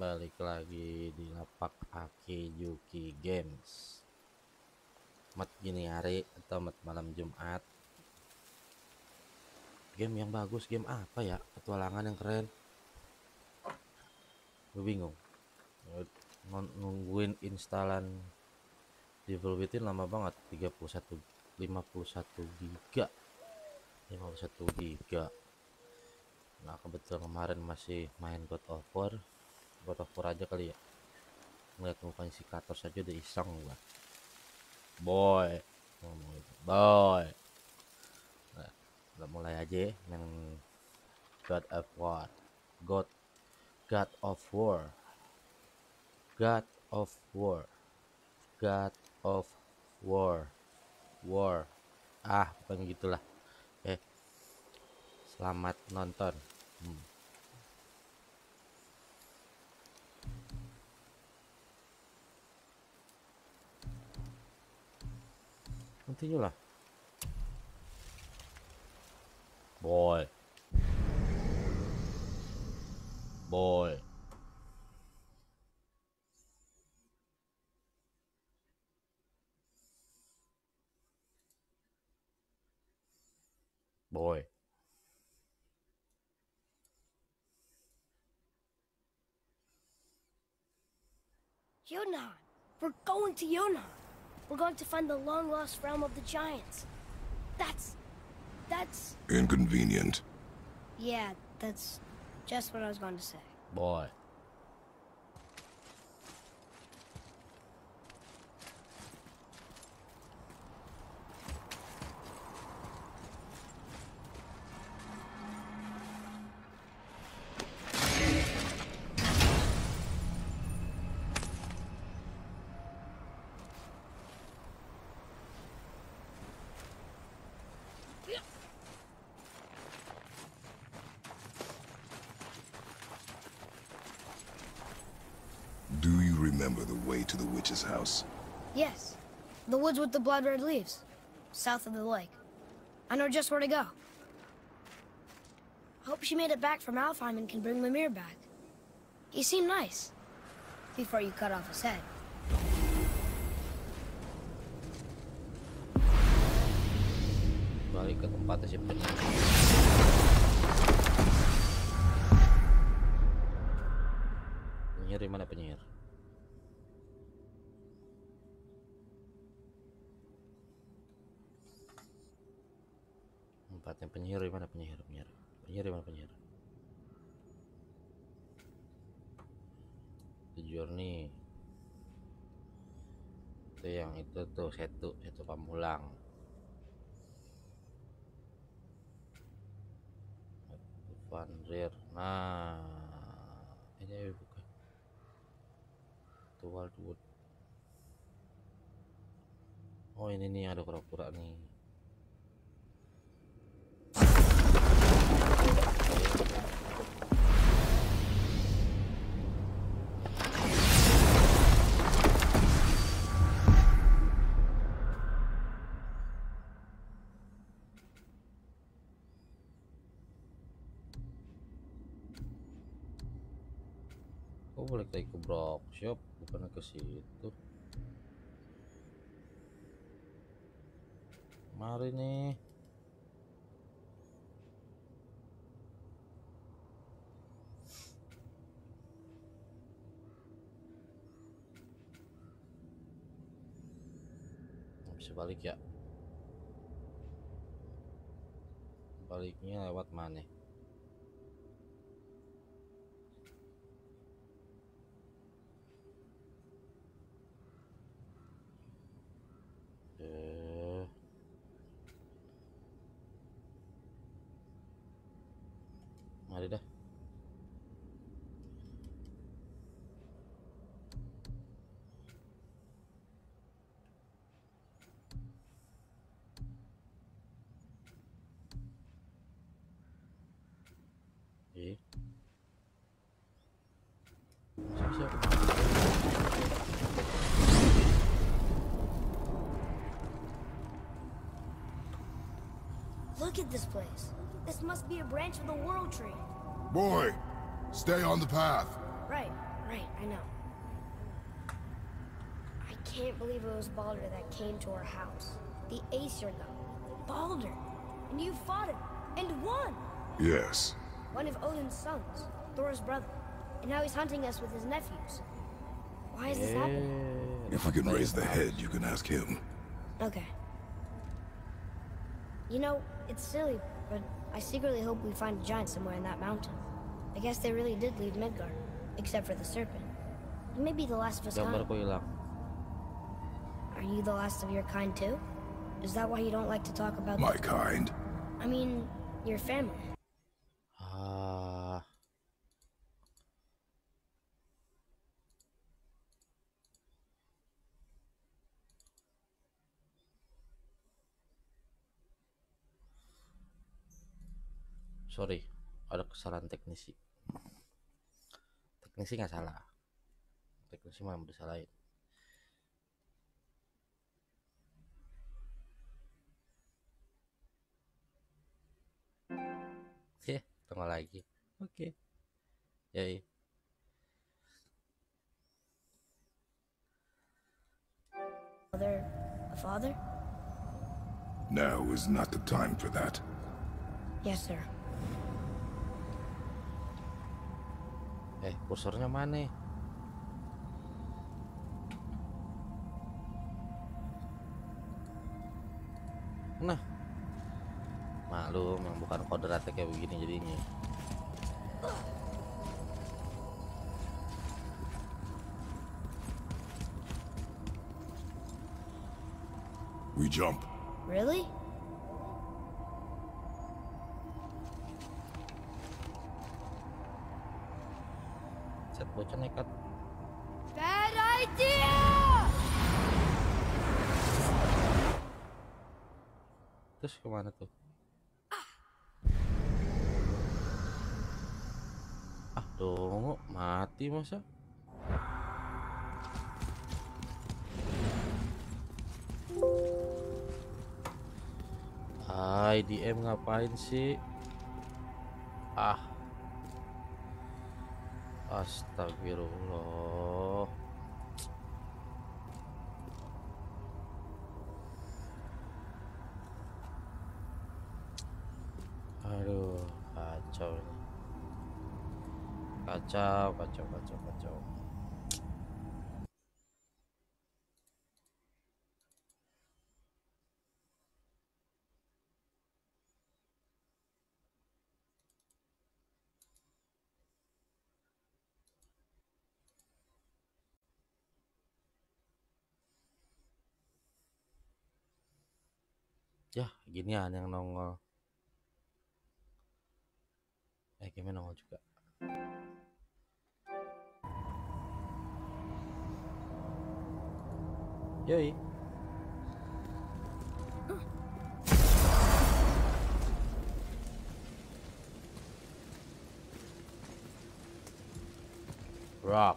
Balik lagi di lapak Aki Yuki Games. Mat gini hari atau mat malam Jumat. Game yang bagus, game apa ya? Petualangan yang keren. Gue bingung. Nungguin instalan Devil Within lama banget, 51 giga. 51 giga. Nah, kebetulan kemarin masih main God of War. God of War aja kali ya. Ngeliat mukanya si Kratos saja udah iseng gua. Boy, ngomong itu. Boy. Nah, udah mulai aja main God of War. God of War. God of War. God of War. War. Pokoknya gitulah. Selamat nonton. Continue lah. Boy. Boy. Boy. Yunnan! We're going to Yunnan! We're going to find the long-lost realm of the giants. That's... Inconvenient. Yeah, that's just what I was going to say. Boy. Do you remember the way to the witch's house? Yes, the woods with the blood-red leaves, south of the lake. I know just where to go. Hope she made it back from Alfheim and can bring Mimir back. He seemed nice, before you cut off his head. Balik ke tempatnya si penyihir. Penyihir di mana penyihir? Tempatnya penyihir di mana penyihir? Penyihir di mana penyihir? The Journey. Itu yang itu tuh Setu Pamulang. Van Reer. Nah, ini bukan Wildwood. Oh, ini nih ada kura-kura nih. Oh, balik lagi ke Brockshop, bukannya ke situ. Mari nih. Nggak bisa balik ya. Baliknya lewat mana? Mari dah. Siap. Look at this place. This must be a branch of the World Tree. Boy, stay on the path. Right, Right, I know. I can't believe it was Baldur that came to our house. The Aesir, though. Baldur! And you fought him, and won! Yes. One of Odin's sons, Thor's brother. And now he's hunting us with his nephews. Why is this happening? If you can raise the head, you can ask him. Okay. You know, it's silly, but I secretly hope we find a giant somewhere in that mountain. I guess they really did leave Midgard, except for the serpent. He may be the last of his Gambar kind. ko hilang. Are you the last of your kind too? Is that why you don't like to talk about My kind. I mean, your family. Ah, sorry, ada kesalahan teknisi. Teknisi nggak salah. Teknisi malah disalahin. Tunggu lagi. Oke. Yoi. A father? Now is not the time for that. Yes, sir. Kursornya mana? Nah, maklum yang bukan kodratnya kayak begini jadinya. We jump. Really? Set bocah nekat. Bad idea! Terus kemana tuh? Dongo mati masa? IDM ngapain sih? Astagfirullah. Aduh, kacau ini. Kacau. Ya, ginian yang nongol. Gimana nongol juga. Yoi. Rock.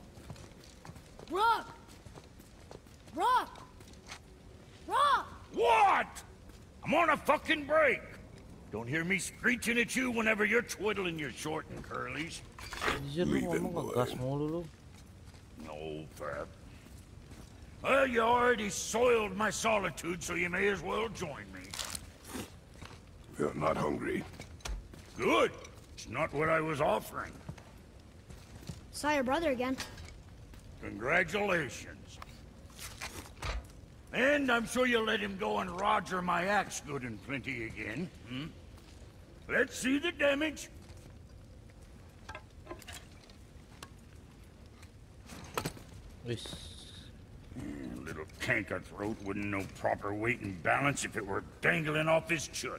What? I'm on a fucking break. Don't hear me screeching at you whenever you're twiddling your short and curlies. Anjir lu ngomong ngegas mulu lu. No, Fab. Well, you already soiled my solitude, so you may as well join me. We're not hungry. Good. It's not what I was offering. Saw your brother again. Congratulations. And I'm sure you'll let him go and Roger my axe good and plenty again. Let's see the damage. Little canker throat wouldn't know proper weight and balance if it were dangling off his chut.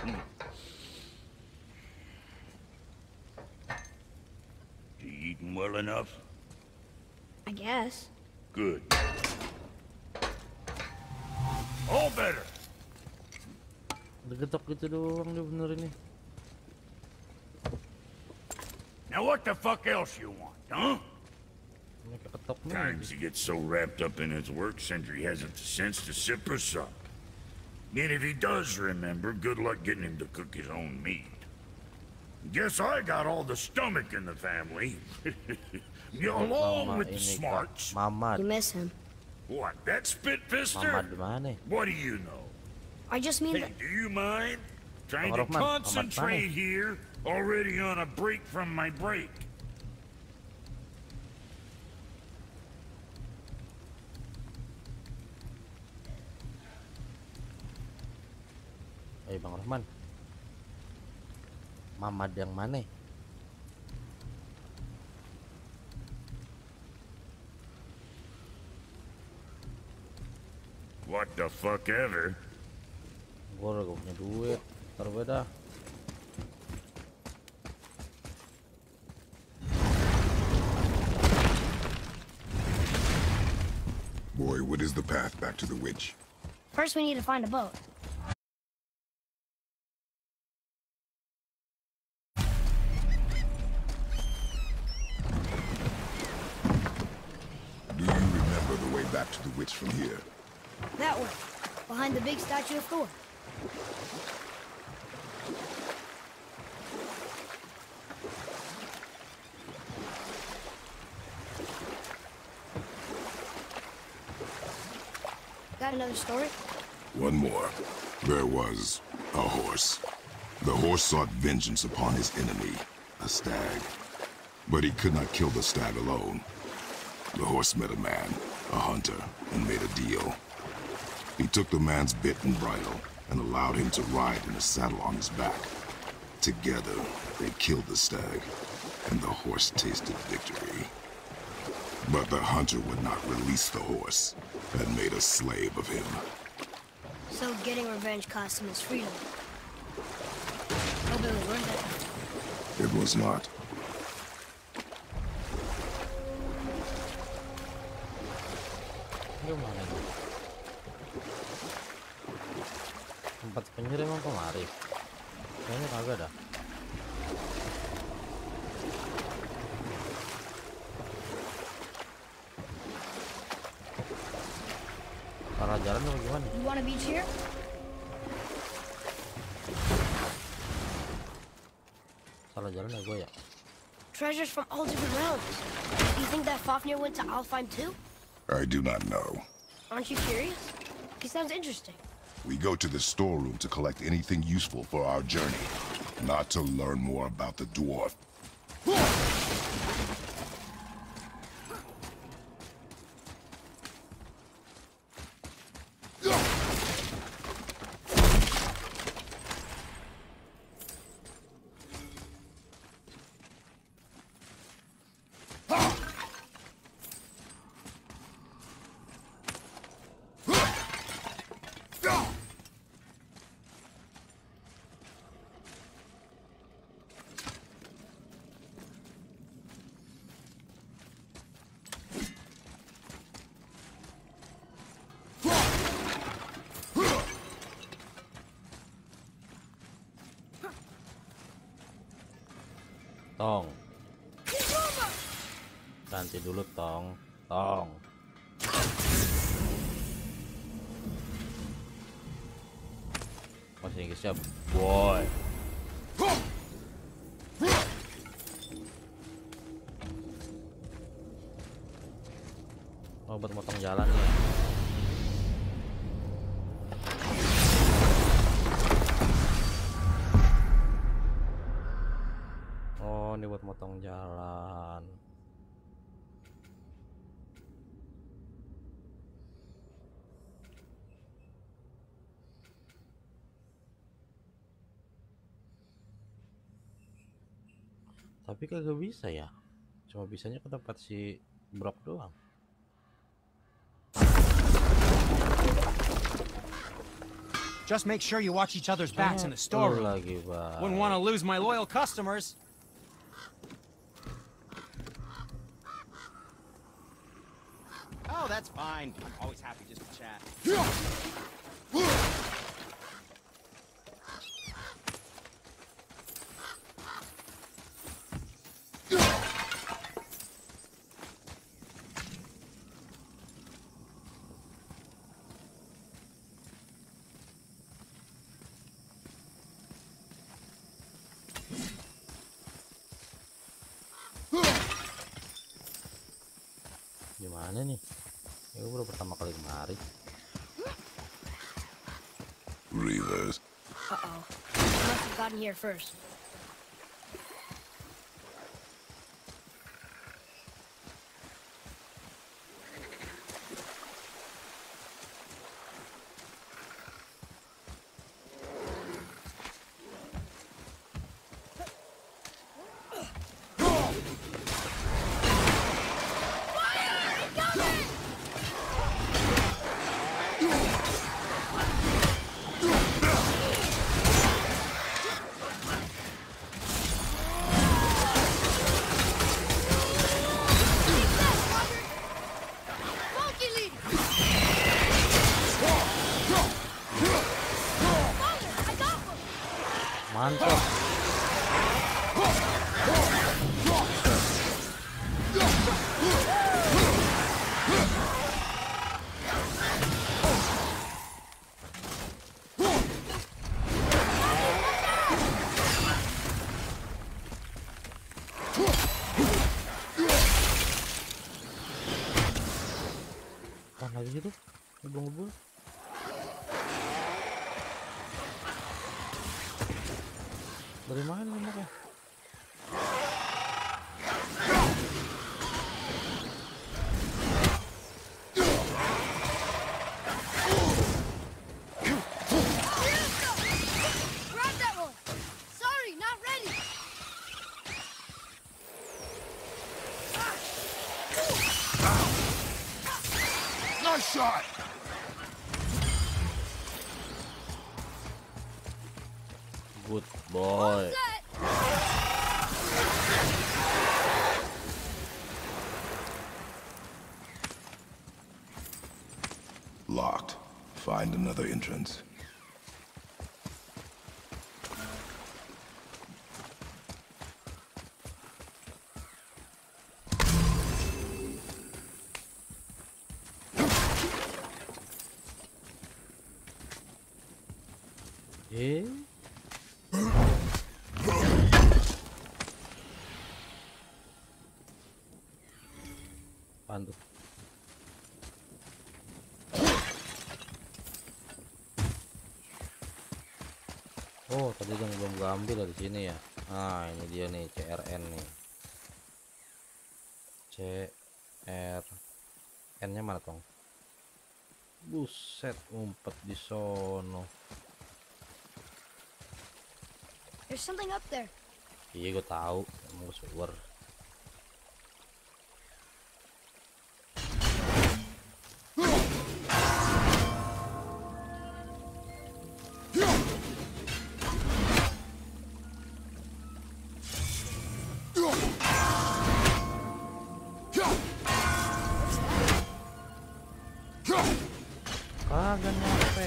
You eating well enough? I guess. Good. All better. Digetok gitu doang dia bener ini. Now what the fuck else you want, huh? Ini keketok nih. Times he gets so wrapped up in his work, Sentry hasn't the sense to sip or sup. And if he does remember, good luck getting him to cook his own meat. Guess I got all the stomach in the family. Along Nama with the ini Kak smarts. Mamad. You miss him. What, that spit-fister? Mamad mana? What do you know? I just mean Hey, that... do you mind? Trying Bang to Rohman, concentrate here. Already on a break from my break. Bang Rahman. Mamad yang mana? What the fuck ever? Gue gak punya duit. Ntar beda. Boy, what is the path back to the witch? First we need to find a boat. Do you remember the way back to the witch from here? That way, behind the big statue of Thor. Got another story? One more. There was a horse. The horse sought vengeance upon his enemy, a stag. But he could not kill the stag alone. The horse met a man, a hunter, and made a deal. He took the man's bit and bridle and allowed him to ride in a saddle on his back. Together, they killed the stag, and the horse tasted victory. But the hunter would not release the horse and made a slave of him. So getting revenge cost him his freedom. Hope it was worth It was not. Gimana ini? Tempat penyihir emang kemari? Kayaknya kagak dah. Salah jalan apa gimana? it. You want a beach here? Salah jalan ya gue ya? Treasures from all different realms. You think that Fafnir went to Alfheim too? I do not know. Aren't you curious? He sounds interesting. We go to the storeroom to collect anything useful for our journey, not to learn more about the dwarf. Tong. Ganti dulu tong. Tong. Masih siap, boy. Oh, buat motong jalan ya. Oh, ini buat motong jalan. Tapi kagak bisa ya. Cuma bisanya ke tempat si Brok doang. Just make sure you watch each other's backs in the storeroom. Lagi, Bang. Wouldn't want to lose my loyal customers. Oh, that's fine. I'm always happy just to chat. Mana nih? Ya gue baru pertama kali kemari. Reavers. Uh-oh. I must have gotten here first. Mantap. Apaan lagi gitu? Ngebul-ngebul. Dari mana nembaknya? Grab that one! Sorry, not ready! Nice shot! Good boy. Locked. Find another entrance. Apaan tuh? Oh, tadi yang belum gue ambil dari sini ya. Nah, ini dia nih CRN nih. CRN-nya mana tong? Buset, ngumpet di sono. There's something up there. Iya, gue tahu. Mau sewer. Kagak nyampe.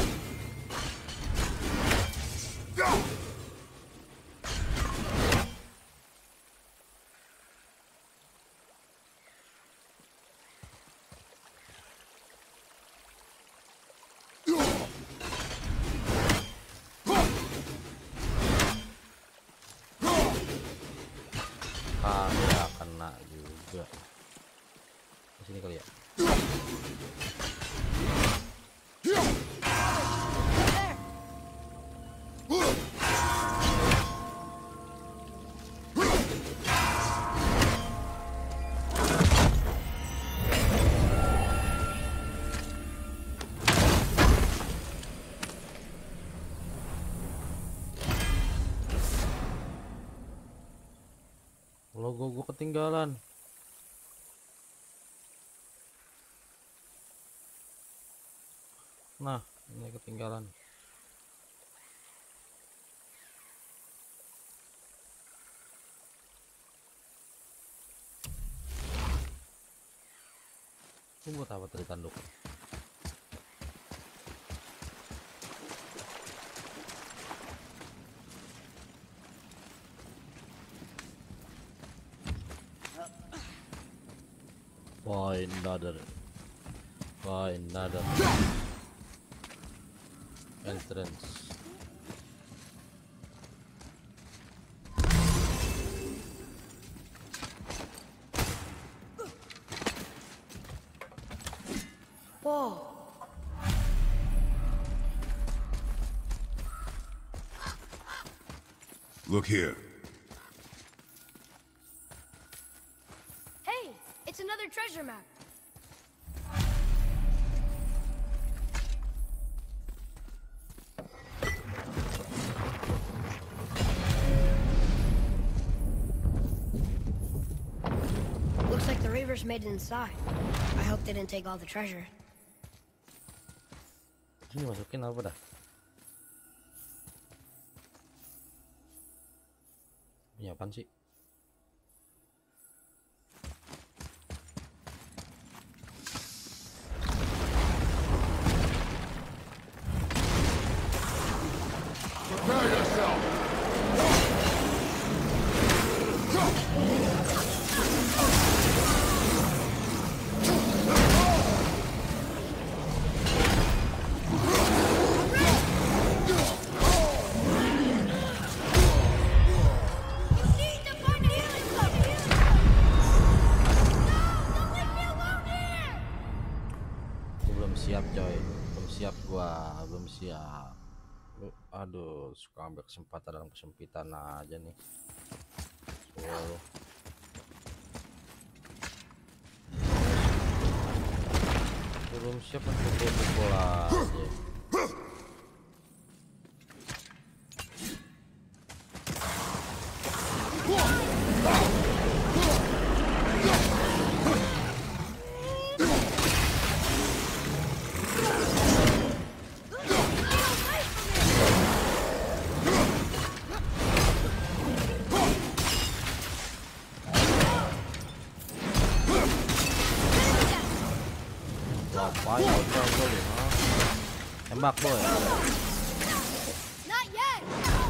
Kagak kena juga. Di sini kali ya. Logo gue ketinggalan. Nah, ini ketinggalan. Ini buat apa tadi tanduk? Find another entrance. Look here. Hey, it's another treasure map. Looks like the Reavers made it inside. I hope they didn't take all the treasure. Ini masukin apa dah? Ini apaan sih? Prepare yourself. Belum siap coy, belum siap gua, belum siap. Aduh, suka ambil kesempatan dalam kesempitan aja nih. Wow. Belum siap untuk pukul aja. Ngapain kau nih? Tembak boy. Not yet!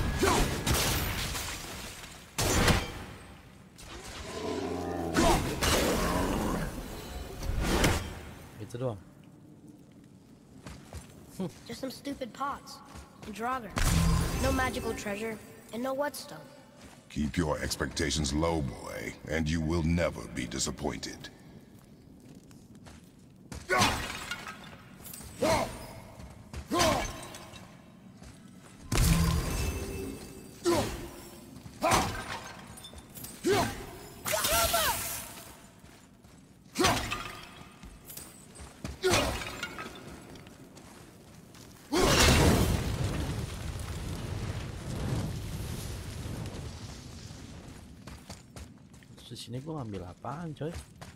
Itu doang. Just some stupid pots. And Draugr. No magical treasure, and no whetstone. Keep your expectations low, boy, and you will never be disappointed. Di sini gua ngambil apaan coy?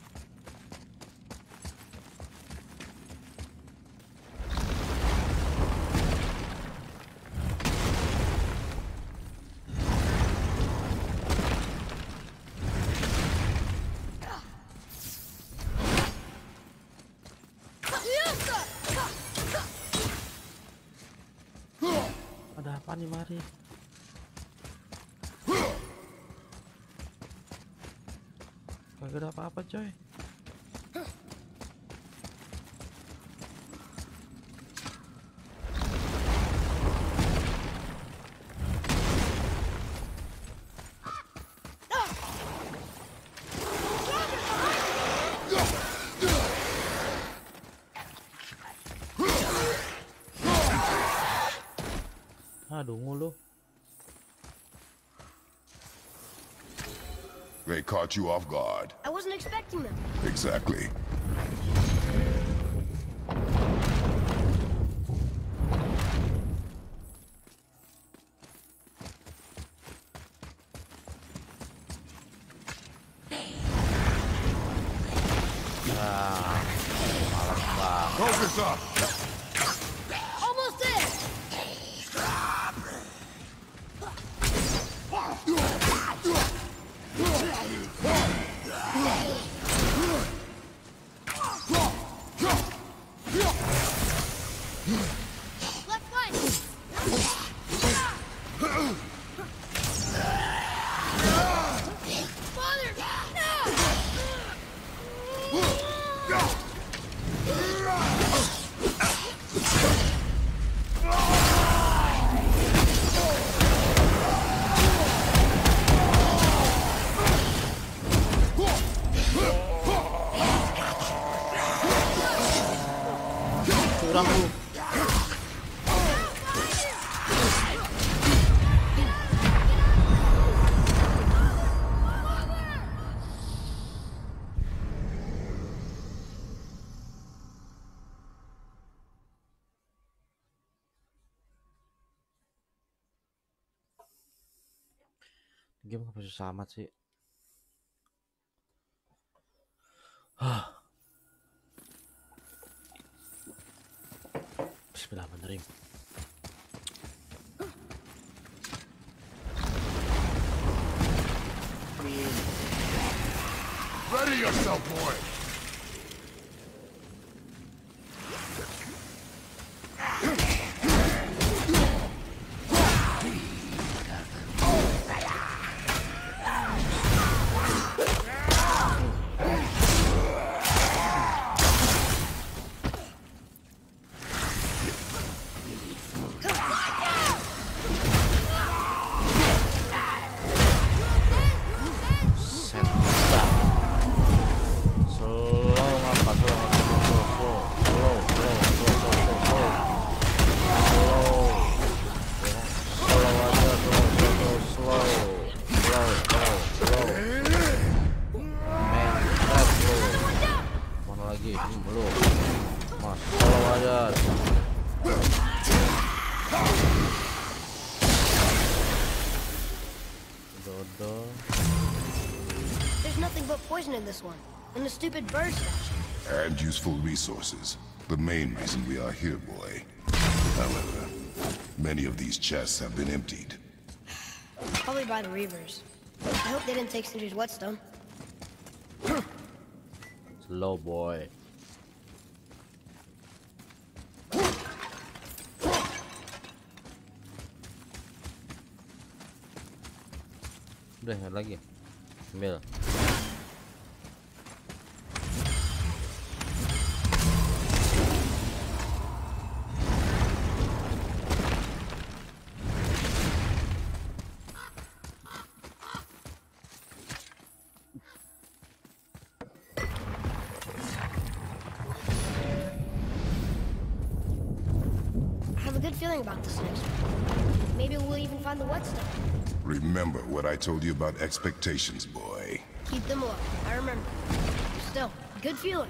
Ada apa nih mari? Kagak ada apa-apa coy. Aduh ngulu. They caught you off guard. I wasn't expecting them. Exactly. Focus up! Almost there! Left flank! Father! No! Game apa susah amat sih. Bismillahirrahmanirrahim. Ready yourself, boy! There's nothing but poison in this one, and the stupid bird statue. And useful resources. The main reason we are here, boy. However, many of these chests have been emptied. Probably by the Reavers. I hope they didn't take Sindri's whetstone. Slow boy. Udah, ada lagi. Ambil. I have a good feeling about this next one. Maybe we'll even find the whetstone. Remember what I told you about expectations, boy. Keep them low. I remember. Still, good feeling.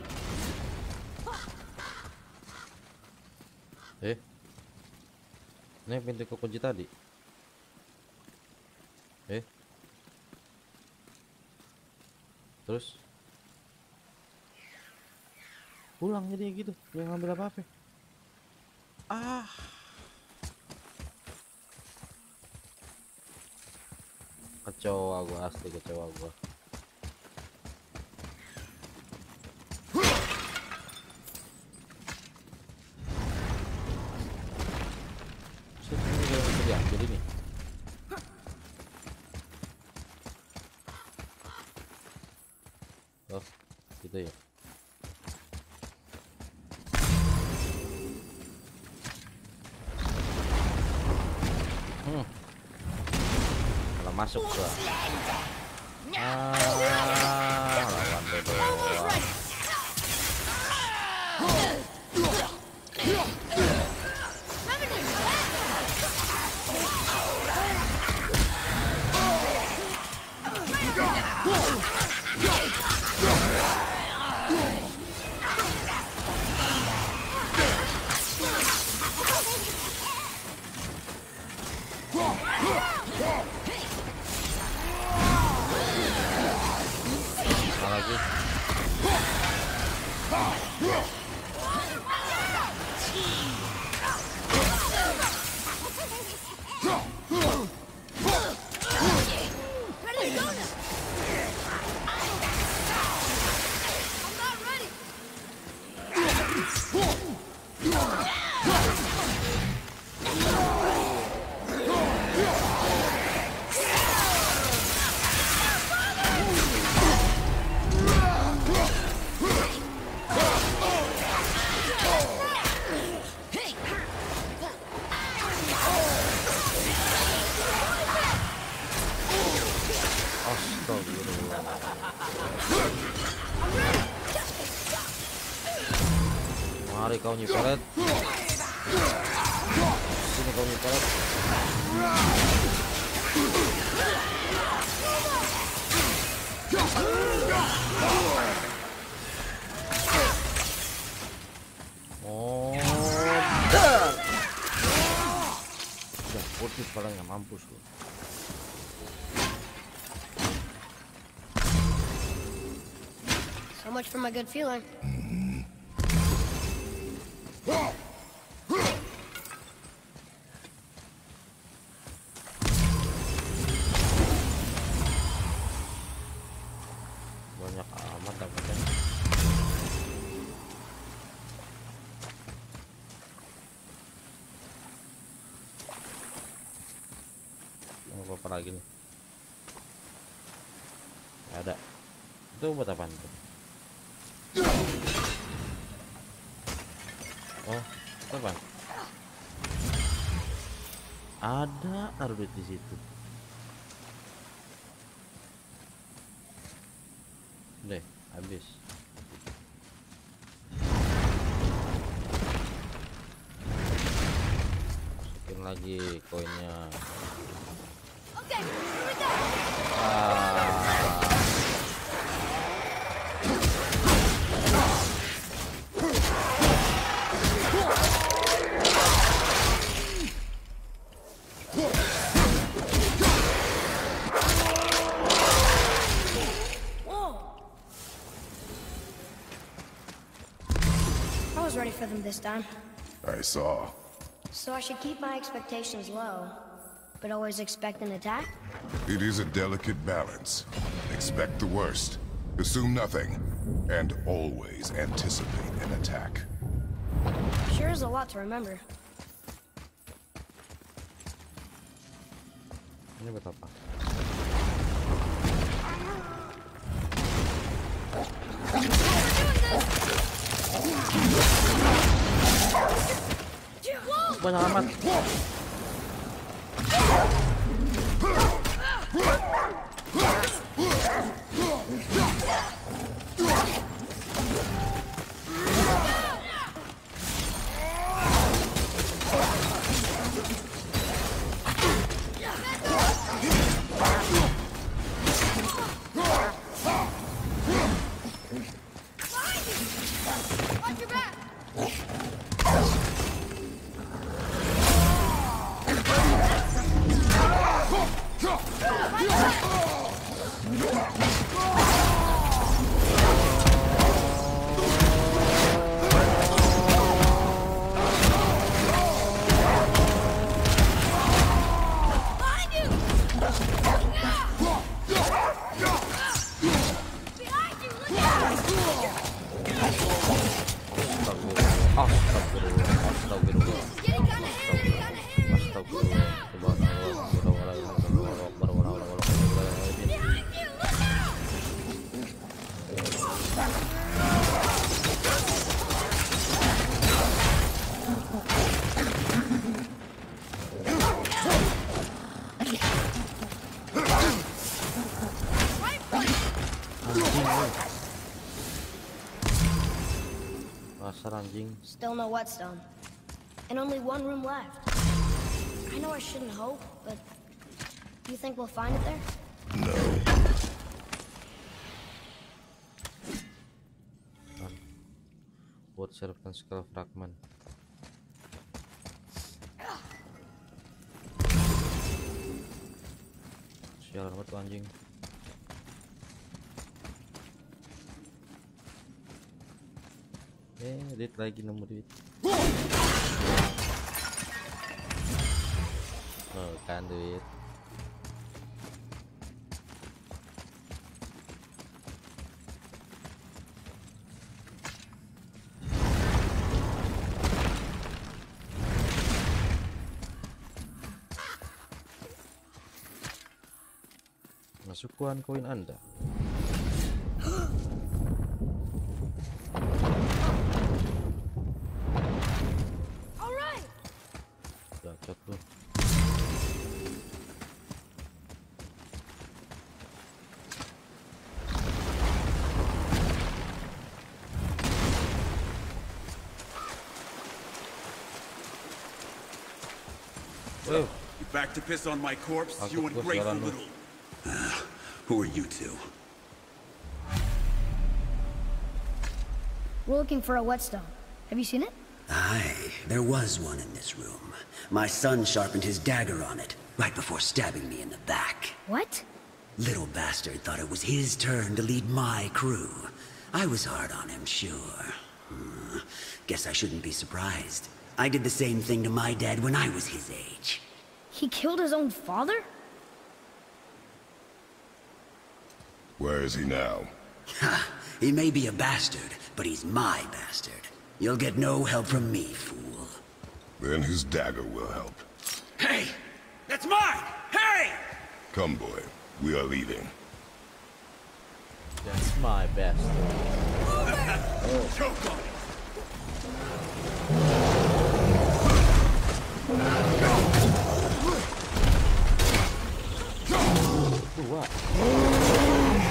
Ini pintu kekunci tadi. Terus pulang jadi gitu, dia ngambil apa-apa. Kecewa gua, asli kecewa gua. Jadi nih. Oh, gitu ya. Kalau masuk gua. Lawan doang. Lagi. Mari kau nyiperet. Sini kau nyiperet. Oh, udah putih palanya, mampus lu. much for my good feeling. Banyak amat dapatnya. Apa lagi nih? Nggak ada. Itu buat apaan tuh? Oh, itu apa? Ada taruh duit di situ. Deh, habis. Masukin lagi koinnya. Okay, here we go. I was ready for them this time. I saw. So I should keep my expectations low, but always expect an attack? It is a delicate balance. Expect the worst, assume nothing, and always anticipate an attack. Sure is a lot to remember. Ini buat apa? Banyak amat. Watch your back! Behind you! Behind you! Look out! Astagfirullah. This is getting kinda hairy, kinda hairy! Look out! Behind you! Look out! Right foot! Pasar anjing. Still no whetstone. And only one room left. I know I shouldn't hope, but you think we'll find it there? No. Buat serapkan skull fragment. Sialan banget tuh anjing. Duit lagi, nemu duit. Oh, kan duit. Masukkan koin Anda. Alright! Gacot lu. You back to piss on my corpse, you ungrateful little... Who are you two? We're looking for a whetstone. Have you seen it? Aye, there was one in this room. My son sharpened his dagger on it, right before stabbing me in the back. What? Little bastard thought it was his turn to lead my crew. I was hard on him, sure. Guess I shouldn't be surprised. I did the same thing to my dad when I was his age. He killed his own father? Where is he now? Ha! He may be a bastard, but he's my bastard. You'll get no help from me, fool. Then his dagger will help. Hey! That's mine! Hey! Come, boy. We are leaving. That's my best. Choke on it! What?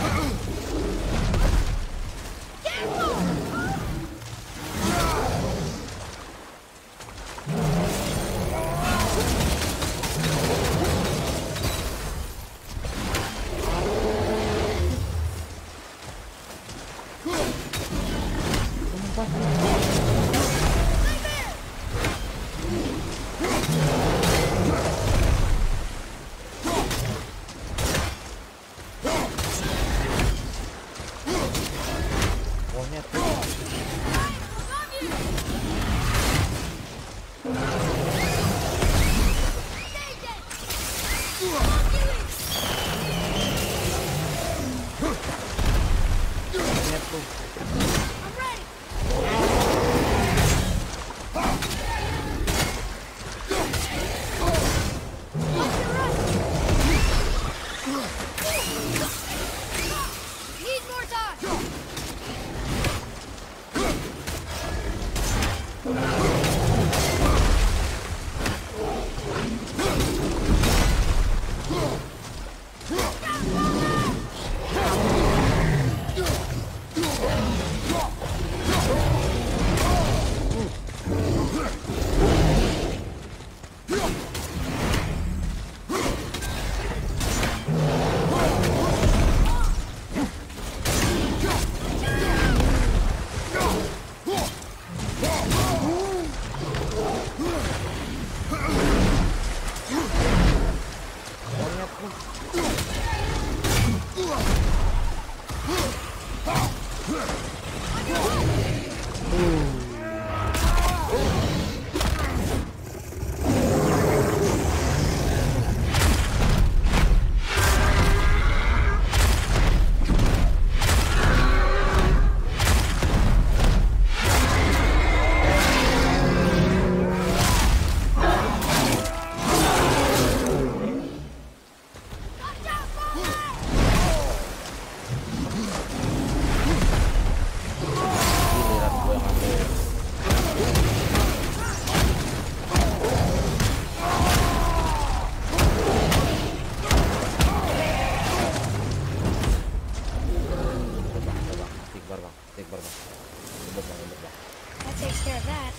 That takes care of that.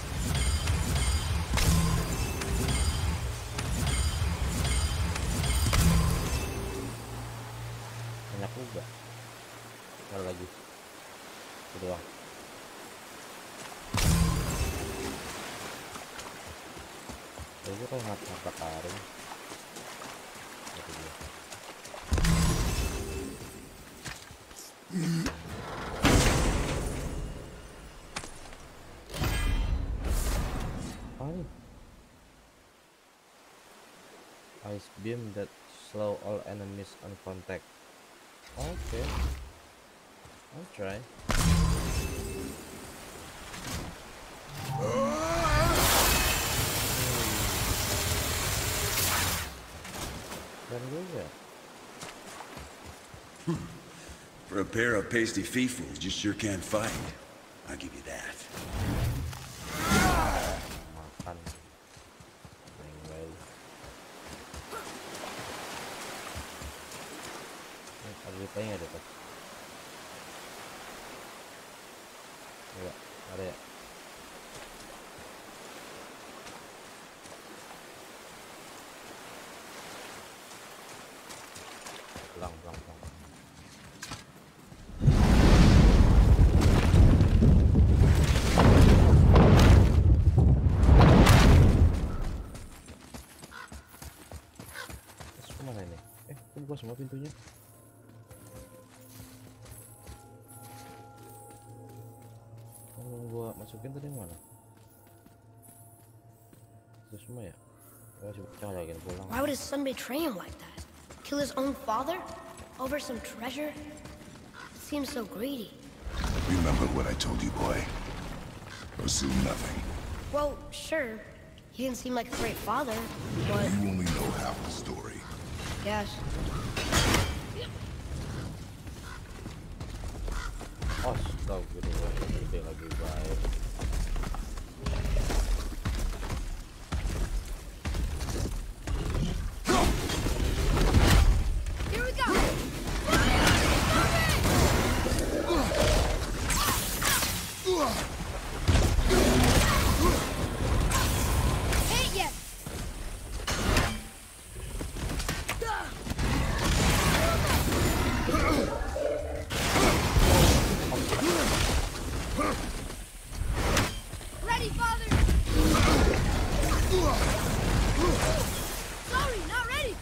Banyak juga. Ada lagi. Itu doang. Itu kayak ngapa karung. Itu dia. Ice beam that slow all enemies on contact. Okay, I'll try. Dan juga. For a pair of pasty feefools, you sure can't fight. I'll give you that. Makan. Anyway. Ada lupanya dekat. Enggak, ada ya. Pulang. Terus kemana ini? Kebuka semua pintunya. Masukin tadi mana? Itu semua ya? Why would his son betray him like that? Kill his own father? Over some treasure? It seems so greedy. Remember what I told you, boy. Assume nothing. Well, sure. He didn't seem like a great father, but... You only know half the story. Yes. Astagfirullah, gede lagi baik. Here we go! Hit yet! Ready, father! Sorry, not ready!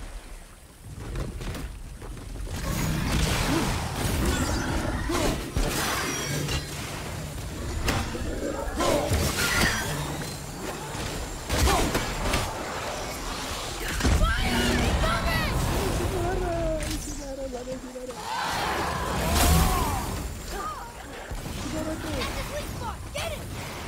Get it!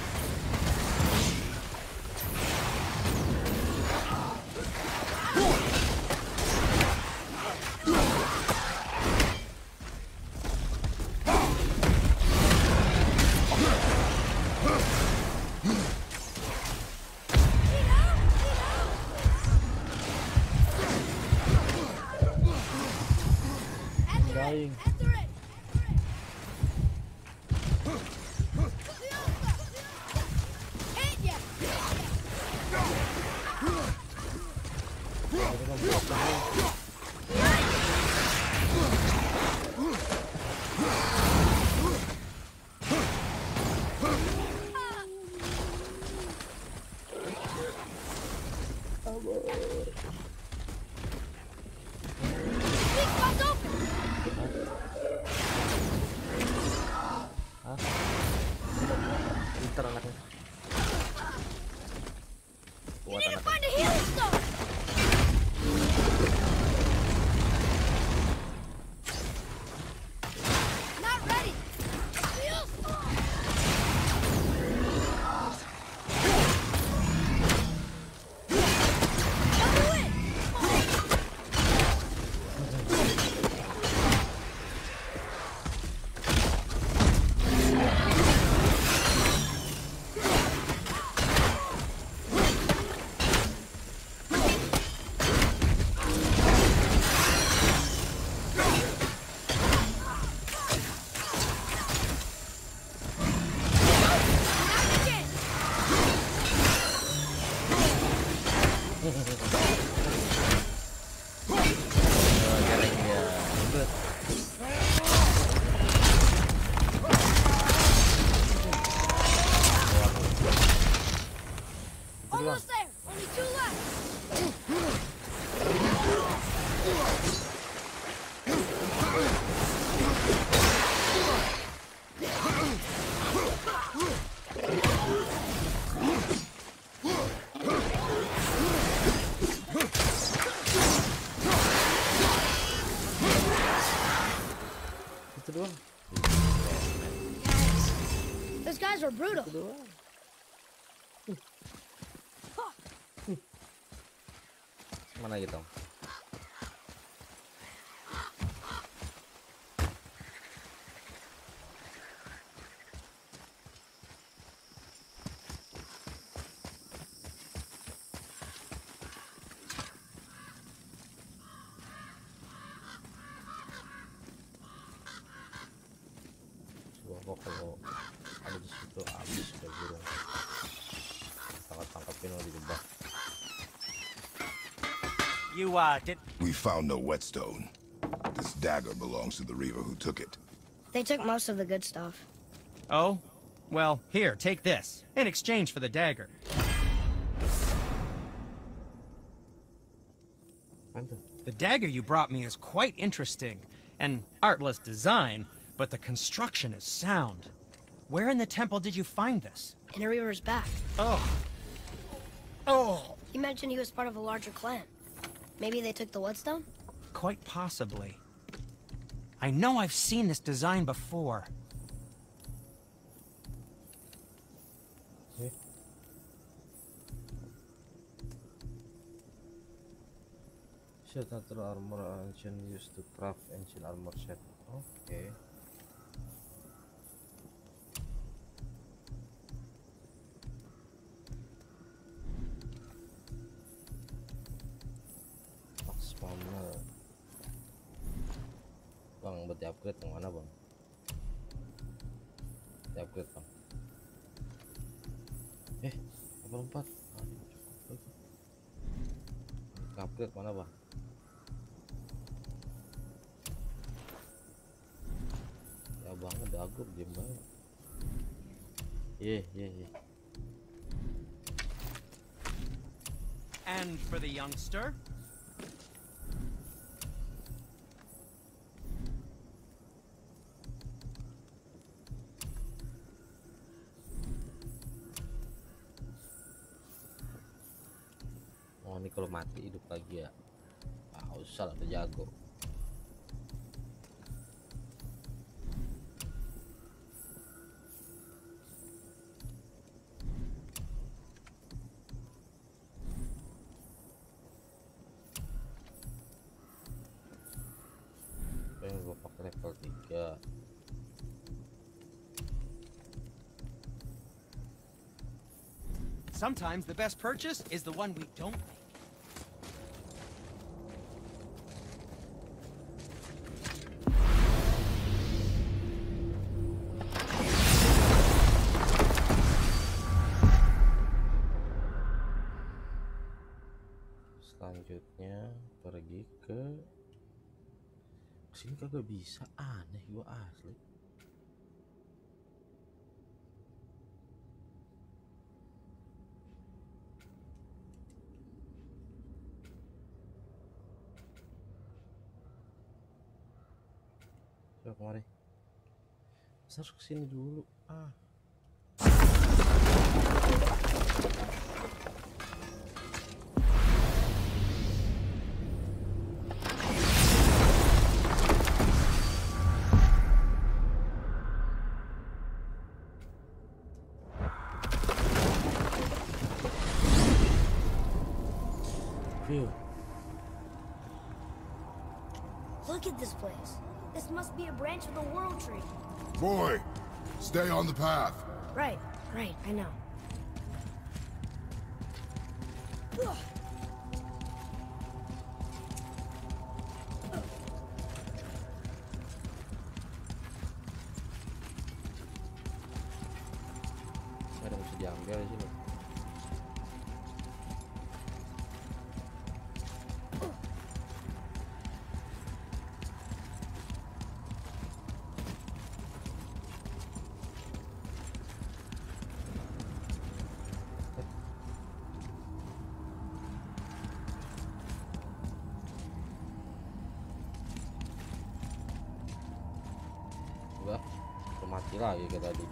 Dying. Enter it! Hit ya! Big spot's open! Pintar anaknya. You Kuat need to anaknya. find a healing stone! Not ready! Heal stone! Double it! Not again! Caranya ribet. Almost there! Only two left! Itu doang. Those guys were brutal. Mana gitu? Coba kalau ada di situ habis kayak burung. Tangkap-tangkapin lo dijebak. You, did... We found no whetstone. This dagger belongs to the Reaver who took it. They took most of the good stuff. Oh? Well, here, take this. In exchange for the dagger. The dagger you brought me is quite interesting. An artless design, but the construction is sound. Where in the temple did you find this? In a river's back. Oh. Oh! He mentioned he was part of a larger clan. Maybe they took the Whetstone? Quite possibly. I know I've seen this design before. Set natural armor ancient used to craft ancient armor set. Okay. Spawner. Bang, buat di upgrade yang mana bang? Di upgrade bang. Level 4. Upgrade mana bang? Ya banget dagur diem banget. Yeah. And for the youngster? Oh ini kalau mati hidup lagi ya. Usah lah, udah jago. Pengen gue pakai level 3. Sometimes the best purchase is the one we don't make. Selanjutnya pergi ke sini kagak bisa, aneh gua asli. Coba kemari. Harus kesini dulu. Look at this place. This must be a branch of the World Tree. Boy, stay on the path. Right, I know. Ada bisa diambil di sini. Mati lagi kayak tadi.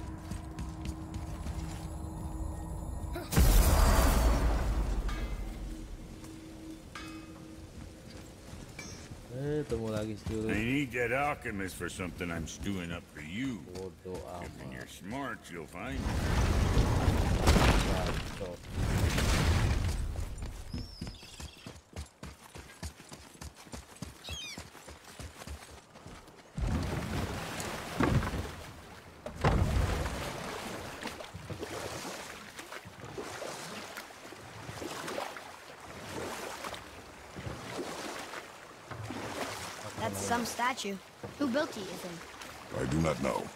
Temu lagi dulu. I need that alchemist for something I'm stewing up for you. Bodoh amat. If you're smart, you'll find it. That's some statue. Who built it, you think? I do not know.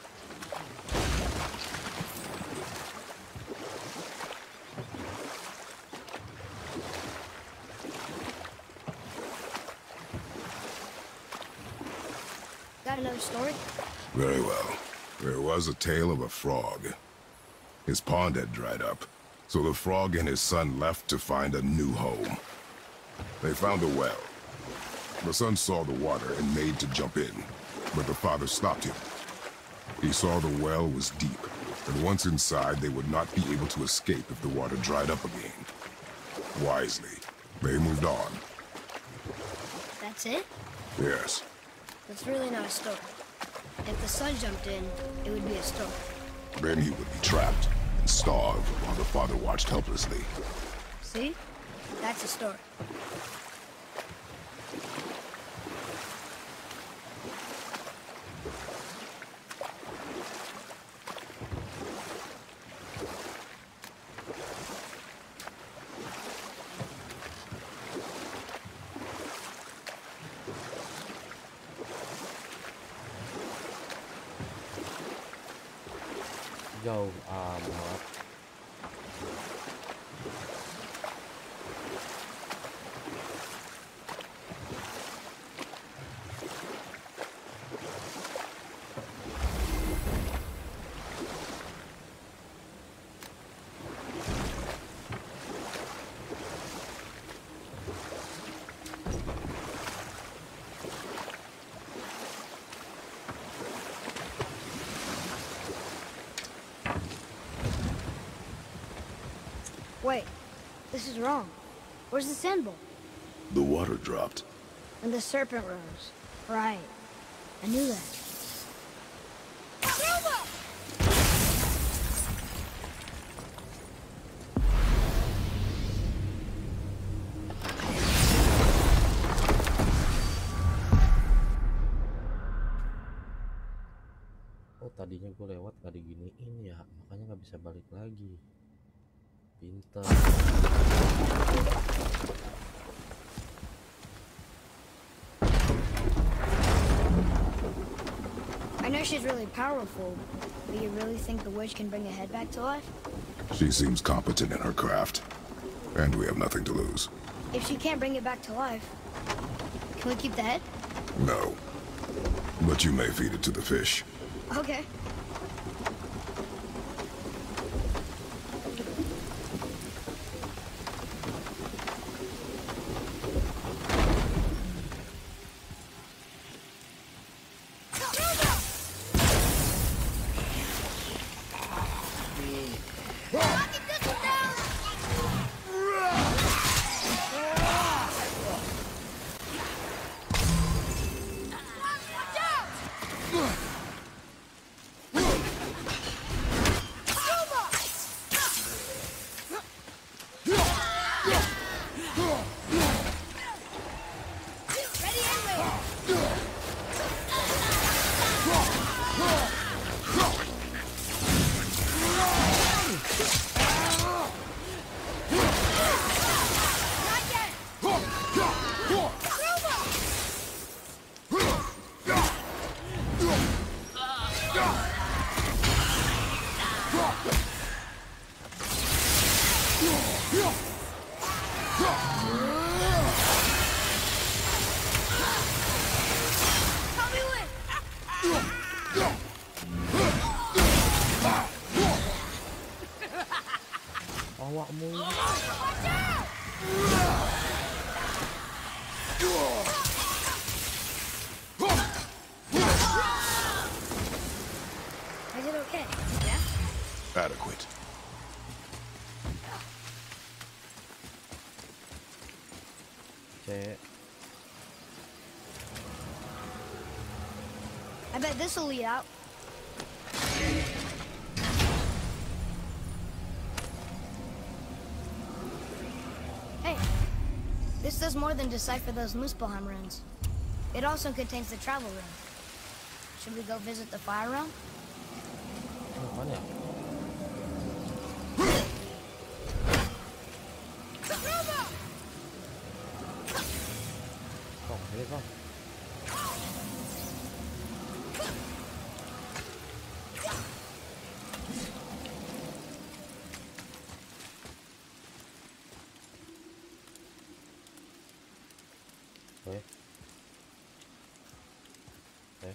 Got another story? Very well. There was a tale of a frog. His pond had dried up, so the frog and his son left to find a new home. They found a well. The son saw the water and made to jump in, but the father stopped him. He saw the well was deep, and once inside, they would not be able to escape if the water dried up again. Wisely, they moved on. That's it? Yes. That's really not a story. If the son jumped in, it would be a story. Then he would be trapped and starve while the father watched helplessly. See? That's a story. Jauh amat. Wait, this is wrong. Where's the sand bowl? The water dropped. And the serpent rose. Right. I knew that. Oh, tadinya gue lewat gak diginiin ya, makanya nggak bisa balik lagi. Pinter. I know she's really powerful, but you really think the witch can bring a head back to life? She seems competent in her craft, and we have nothing to lose. If she can't bring it back to life, can we keep the head? No. But you may feed it to the fish. Okay. Awakmu. I did okay, yeah? Adequate. Cek. I bet this'll lead out. Hey, this does more than decipher those Muspelheim runes. It also contains the travel rune. Should we go visit the fire realm? Apaan ya? Oh, ini bang. Oke. Oke.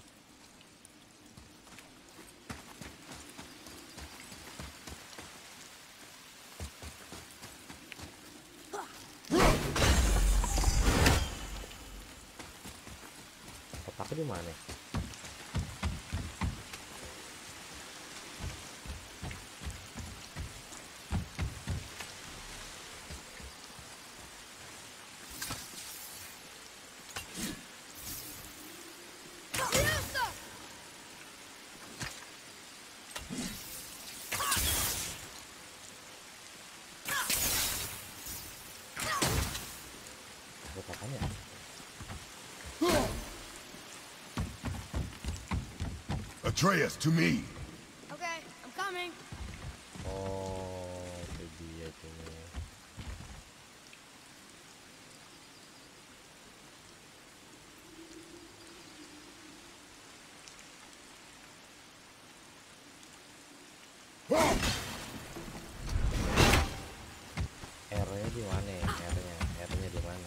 Kotaknya di mana? Buat apanya? Atreus, to me. Okay, I'm coming. Oh, itu dia tuh. R-nya di mana ya? R-nya di mana?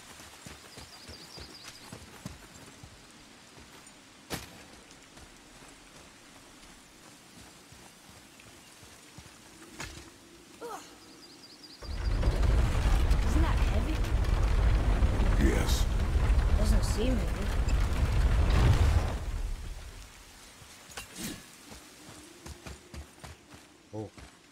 Isn't that heavy? Yes. Doesn't seem heavy. Oh,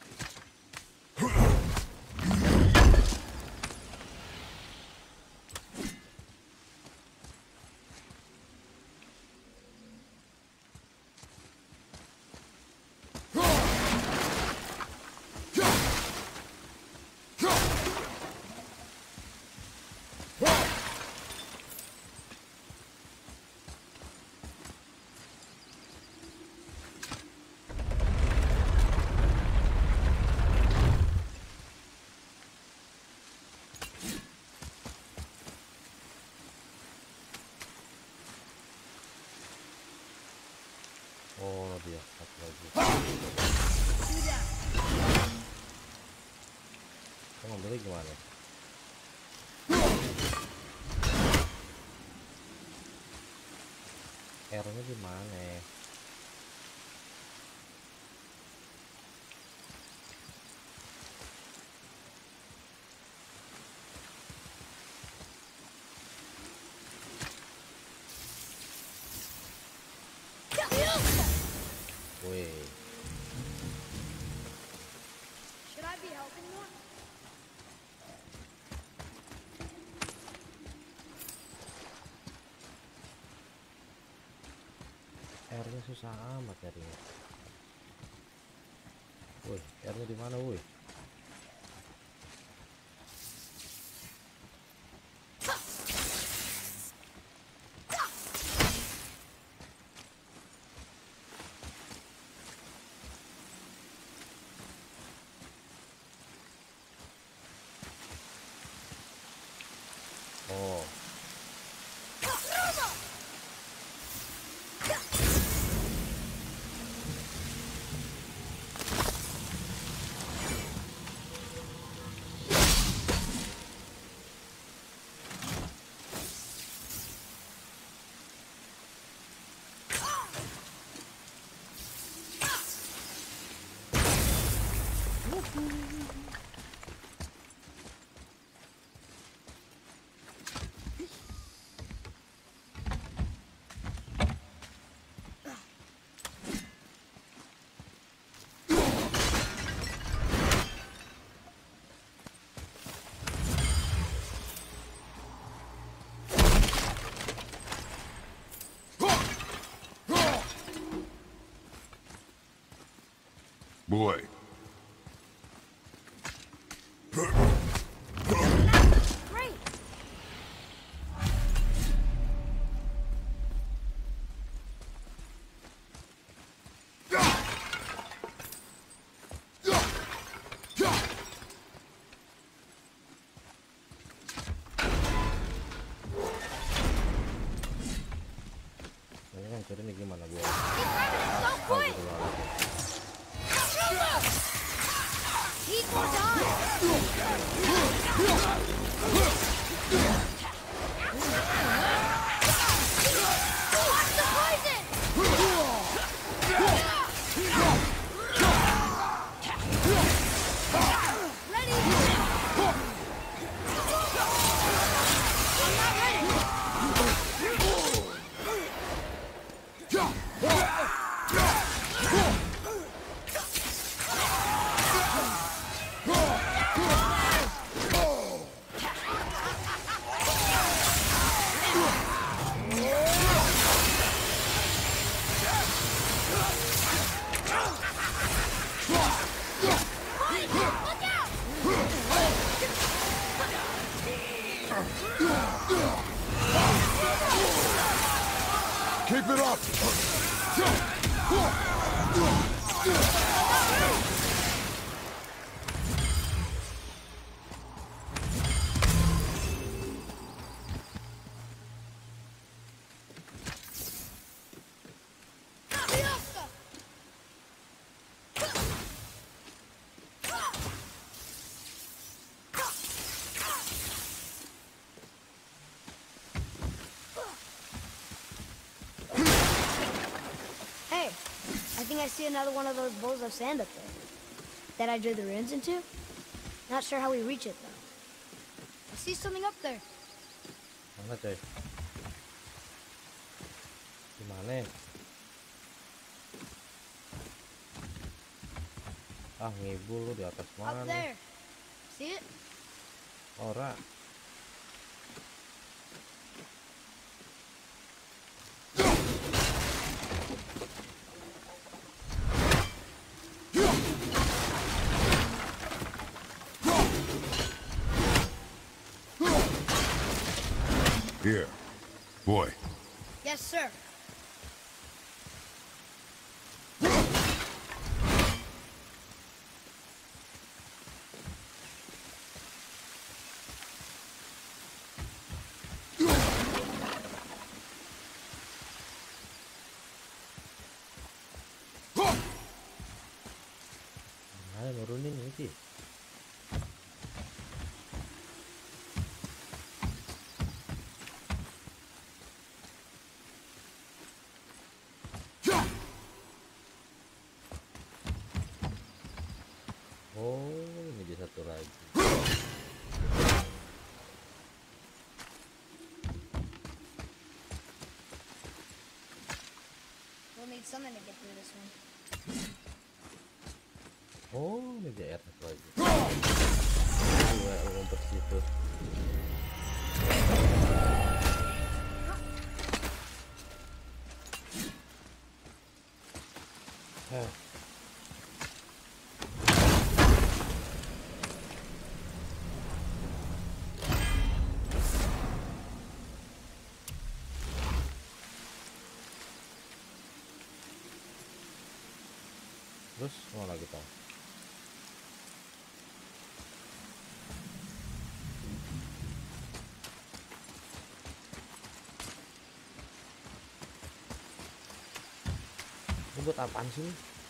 oh dia satu lagi. Kok ngambilnya gimana? R-nya di mana? Wih, Should I be helping more? R-nya susah amat nyarinya. Wih, R-nya di mana, wih? Oh, Boy. Great. ini kan turunnya gimana gua? So quick. Gitu loh. Heat more time. Watch the poison. Ready? I'm not ready. Keep it up! Hey, I think I see another one of those bowls of sand up there. That I drew the runes into? Not sure how we reach it, though. I see something up there. Mana coy? Gimana? Ah, ngibul lu di atas Up mana? there. See it? Ora. Here. Boy. Yes, sir. Mana nurunin ini sih? Oh, ini dia satu lagi. We'll need something to get through this one. Oh, ini dia satu lagi. Dua ngumpet situ. Terus mau lagi kita? Ini buat apaan sih?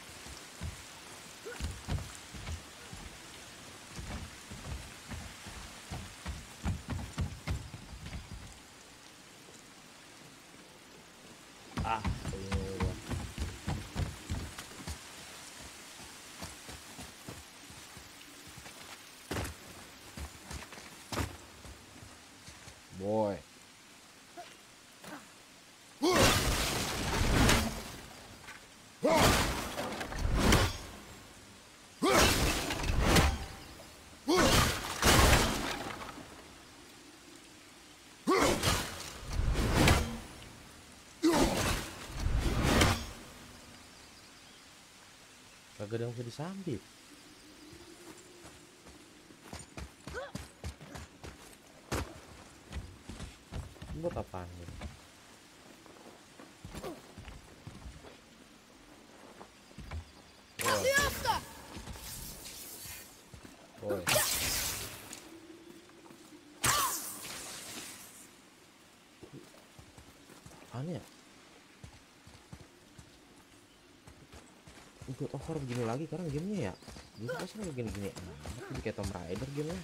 Ah, ini udah. Boy. Kagak ada yang bisa disambit. Ini buat apaan gitu? Boy. Apaan ya? God of War begini lagi karena gamenya ya dulu pasti kayak gini-gini amat kayak Tomb Raider gamenya.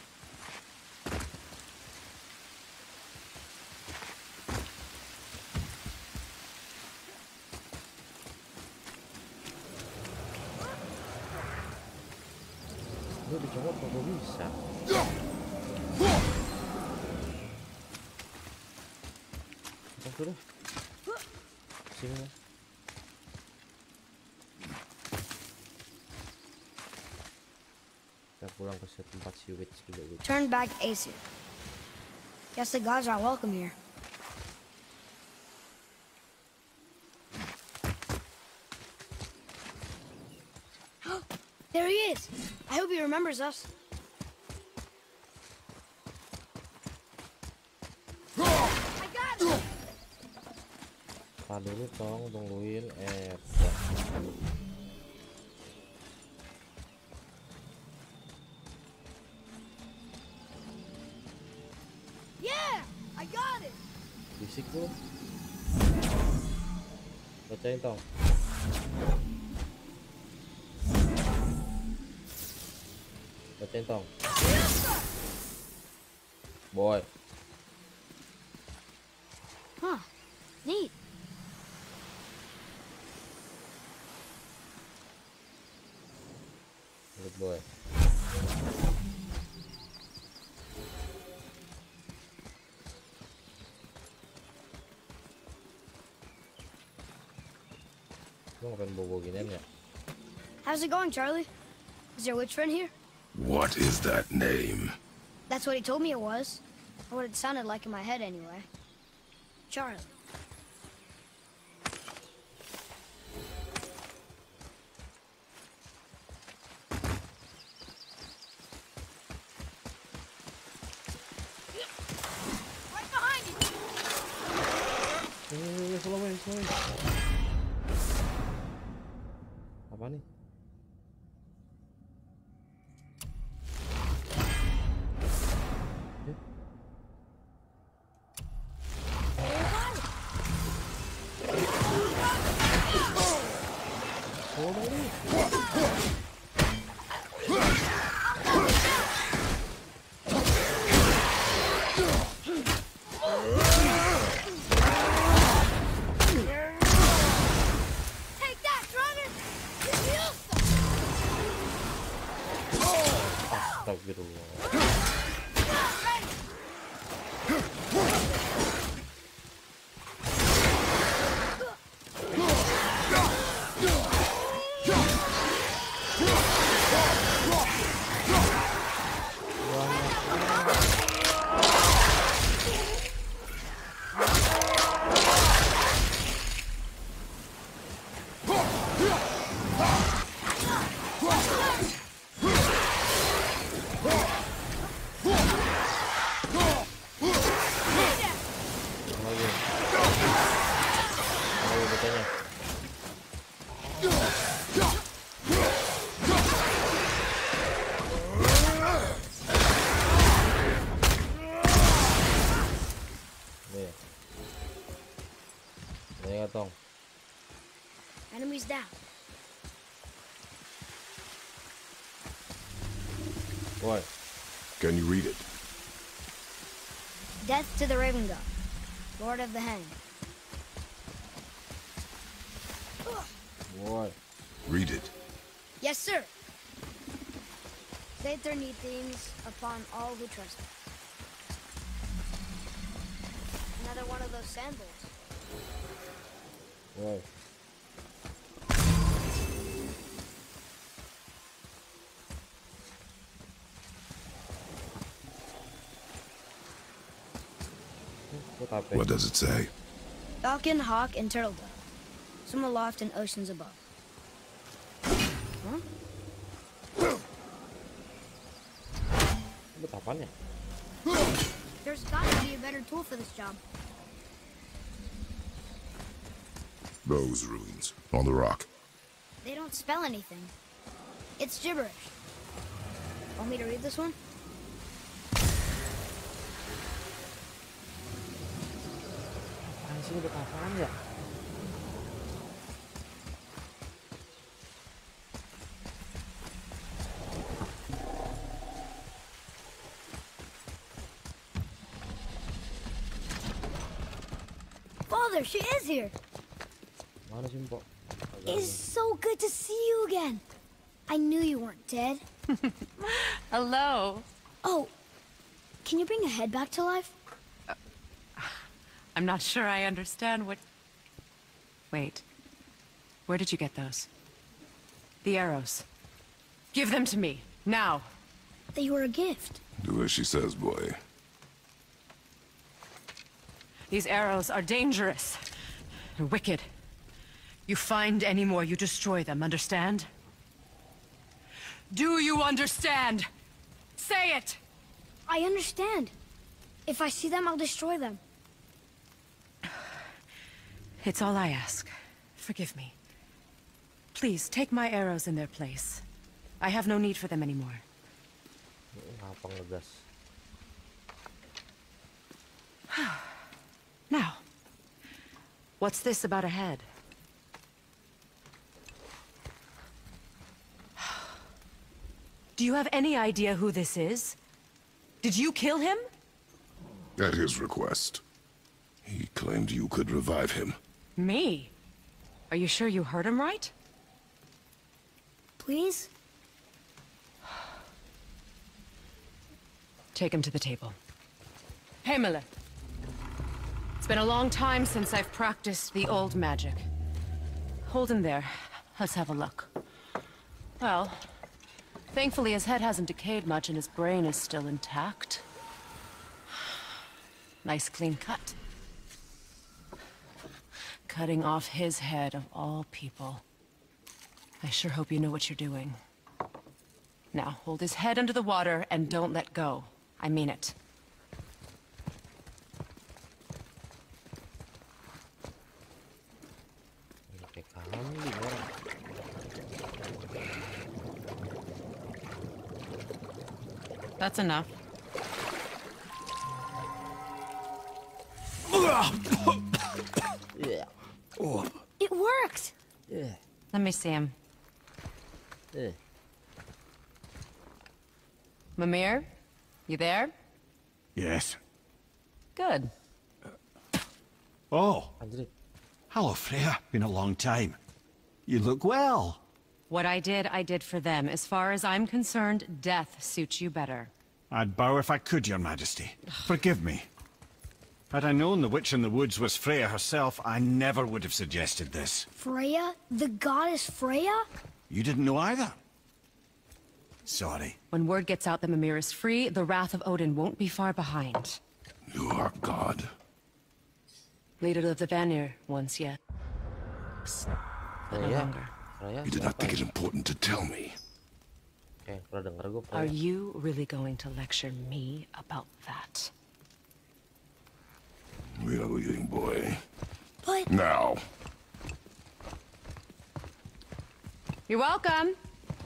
Gue dicoba kok bisa. Apa tuh? Sini lah. Pulang ke tempat si witch gitu. Turn back Aesir. Guess the gods are welcome here. There he is. I hope he remembers us. Tak dulu tungguin Yeah, I got it. Bisik lu. Bacain tong. Bacain tong. Boy. Huh. Neat. Good boy. Lu ngapain bobo ginian ya? How's it going, Charlie? Is your witch friend here? What is that name? That's what he told me it was. Or what it sounded like in my head, anyway. Charlie. Right behind you! Slow. Apa nih? Take that, Dragon! Astagfirullah. Lagi bacanya. Nih. Nih katong. Enemies down. Boy. Can you read it? Death to the Raven God, Lord of the Hanged. Boy. Read it. Yes, sir. Say their neat things upon all who trust us. Another one of those sandals. Boy. What does it say? Falcon, hawk, and turtle dove. Swim aloft in oceans above. Huh? Buat apaan ya? There's got to be a better tool for this job. Those runes on the rock. They don't spell anything. It's gibberish. Want me to read this one? Apaan sih, buat apaan ya? Father, she is here. Mana sih, Mpok? It's so good to see you again. I knew you weren't dead. Hello. Oh, can you bring a head back to life? I'm not sure I understand what... Wait. Where did you get those? The arrows. Give them to me, now. They were a gift. Do as she says, boy. These arrows are dangerous and wicked. You find any more, you destroy them, understand? Do you understand? Say it! I understand. If I see them, I'll destroy them. It's all I ask. Forgive me. Please, take my arrows in their place. I have no need for them anymore. Apa ngegas? Now, what's this about a head? Do you have any idea who this is? Did you kill him? At his request. He claimed you could revive him. Me? Are you sure you heard him right? Please? Take him to the table. Heimele. It's been a long time since I've practiced the old magic. Hold him there. Let's have a look. Well, thankfully his head hasn't decayed much and his brain is still intact. Nice clean cut. Cutting off his head of all people. I sure hope you know what you're doing. Now, hold his head under the water and don't let go. I mean it. That's enough. Yeah. It worked! Yeah. Let me see him. Yeah. Mimir? You there? Yes. Good. Oh, Anjir. hello, Freya. Been a long time. You look well. What I did for them. As far as I'm concerned, death suits you better. I'd bow if I could, Your Majesty. Forgive me. Had I known the witch in the woods was Freya herself, I never would have suggested this. Freya? The goddess Freya? You didn't know either? Sorry. When word gets out that Mimir is free, the wrath of Odin won't be far behind. You are God. Leader of the Vanir, once yet. But no longer. You did not think it important to tell me. Okay, pernah denger gue. Are you really going to lecture me about that? We are leaving, boy. But... Now. You're welcome.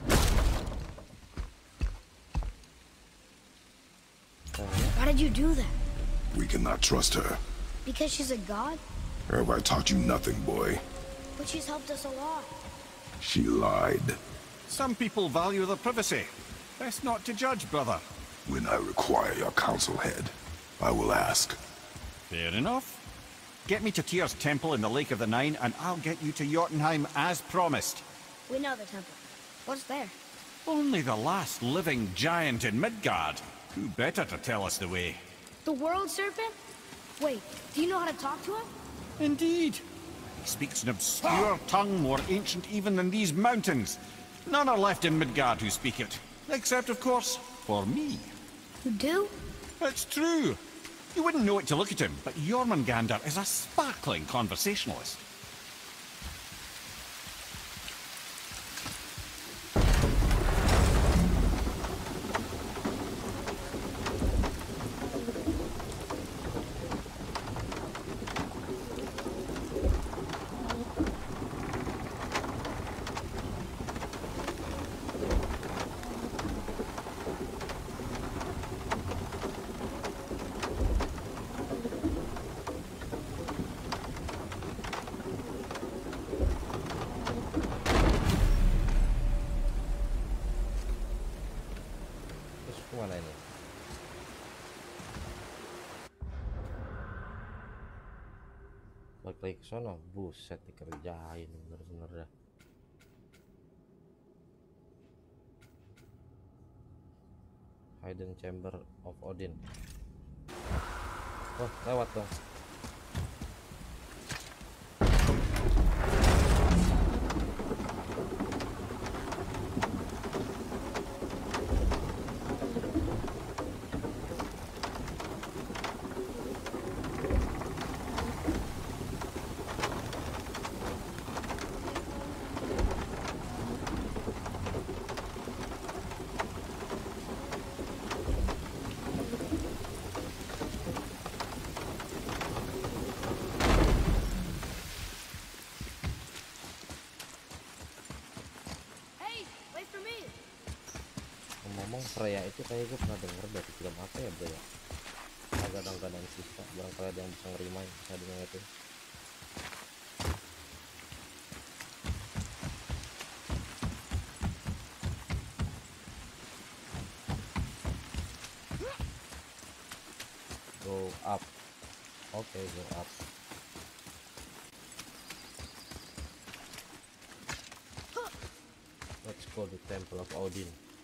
Why did you do that? We cannot trust her. Because she's a god? Have I taught you nothing, boy? But she's helped us a lot. She lied. Some people value their privacy. Best not to judge, brother. When I require your council head, I will ask. Fair enough. Get me to Tyr's temple in the Lake of the Nine, and I'll get you to Jotunheim as promised. We know the temple. What's there? Only the last living giant in Midgard. Who better to tell us the way? The world serpent? Wait, do you know how to talk to him? Indeed. He speaks an obscure tongue more ancient even than these mountains. None are left in Midgard who speak it. Except, of course, for me. You do? It's true. You wouldn't know it to look at him, but Jormungandr is a sparkling conversationalist. Terus kemana ini? Balik lagi ke sono. Buset, dikerjain bener-bener dah. Hidden Chamber of Odin. Oh, lewat dong. Itu kayak gue pernah denger dari film apa ya bro ya, kadang-kadang sisa barangkali ada yang bisa ngerima bisa dengar itu. Go up. Okay, go up. Let's go to Temple of Odin.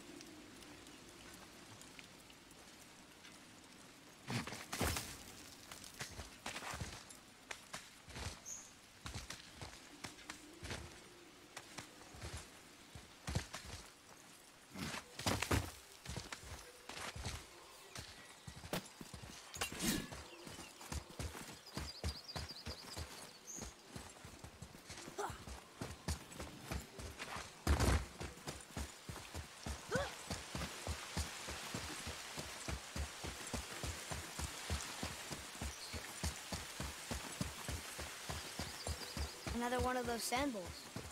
Another one of those sand bowls.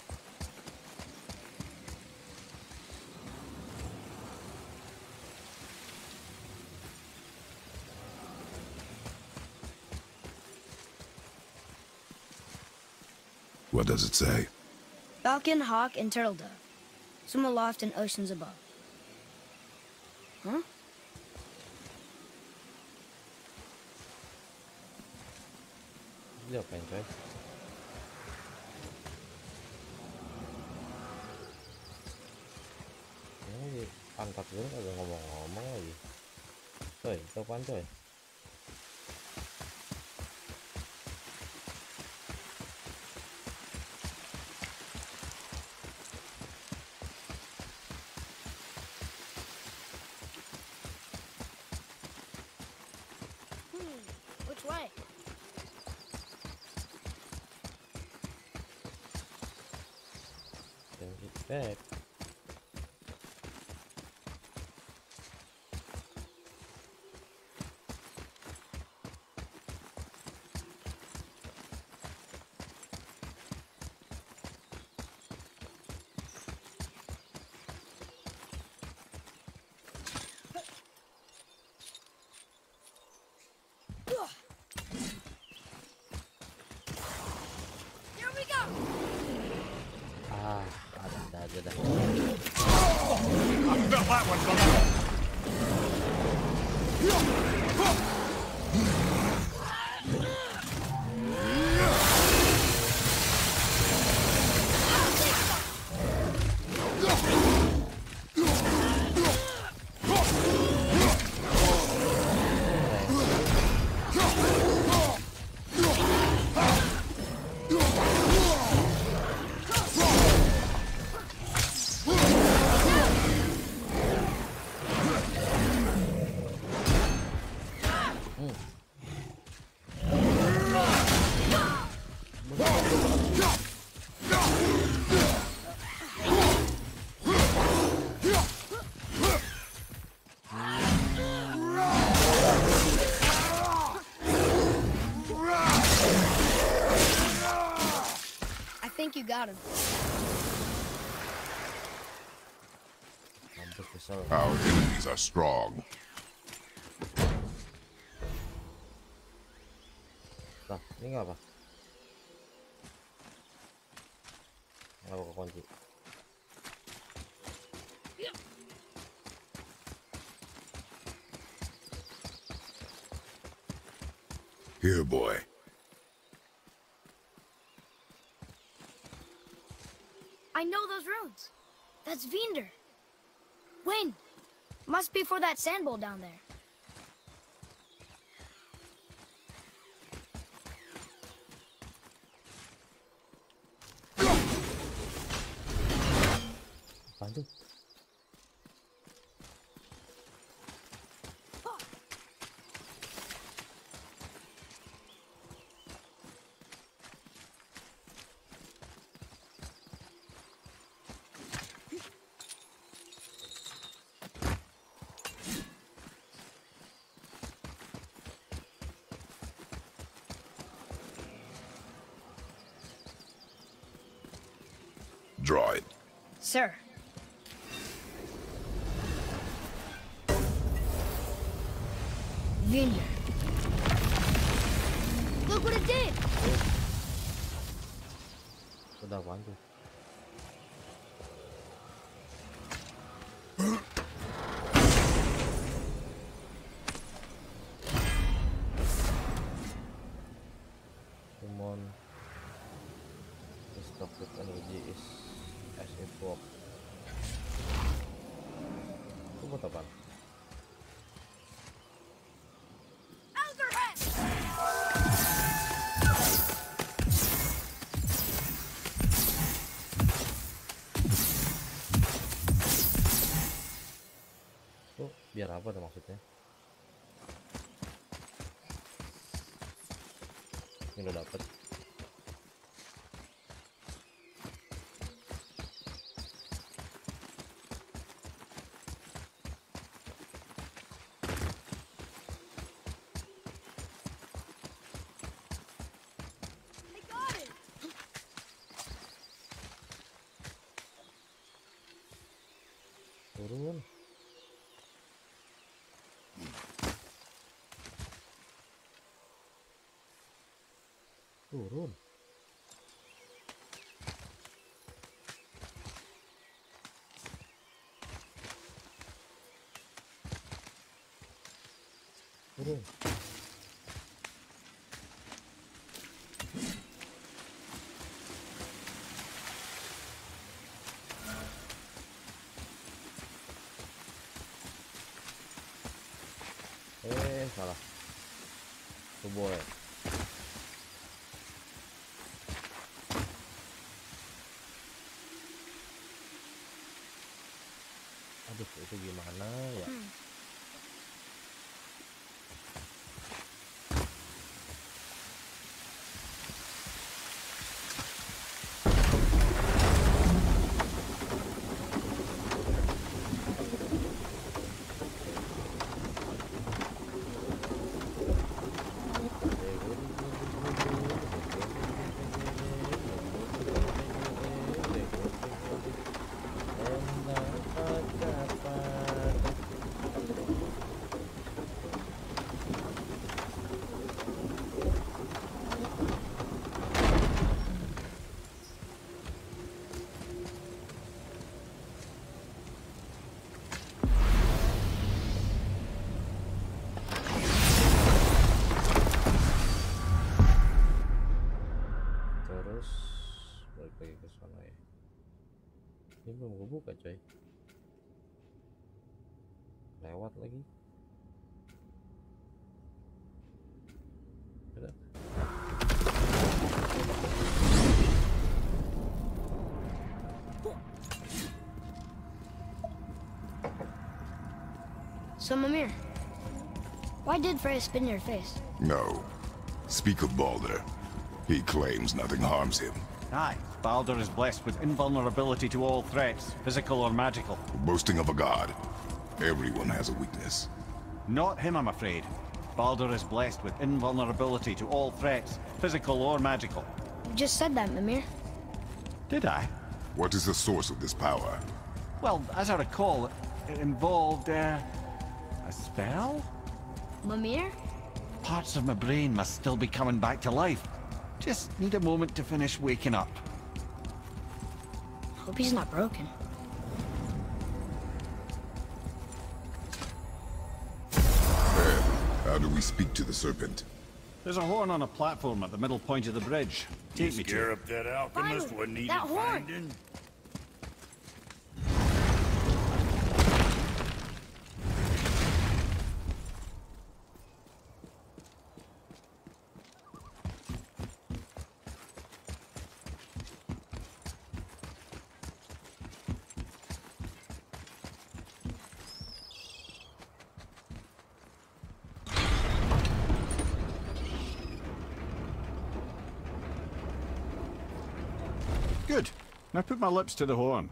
What does it say? Falcon, hawk, and turtle dove. Swim aloft in oceans above. Huh? Dia apa yang coy? Ini angkat dulu agak ngomong-ngomong lagi. Coy, itu apaan coy? Which way? Then it's back. Here we go! Ah, ada aja dah. I felt that one, brother. I think you got him. Mampus kesel. Our enemies are strong. Nah, ini nggak apa? Nggak apa kunci. Here, boy. I know those runes. That's Vinder. Wind. Must be for that sand bowl down there. Apaan tuh? Draw it. Sir. Ginger. Look what it did! Sudah apaan tuh? Summon this toxic energy is as evoked. Itu buat apaan? Biar apa tuh maksudnya? Ini udah dapet. Turun. Turun. Turun. Salah. Tuh boleh. Aduh, itu gimana ya? Balik lagi ke sana ya. Ini belum kebuka coy. Lewat lagi. Udah. So Mimir, why did Freya spin your face? No. Speak of Baldur. He claims nothing harms him. Aye, Baldur is blessed with invulnerability to all threats, physical or magical. Boasting of a god. Everyone has a weakness. Not him, I'm afraid. Baldur is blessed with invulnerability to all threats, physical or magical. You just said that, Mimir. Did I? What is the source of this power? Well, as I recall, it involved, a spell? Mimir? Parts of my brain must still be coming back to life. Just need a moment to finish waking up. Hope he's not broken. How do we speak to the serpent? There's a horn on a platform at the middle point of the bridge. Take me to Scare it. up that alchemist Finally, what needed that horn. finding? Good. Now put my lips to the horn.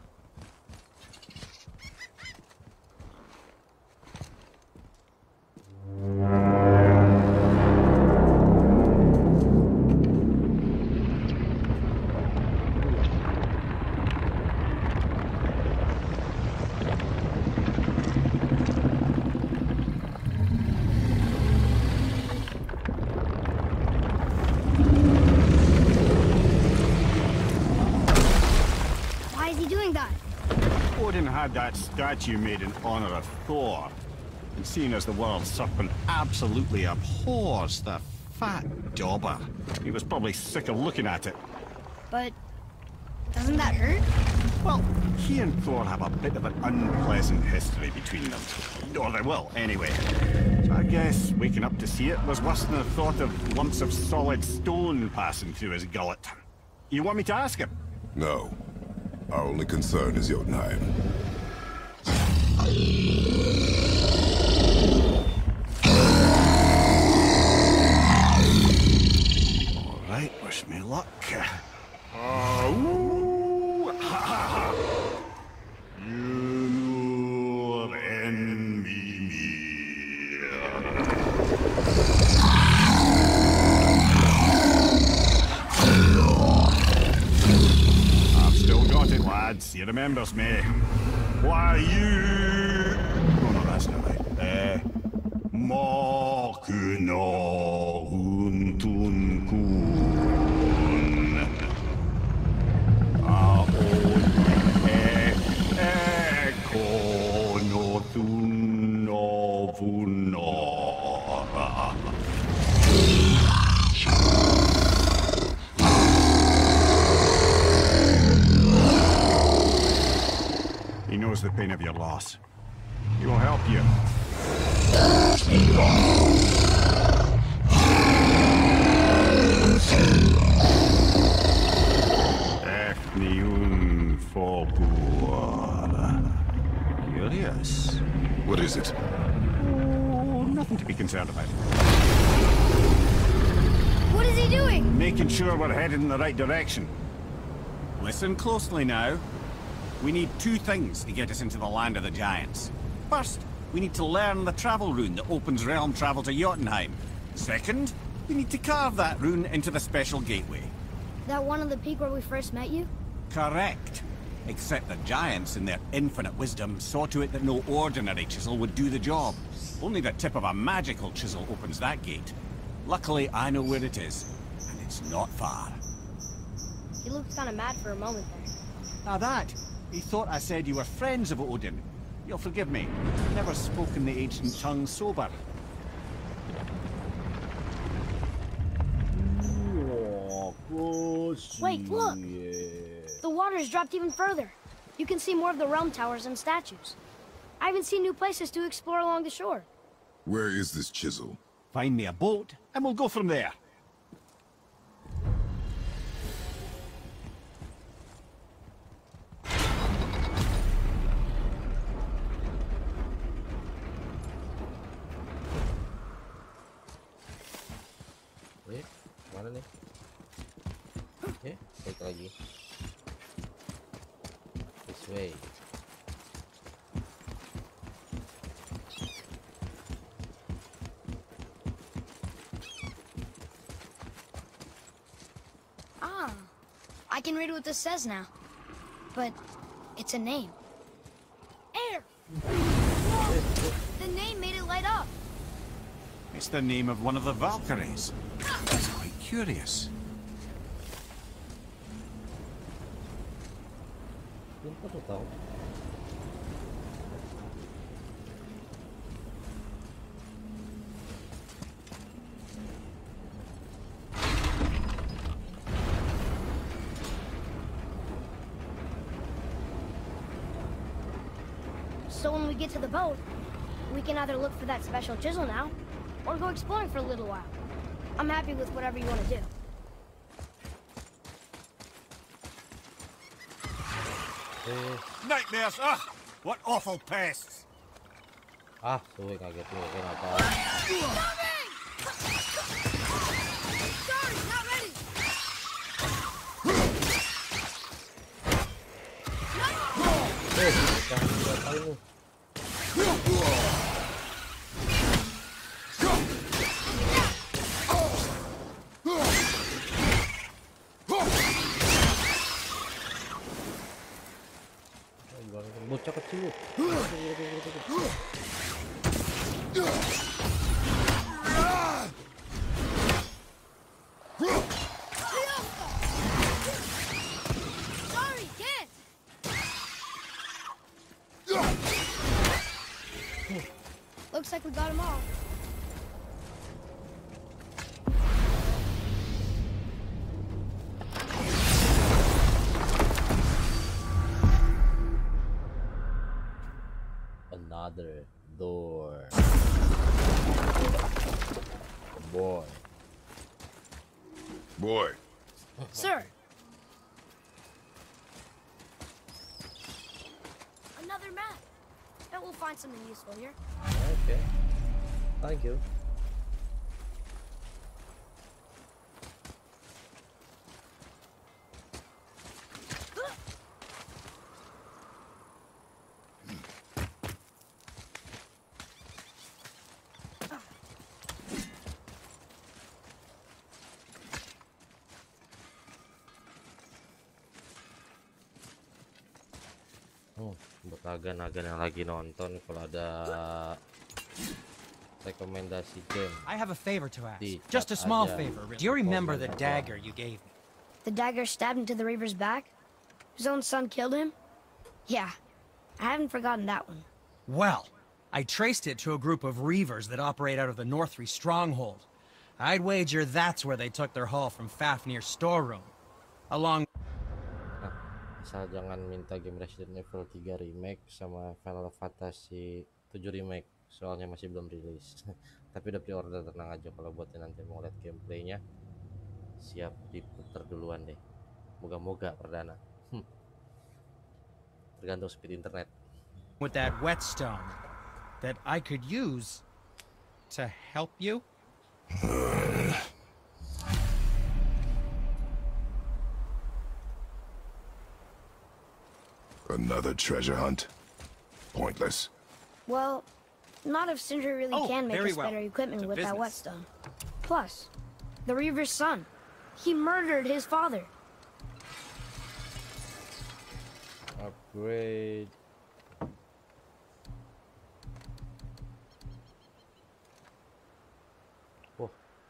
had that statue made in honor of Thor. And seeing as the world serpent absolutely abhors the fat dauber, he was probably sick of looking at it. But doesn't that hurt? Well, he and Thor have a bit of an unpleasant history between them. Or they will, anyway. So I guess waking up to see it was worse than the thought of lumps of solid stone passing through his gullet. You want me to ask him? No. Our only concern is Jotunheim. All right, wish me luck. You envy me. I've still got it, lads. He remembers me. Why you? Oh no, that's not right. Makuna huntun kun. He knows the pain of your loss. He will help you. Efniun Forbur. Curious. What is it? Oh, nothing to be concerned about. What is he doing? Making sure we're headed in the right direction. Listen closely now. We need two things to get us into the land of the giants. First, we need to learn the travel rune that opens realm travel to Jotunheim. Second, we need to carve that rune into the special gateway. That one on the peak where we first met you? Correct. Except the giants, in their infinite wisdom, saw to it that no ordinary chisel would do the job. Only the tip of a magical chisel opens that gate. Luckily, I know where it is, and it's not far. He looked kind of mad for a moment there. Now that, he thought I said you were friends of Odin. You'll forgive me. I've never spoken the ancient tongue sober. Wait, look! The water's dropped even further. You can see more of the realm towers and statues. I even see new places to explore along the shore. Where is this chisel? Find me a boat, and we'll go from there. Wait, mana nih? Oke, balik lagi. This way. I can read what this says now. But it's a name. Air! The name made it light up. It's the name of one of the Valkyries. That's quite curious. So when we get to the boat, we can either look for that special chisel now, or go exploring for a little while. I'm happy with whatever you want to do. Nightmares! Ugh! What awful pests! Ah, suwe kaget gue kenapa? Sorry, not ready. Bocah kecil. Sorry, can't. like we got them all. Another door. Boy. Boy. Sir. Another map. Bet we'll find something useful here. Okay. Thank you. Buat agan-agan yang lagi nonton, kalau ada rekomendasi game, I have a favor to ask. Di Just a chat small aja. favor. Do you remember the dagger you gave me? The dagger stabbed into the Reaver's back? His own son killed him? Yeah, I haven't forgotten that one. Well, I traced it to a group of Reavers that operate out of the Northree stronghold. I'd wager that's where they took their haul from Fafnir's storeroom. Along... asal jangan minta game Resident Evil 3 remake sama Final Fantasy 7 remake, soalnya masih belum rilis. Tapi udah pre-order, tenang aja. Kalau buat yang nanti mau lihat gameplaynya, siap diputar duluan deh. Moga-moga perdana. Tergantung speed internet. with that whetstone that I could use to help you? Another treasure hunt? Pointless. Well, not if Sindri really can make us better equipment with that business. whetstone. Plus, the Reaver's son. He murdered his father. Upgrade. Whoa.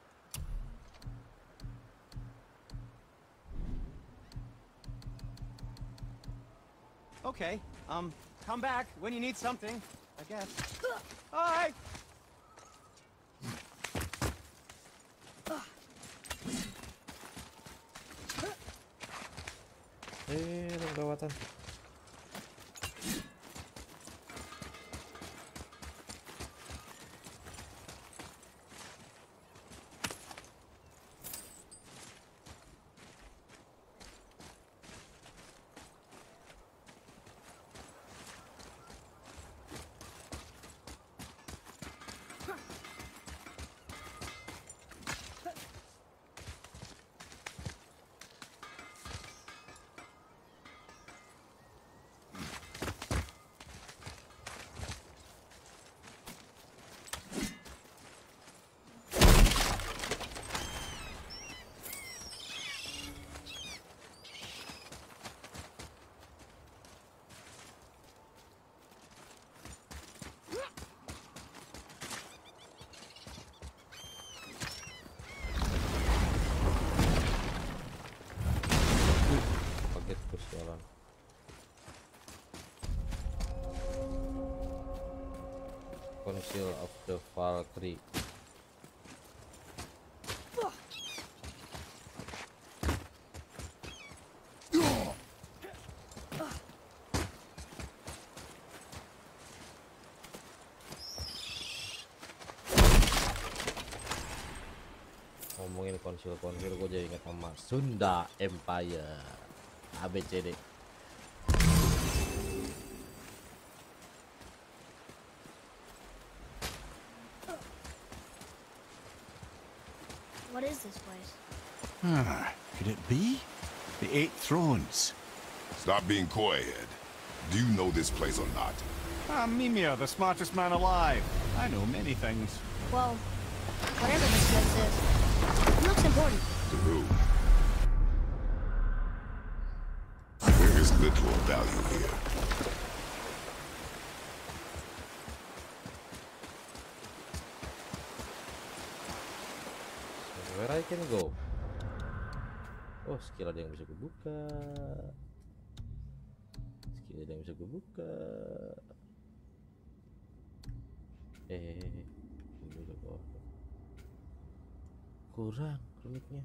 Okay, come back when you need something, I guess. Bye! Perawatan. Pagetku sialan. Council of the Valkyrie. Ngomongin konsil gue jadi ingat sama Sunda Empire ABCD. What is this place? Could it be? The Eight Thrones. Stop being coy, Ed. Do you know this place or not? I'm Mimir, the smartest man alive. I know many things. Well, whatever this place is, it looks important. To who? There is little of value here. Where I can go? Oh, skill ada yang bisa gue buka. Skill ada yang bisa gue buka. Ini udah bawah. Kurang rumitnya.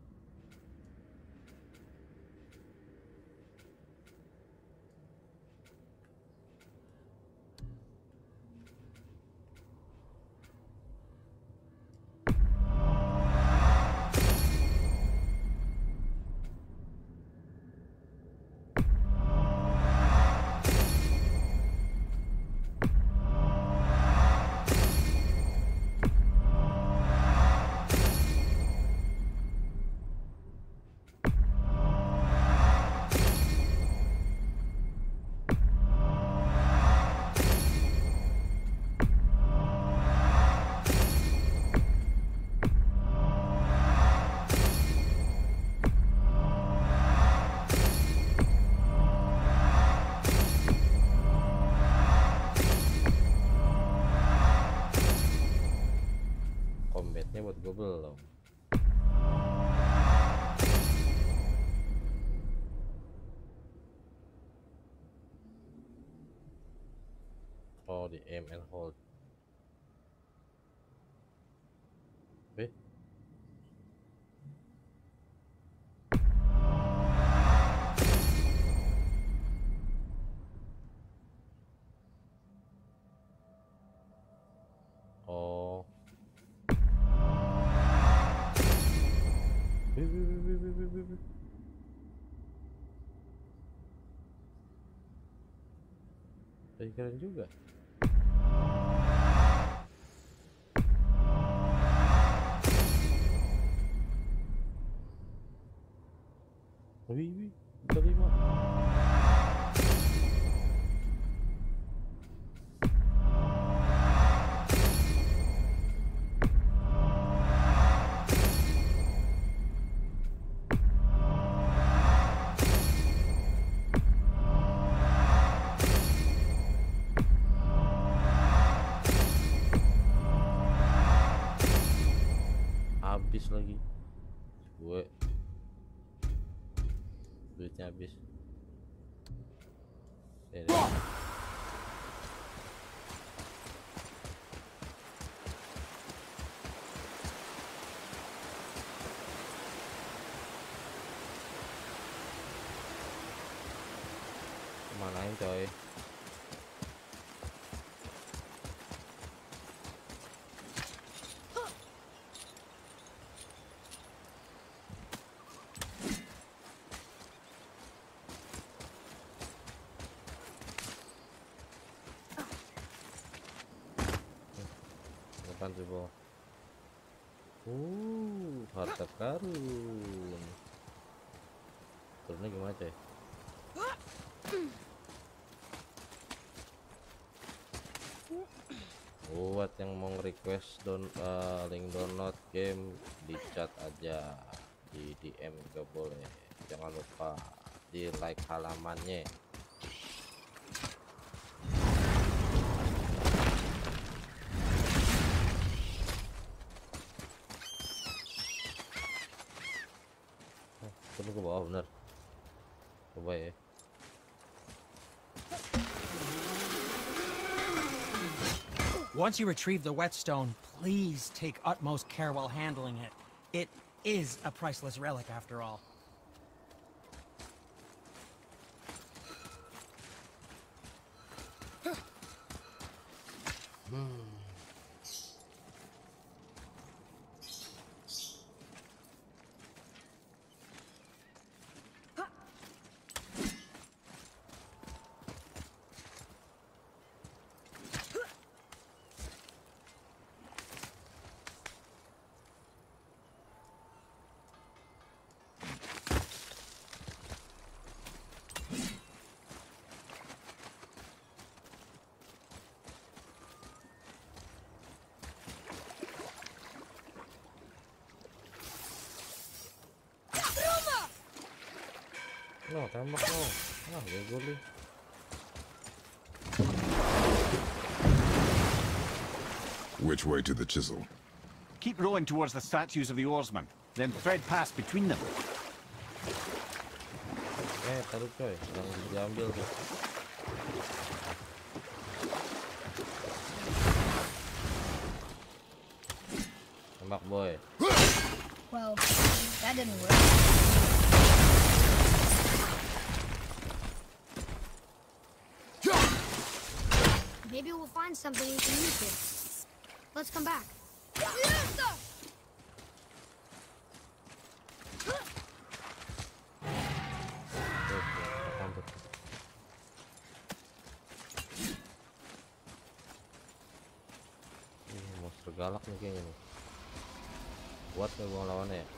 Combatnya buat gue belum. Oh, di aim and hold. Oh. Keren juga. Wih, kelima. Habis lagi gue, duitnya habis. Kemanain coy? Coba. Harta karun. Turunnya gimana coy? Buat yang mau request link download game di chat aja, di DM juga boleh. Jangan lupa di like halamannya. Turun ke bawah bener. Coba ya. Once you retrieve the whetstone, please take utmost care while handling it. It is a priceless relic after all. No, tembak no. Gak boleh. Which way to the chisel? Keep rowing towards the statues of the oarsmen, then thread past between them. Taruh coy, yang diambil tuh. Tembak, boy. Well, that didn't work. Maybe we'll find something we can use here. Let's come back. Monster galak nih kayaknya nih. Kuat nih gua lawannya ya.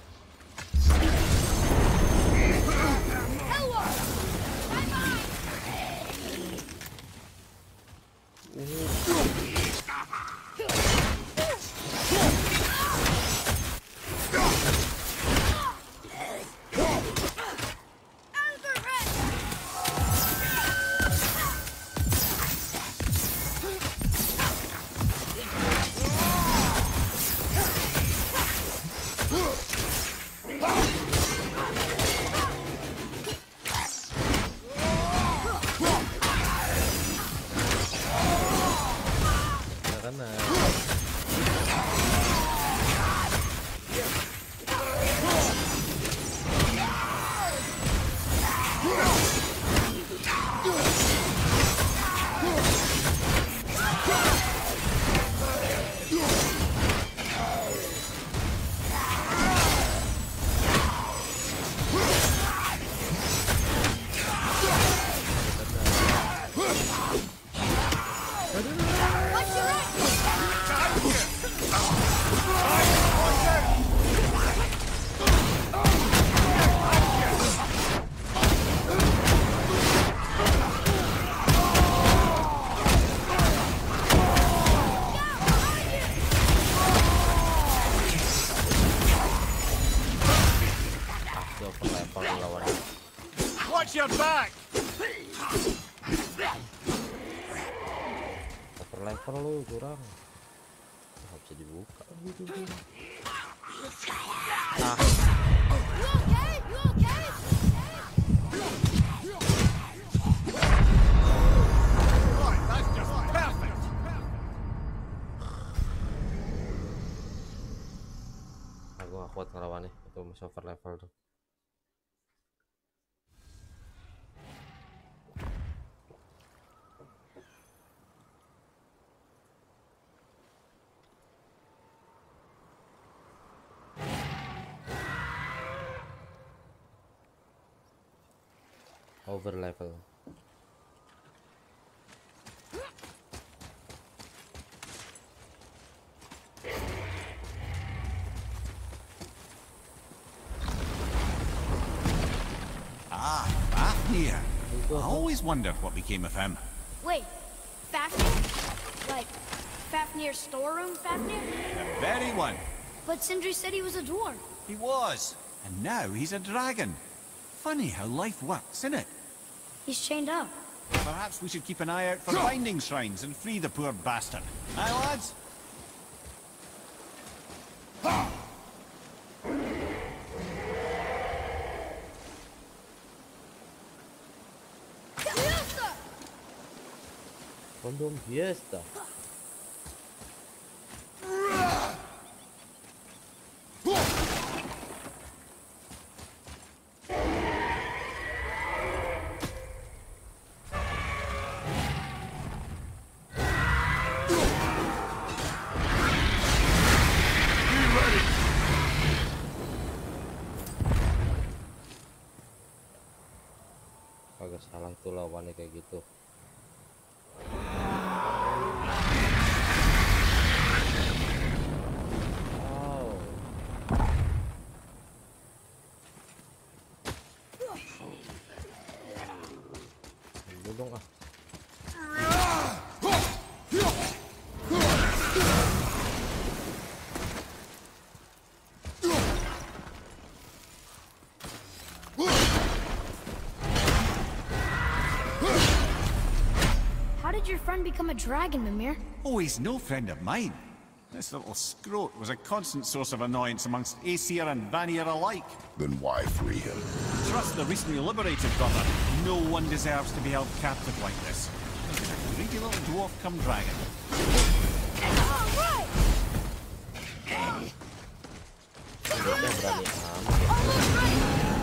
Watch your back. Level lu kurang. Nggak bisa dibuka gitu. Ah. Aku gak kuat ngelawannya, itu masih over level tuh. Over level. Ah, Fafnir. I always wondered what became of him. Wait, Fafnir? Like, Fafnir's storeroom Fafnir? The very one. But Sindri said he was a dwarf. He was. And now he's a dragon. Funny how life works, isn't it? He's chained up. Perhaps we should keep an eye out for binding shrines and free the poor bastard. Aye, lads? Condom fiesta. Agak salah itu lawannya kayak gitu. Dong ah. How did your friend become a dragon, Mimir? Oh, he's no friend of mine. This little scrote was a constant source of annoyance amongst Aesir and Vanir alike. Then why free him? Trust the recently liberated brother. No one deserves to be held captive like this. He's a greedy little dwarf come dragon. Bocah berani amat ya.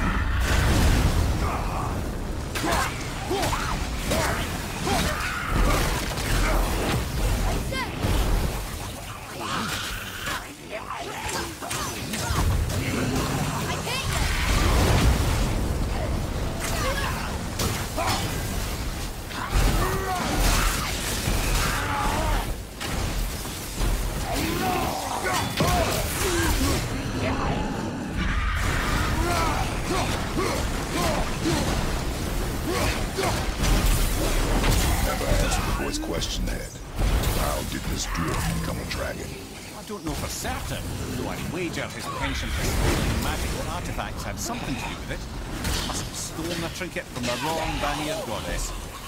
Never answered the boy's question, Ned. How did this dwarf become a dragon? I don't know for certain, though I'd wager his penchant for stealing magical artifacts had something to do with it. Must have stolen the trinket from the wrong Vanir goddess.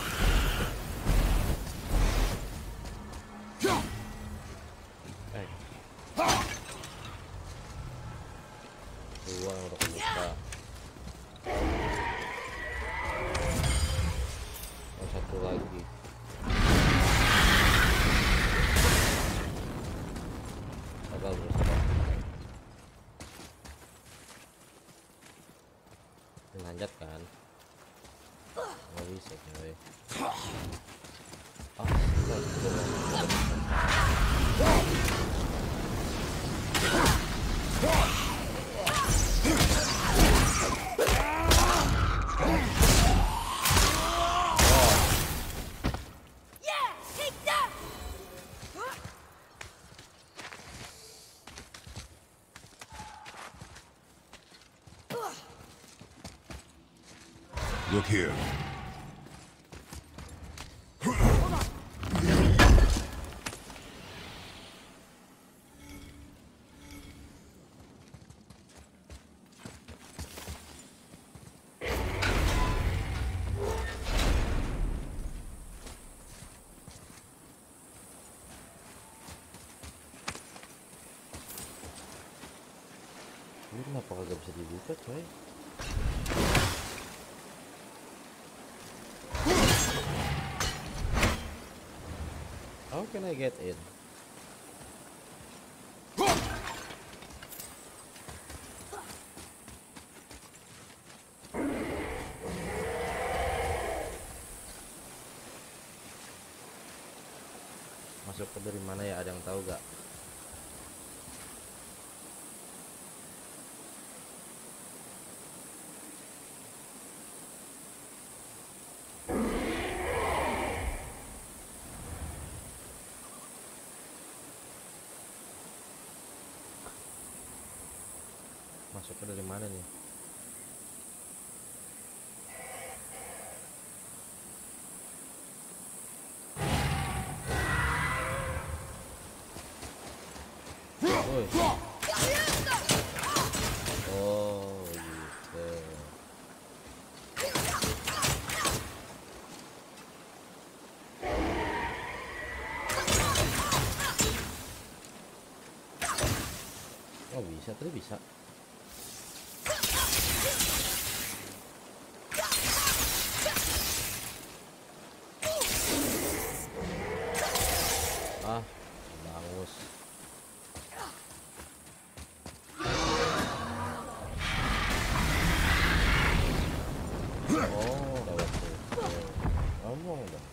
Dua udah kebuka. Yang satu lagi. Agak berusaha. Lanjut kan? Nggak bisa coy. Look here. Ini kenapa kagak bisa dibuka coy? How can I get in? Masuk ke dari mana ya? Ada yang tahu gak? Masuknya dari mana nih? Woi. Oh gitu. Oh bisa, tadi bisa. Ah, bagus. Oh, lewat situ. Ngomong dong.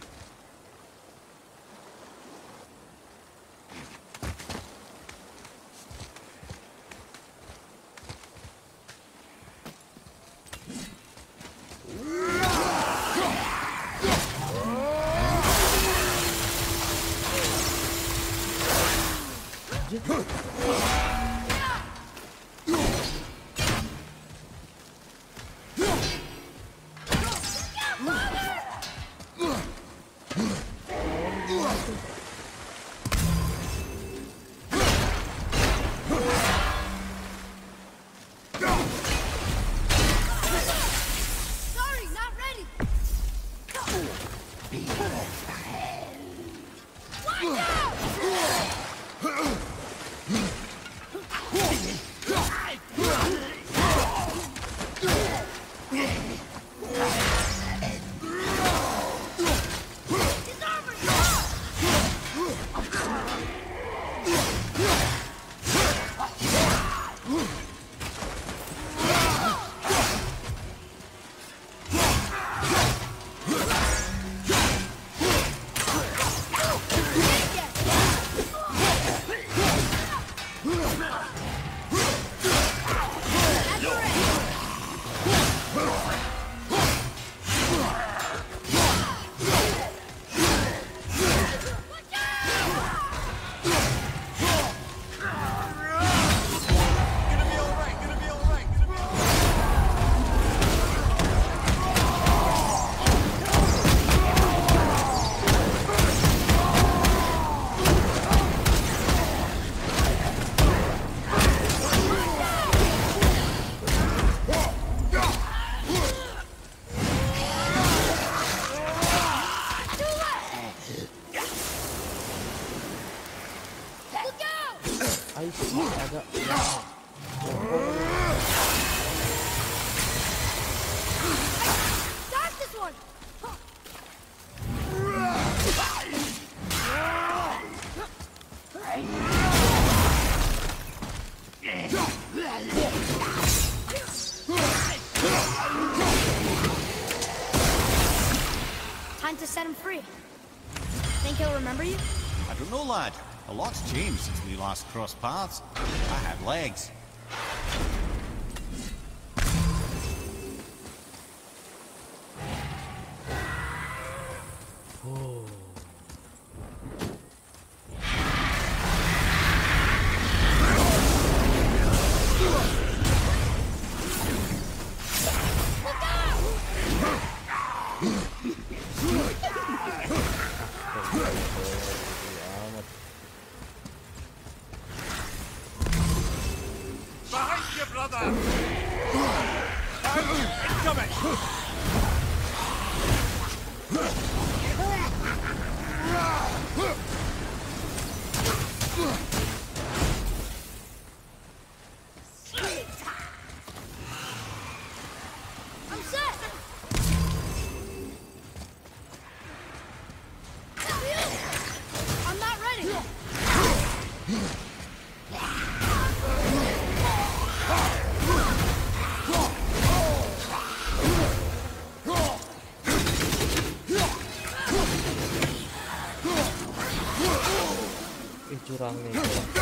Time to set him free. Think he'll remember you? I don't know, lad. A lot's changed since we last crossed paths. I had legs. Oh. Behind you, brother! Incoming! I'm set! I'm not ready! Curang nih.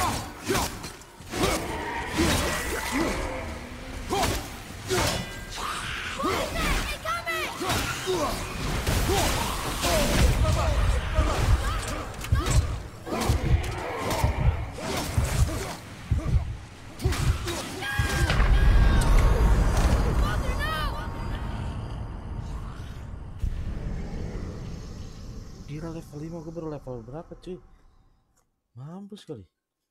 Gila, level 5 gue baru level berapa cuy? Mampus kali.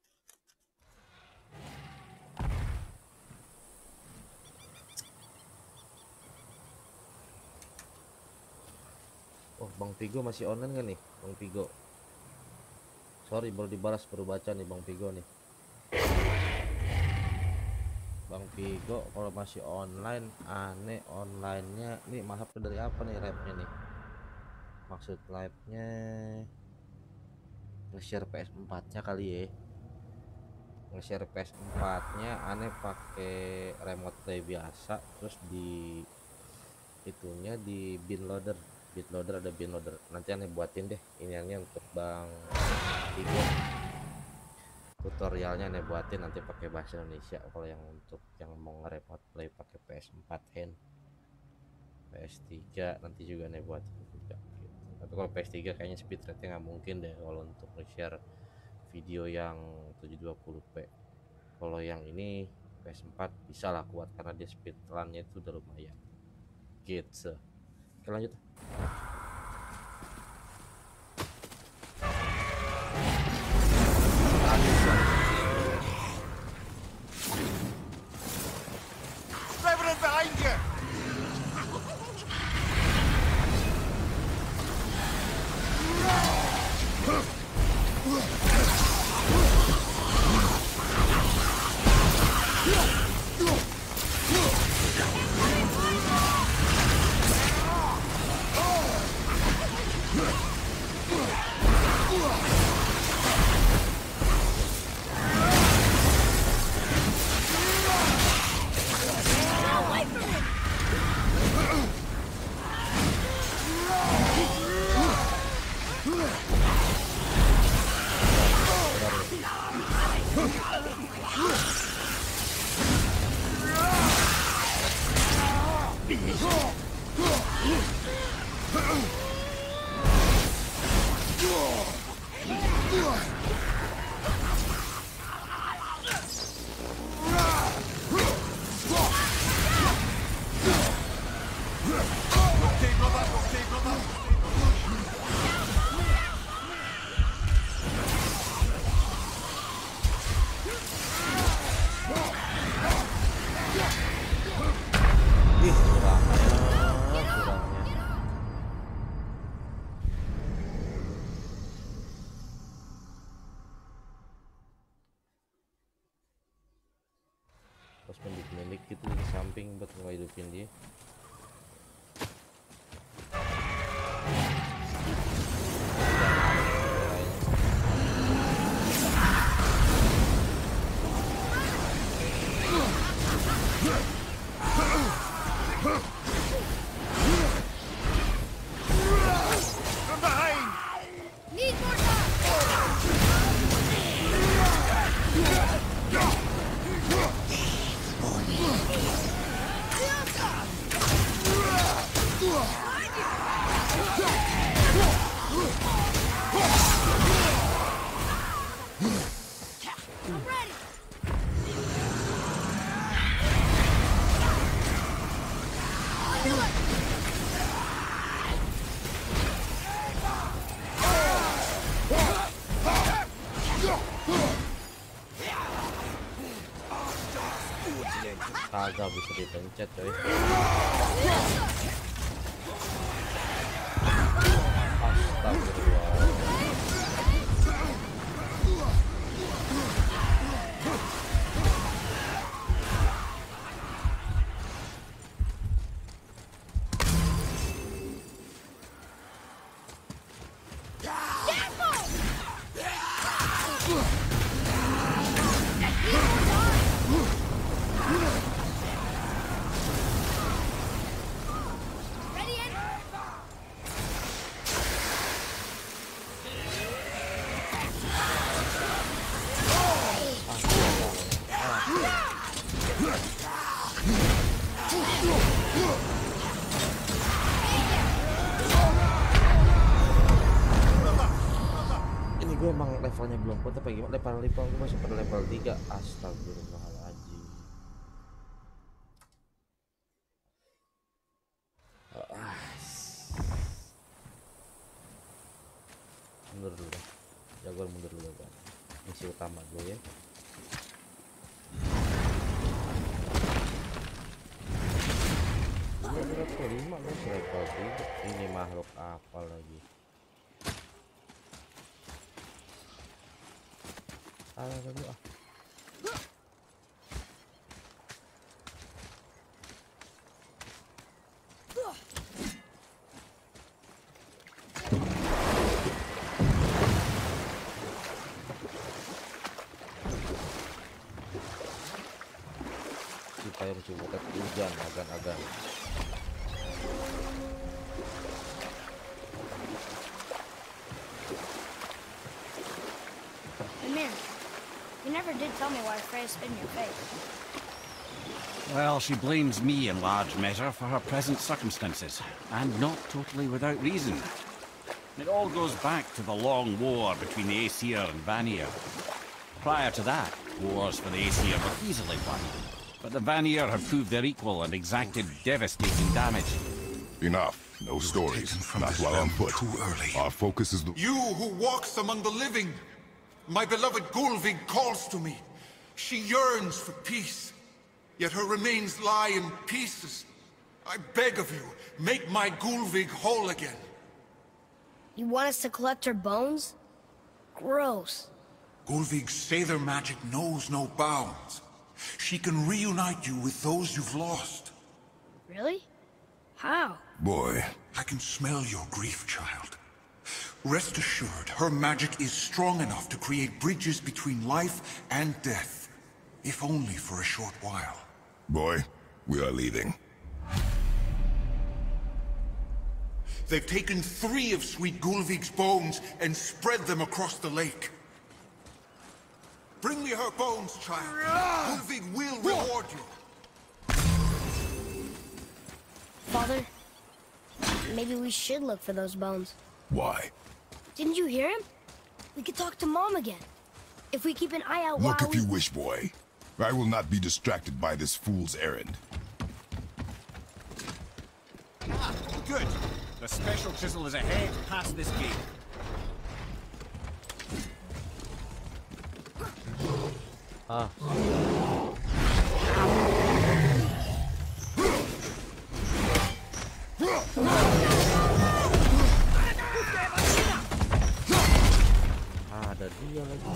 Oh, Bang Pigo masih online kan nih, Bang Pigo? Sorry, baru dibalas, baru baca nih Bang Pigo nih. Bang Pigo kalau masih online, aneh onlinenya nih. Maaf dari apa nih live-nya nih? Maksud live-nya nge-share PS4 nya kali ya, nge-share PS4 nya aneh pakai remote play biasa, terus di itunya di bin loader ada bin loader, nanti aneh buatin deh iniannya untuk Bang Tigo, tutorialnya aneh buatin nanti pakai bahasa Indonesia kalau yang untuk yang mau nge-remote play pakai PS4 hand, PS3 nanti juga aneh buatin juga. Tapi kalau PS3 kayaknya speed rate nggak mungkin deh kalau untuk nge-share video yang 720p. Kalau yang ini PS4 bisa lah kuat karena dia speed run-nya itu udah lumayan gitu. Oke, lanjut. Revenant behind you! Pas mendik-mendik gitu di samping buat ngehidupin dia. Kagak bisa dipencet coy. Astagfirullah. Ini gue emang levelnya belum kuat apa gimana? Level gue masih pada level 3. Astagfirullahaladzim. Mundur dulu deh. Jagoan mundur dulu kan. Misi utama dulu ya. Ini level 5 guys, level 3. Ini makhluk apa lagi? Salah dulu ah. Supaya coba hujan agan-agan. Mimir, you never did tell me why Freya spit in your face. Well, she blames me in large measure for her present circumstances, and not totally without reason. It all goes back to the long war between the Aesir and Vanir. Prior to that, wars for the Aesir were easily won, but the Vanir have proved their equal and exacted devastating damage. Enough. No stories. Not while on foot. Too early. Our focus is the... You who walks among the living! My beloved Gulvig calls to me. She yearns for peace, yet her remains lie in pieces. I beg of you, make my Gulvig whole again. You want us to collect her bones? Gross. Gulvig's Sather magic knows no bounds. She can reunite you with those you've lost. Really? How? Boy. I can smell your grief, child. Rest assured, her magic is strong enough to create bridges between life and death, if only for a short while. Boy, we are leaving. They've taken 3 of Sweet Gulvig's bones and spread them across the lake. Bring me her bones, child. Gulvig will reward you. Father, maybe we should look for those bones. Why? Didn't you hear him? We could talk to Mom again. If we keep an eye out Look while if you wish, boy. I will not be distracted by this fool's errand. Ah, good. The special chisel is ahead past this gate. Ah. Ada dia lagi.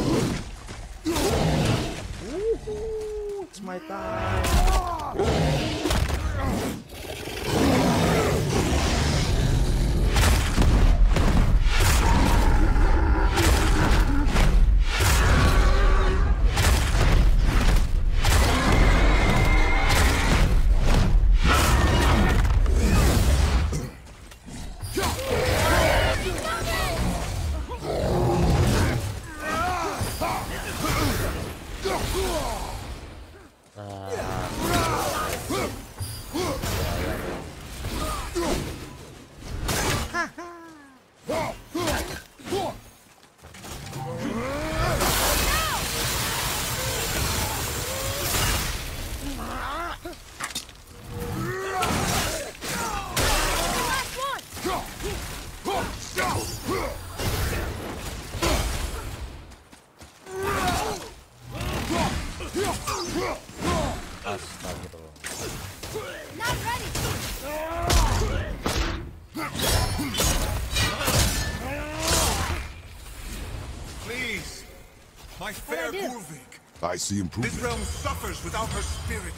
It's my time. My fair do? Gulvig. I see improvement. This realm suffers without her spirit.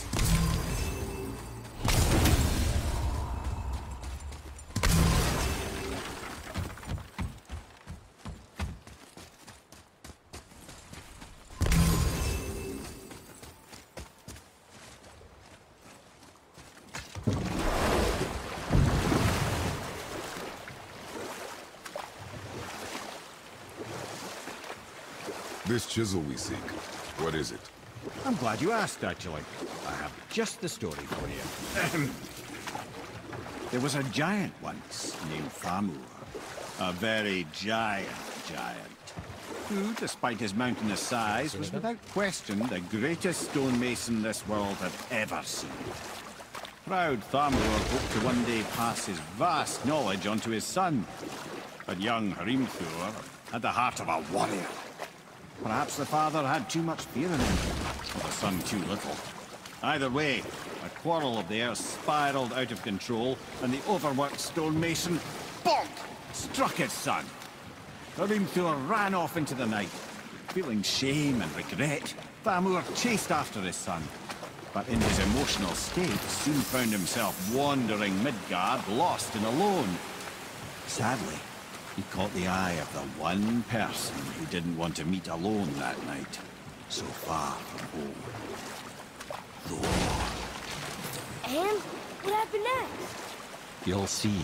This chisel we seek, what is it? I'm glad you asked, actually. I have just the story for you. There was a giant once named Thamur. A very giant, who, despite his mountainous size, was without question the greatest stonemason this world had ever seen. Proud Thamur hoped to one day pass his vast knowledge on to his son. But young Hrimthur had the heart of a warrior. Perhaps the father had too much fear in him, or the son too little. Either way, a quarrel of theirs spiraled out of control, and the overworked stonemason, bonk, struck his son. Hrimthur ran off into the night. Feeling shame and regret, Thamur chased after his son. But in his emotional state, soon found himself wandering Midgard, lost and alone. Sadly, he caught the eye of the one person who didn't want to meet alone that night, so far from home. Thor. And what happened next? You'll see.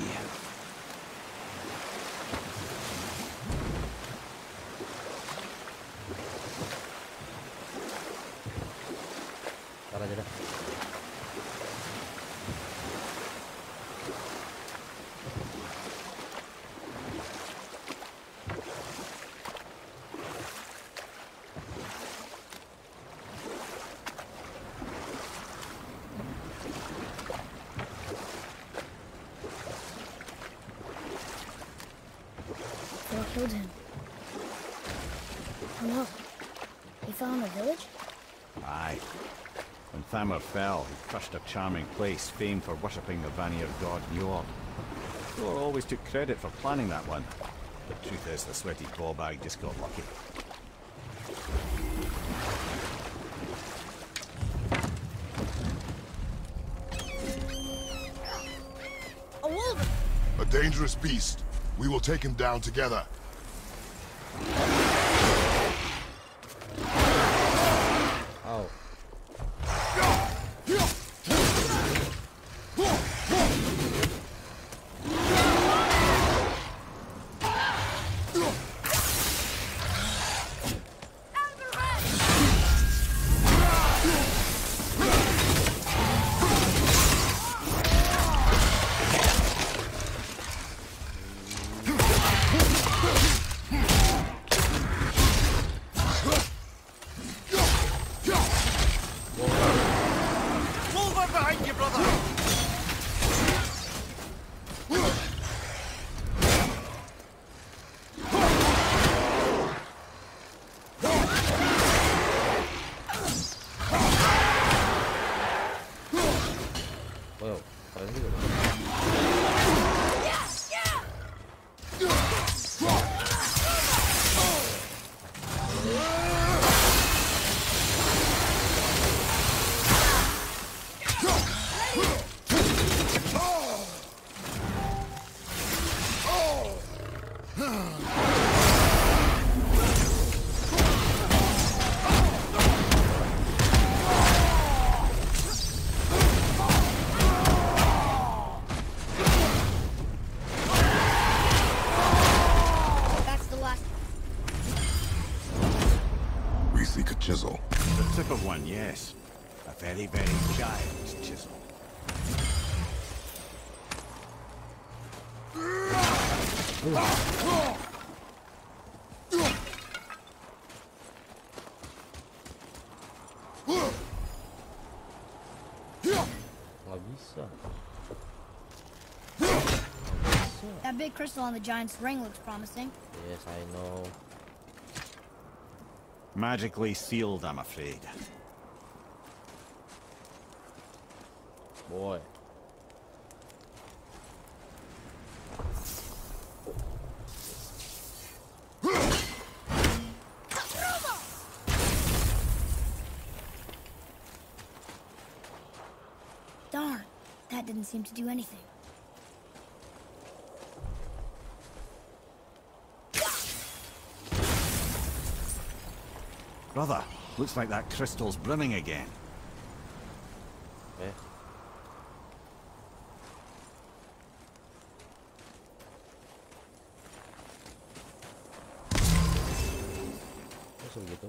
Ntar aja dah. Thor killed him. Oh no. He fell in the village? Aye. When Thamur fell, he crushed a charming place famed for worshipping the Vanir god Njord. Thor always took credit for planning that one. The truth is, the sweaty ballbag just got lucky. A wolf! A dangerous beast. We will take him down together. Oh. Wow, keren juga. That's the last. We seek a chisel. The tip of one, yes. A very, very giant chisel. Nggak bisa. That big crystal on the giant's ring looks promising. Yes, I know. Magically sealed, I'm afraid. Boy. That didn't seem to do anything. Brother, looks like that crystal's brimming again. Okay. Masa begitu?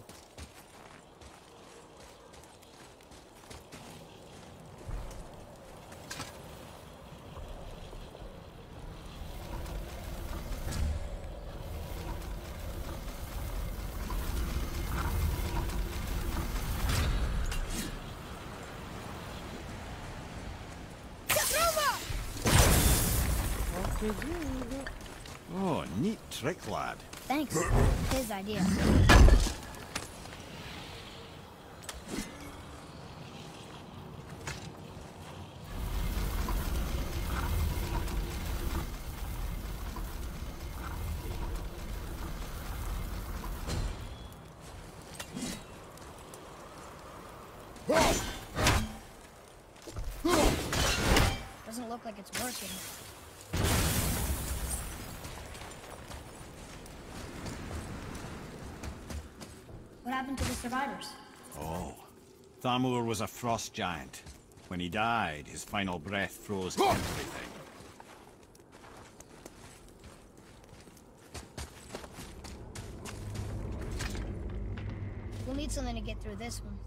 Oh, neat trick, lad. Thanks. His idea. Doesn't look like it's working. What happened to the survivors? Oh, Thamur was a frost giant. When he died, his final breath froze everything. We'll need something to get through this one.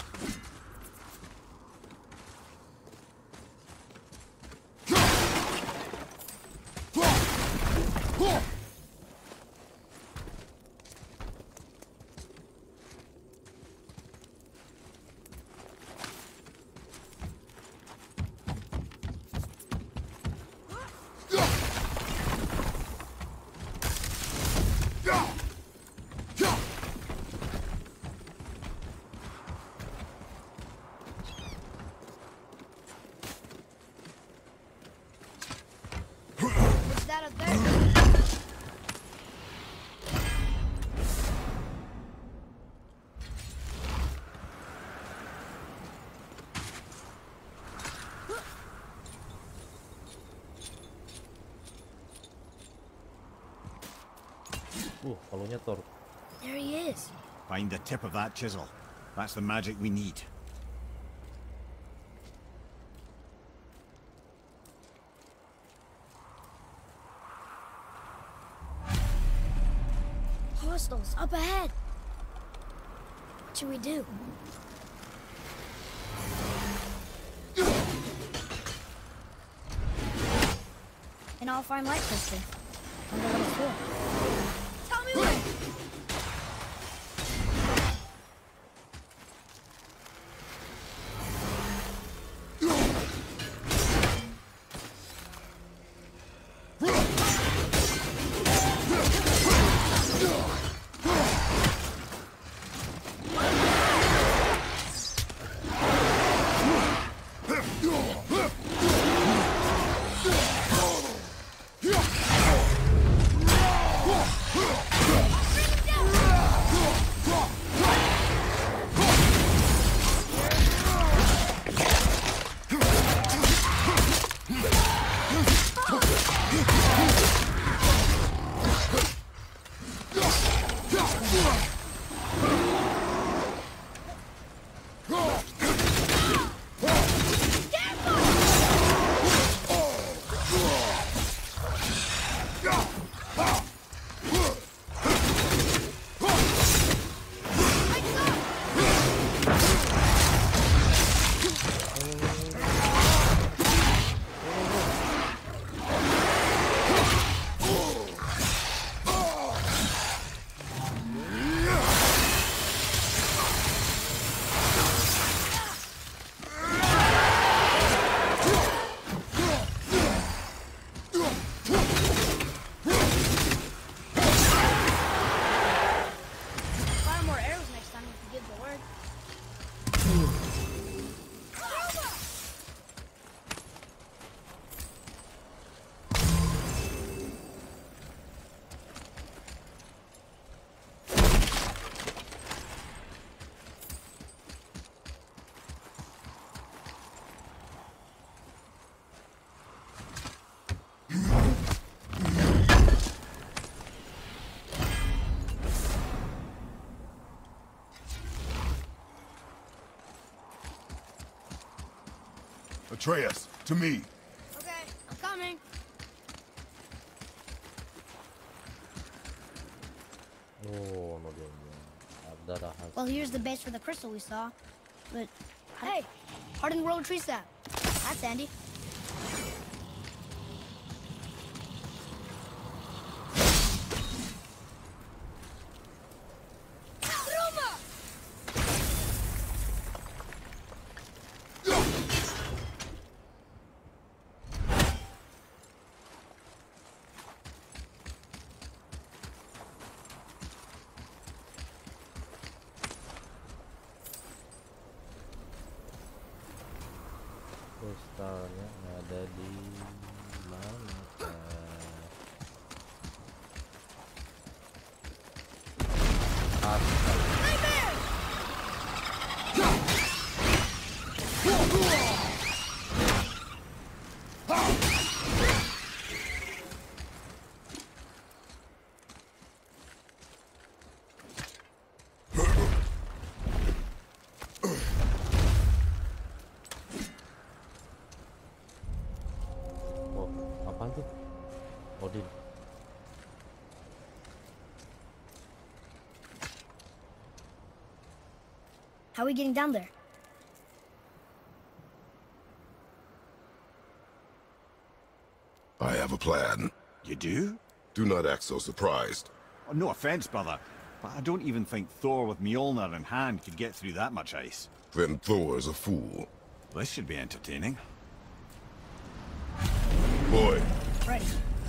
What's that up there? Palunya Thor. There he is. Find the tip of that chisel. That's the magic we need. Hostiles up ahead. What should we do? And I'll find light crystal on the level 4. Tell me when! Atreus, to me. Okay, I'm coming. Oh, no dia. Ada rahasia. Well, here's the base for the crystal we saw. But, hey, hardened roller tree sap. That's handy. Kristalnya ada di mana? Oh, apaan tuh? Odin. How are we getting down there? I have a plan. You do? Do not act so surprised. Oh, no offense, brother, but I don't even think Thor with Mjolnir in hand could get through that much ice. Then Thor's a fool. This should be entertaining. Boy, Ready.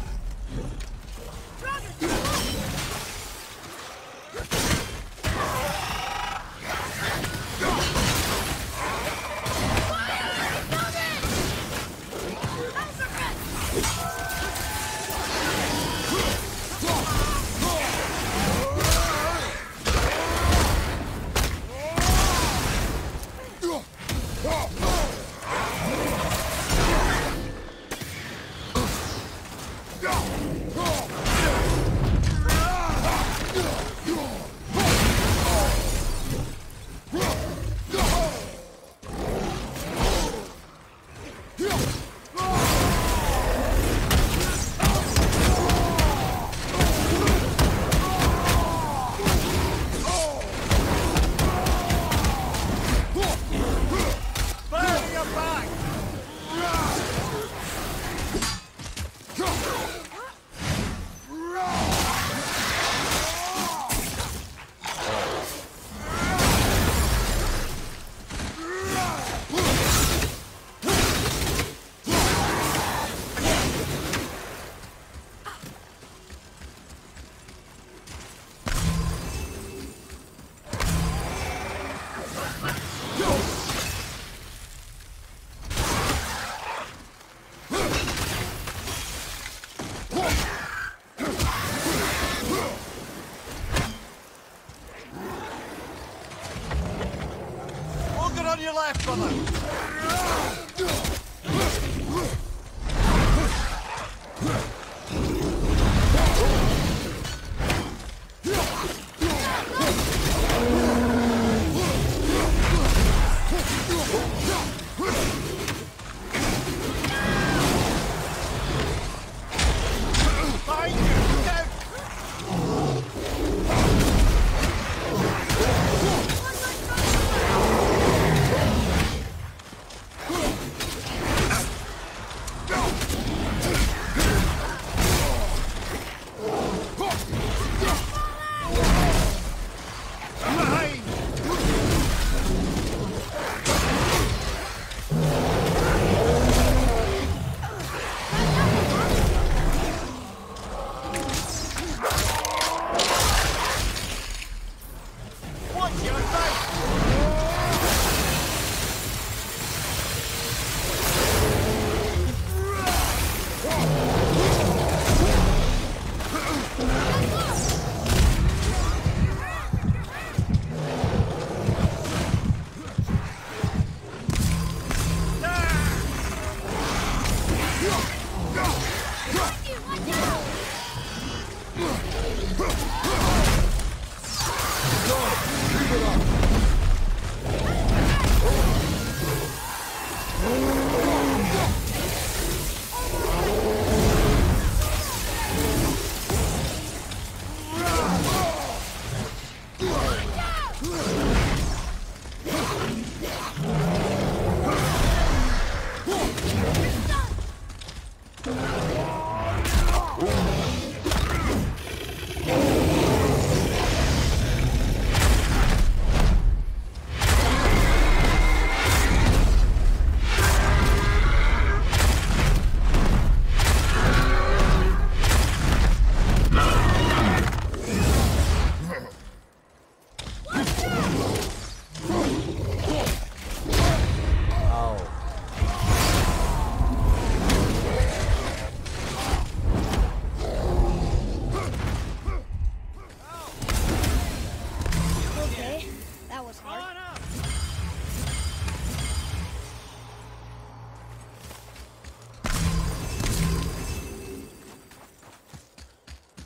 On your left, brother!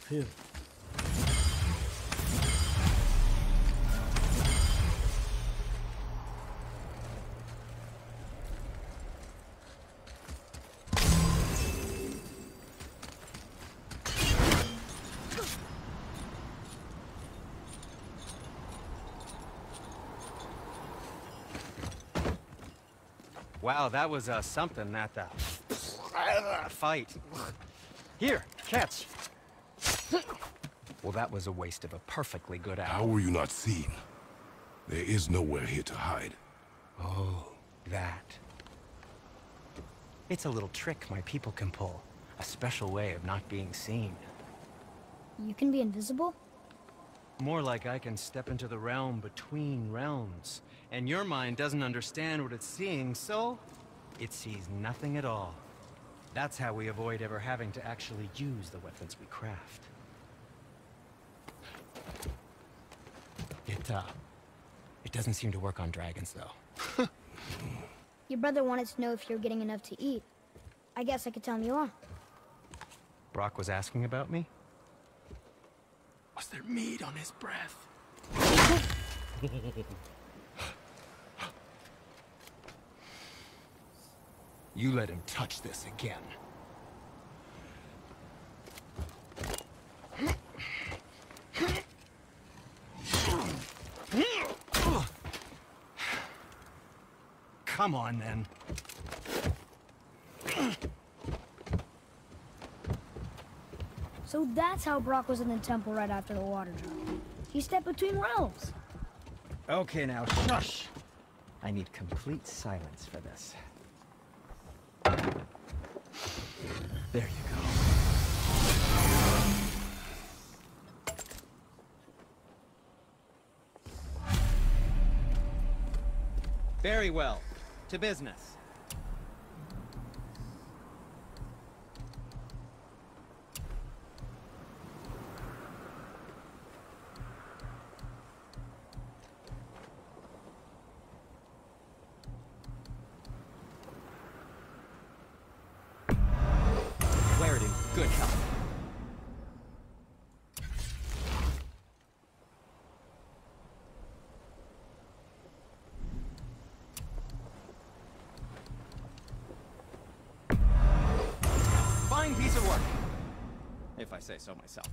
Phew. Wow, that was something at the fight. Here, catch. Well, that was a waste of a perfectly good How hour. were you not seen? There is nowhere here to hide. Oh, that. It's a little trick my people can pull. A special way of not being seen. You can be invisible? More like I can step into the realm between realms. And your mind doesn't understand what it's seeing, so it sees nothing at all. That's how we avoid ever having to actually use the weapons we craft. It doesn't seem to work on dragons, though. Your brother wanted to know if you're getting enough to eat. I guess I could tell him you are. Brock was asking about me? Was there meat on his breath? You let him touch this again. Come on, then. So that's how Brock was in the temple right after the water drop. He stepped between realms. Okay, now, shush! I need complete silence for this. There you go. Very well. To business. Clarity, good health. Fine piece of work, if I say so myself.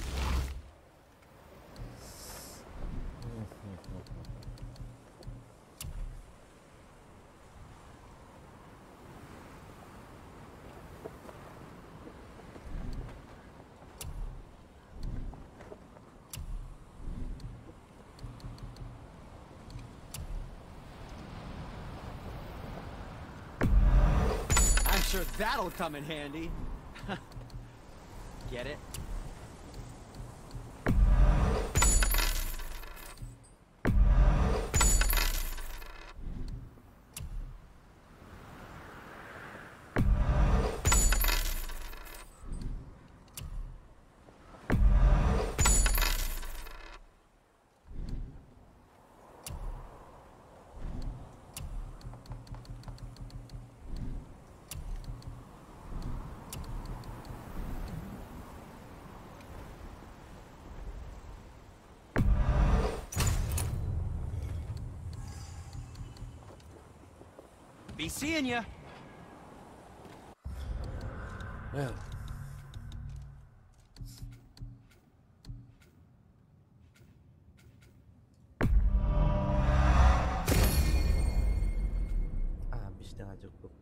I'm sure that'll come in handy. Get it? Be seeing ya. Well. Habis dah nggak cukup.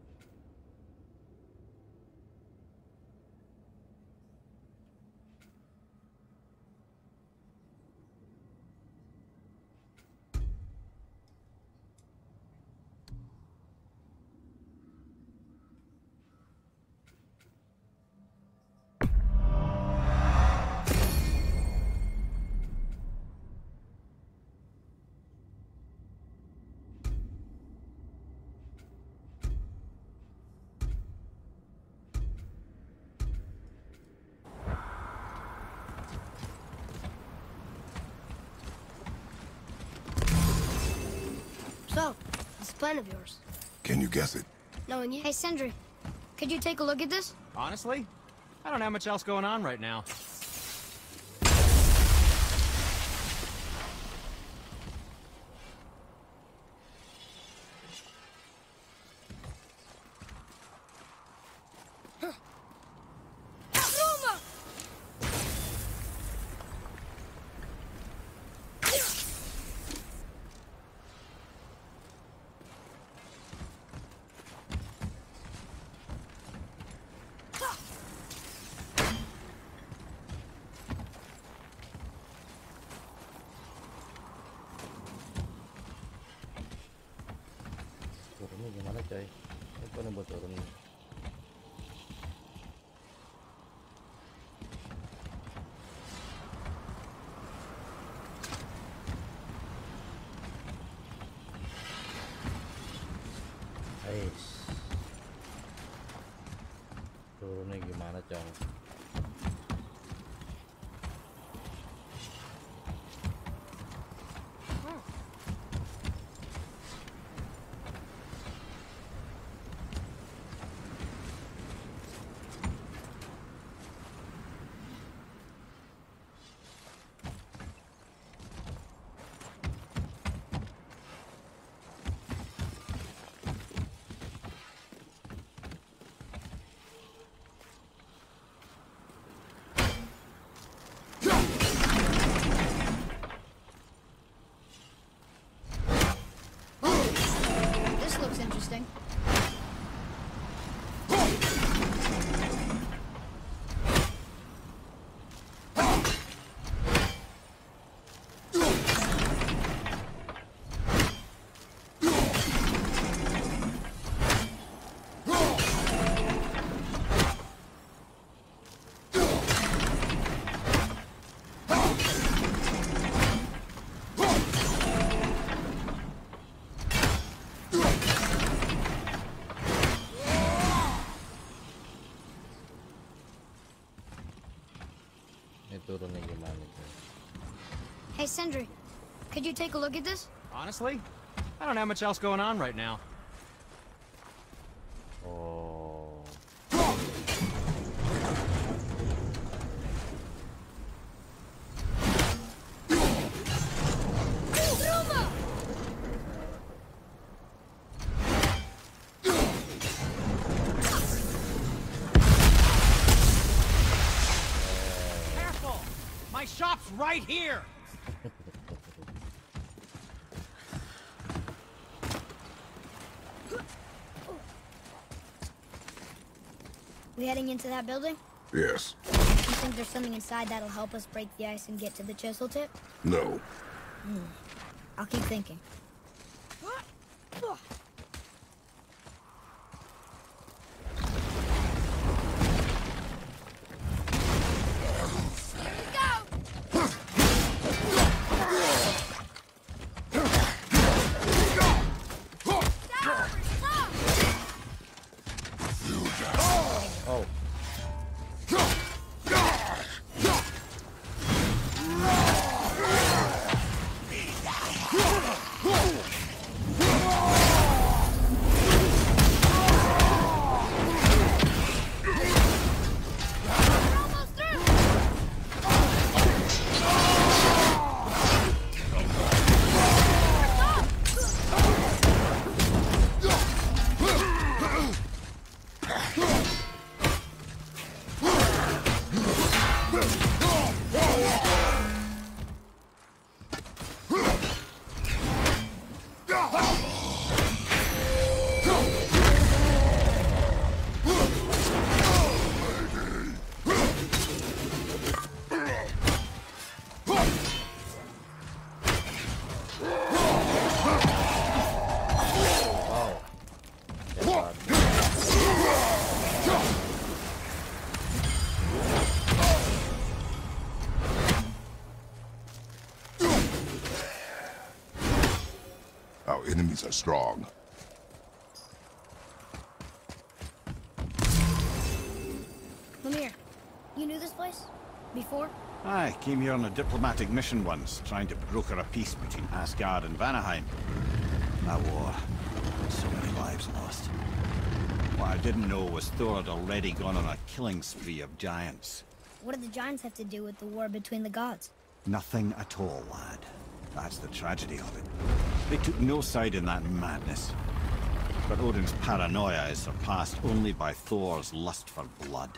So, this plan of yours. Can you guess it? Knowing you. Hey, Sindri, could you take a look at this? Honestly, I don't have much else going on right now. Turunnya gimana, Cong? This looks interesting. Ini turunnya gimana, Cong? Hey, Sindri, could you take a look at this? Honestly, I don't have much else going on right now. Oh. Careful! My shop's right here! We heading into that building? Yes. You think there's something inside that'll help us break the ice and get to the chisel tip? No. I'll keep thinking. Oh. Our enemies are strong. Come here. You knew this place? Before? I came here on a diplomatic mission once, trying to broker a peace between Asgard and Vanaheim. That war, so many lives lost. What I didn't know was Thor had already gone on a killing spree of giants. What did the giants have to do with the war between the gods? Nothing at all, lad. That's the tragedy of it. They took no side in that madness. But Odin's paranoia is surpassed only by Thor's lust for blood.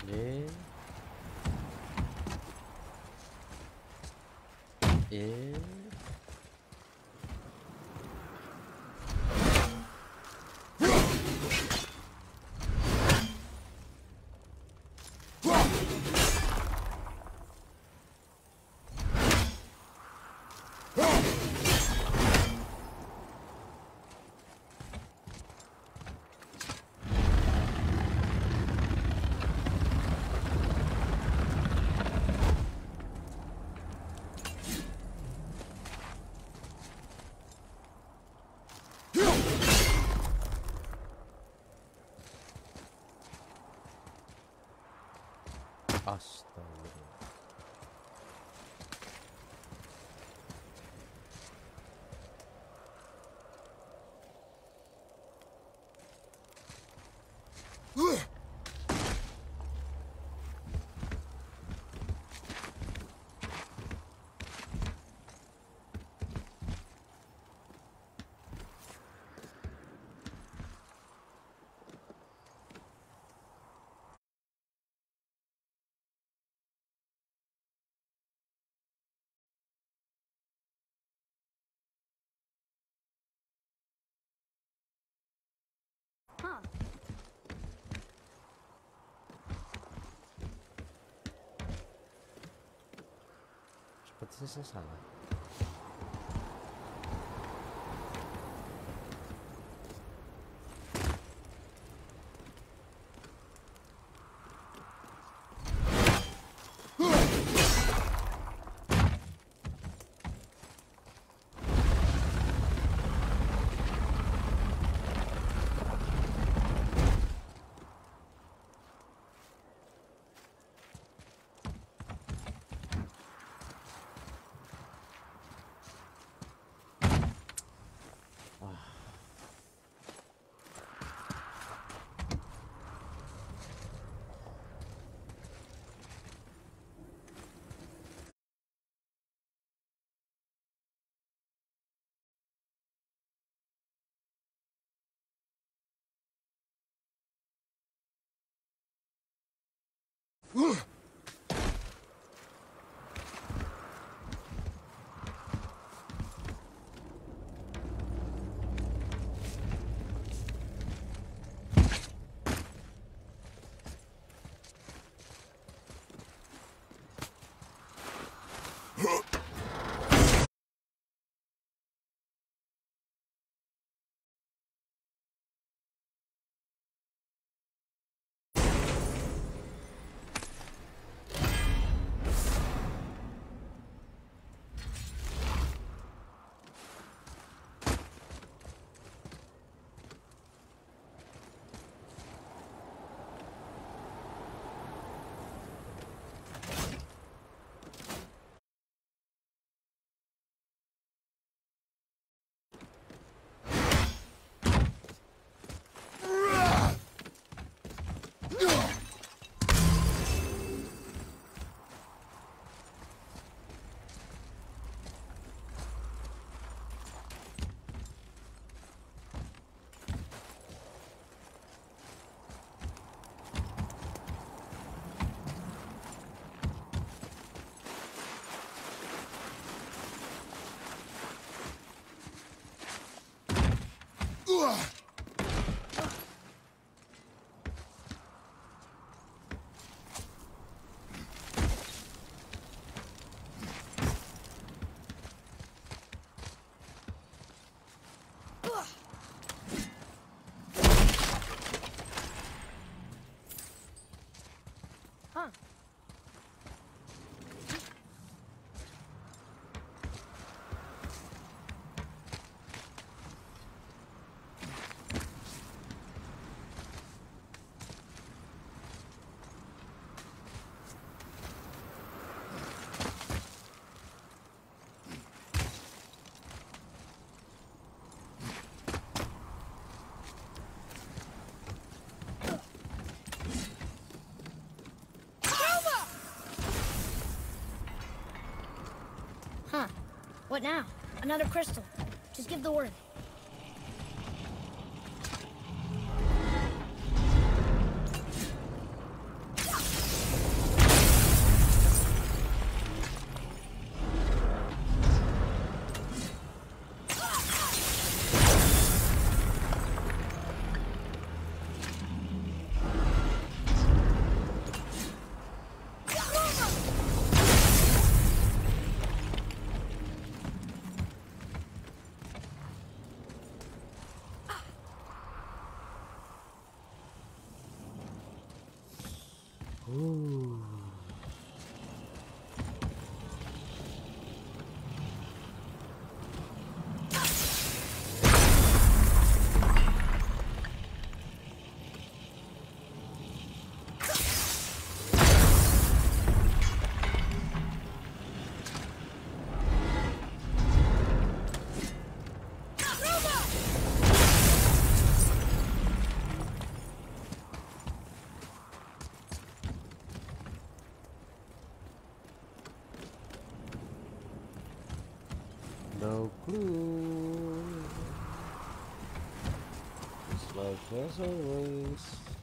Eh. Eh. Astagfirullah. Huh. Sepertinya saya salah. What now? Another crystal. Just give the word. Ooh. No clue. Just like as always.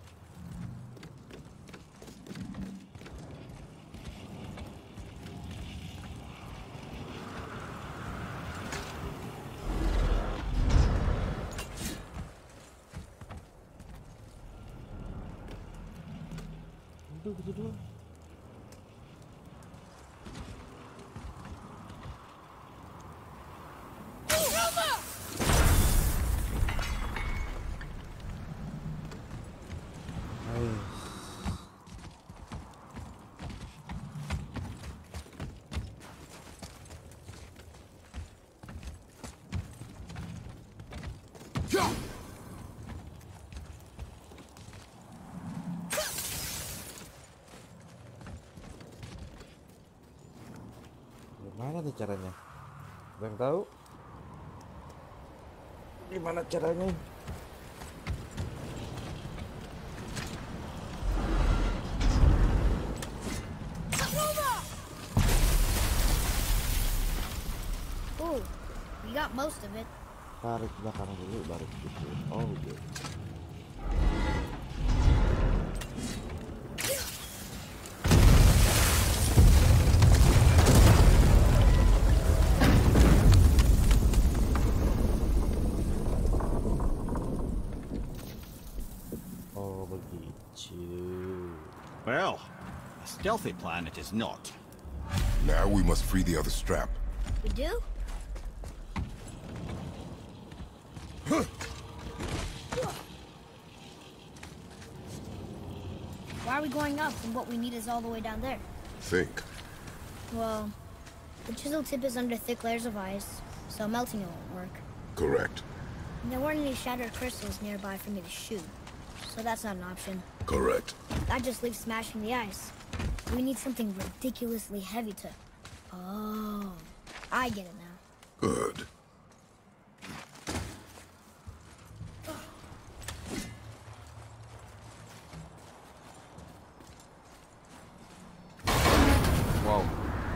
Gimana tuh caranya? Ada yang tahu? Gimana caranya? Ooh, we got most of it. Tarik belakang dulu baru gitu. Oh gitu. Oh begitu. Well, a stealthy plan it is not. Now we must free the other strap. We do? Why are we going up when what we need is all the way down there? Think. Well, the chisel tip is under thick layers of ice, so melting it won't work. Correct. And there weren't any shattered crystals nearby for me to shoot, so that's not an option. Correct. That just leaves smashing the ice. We need something ridiculously heavy to... Oh, I get it now. Good. Wow.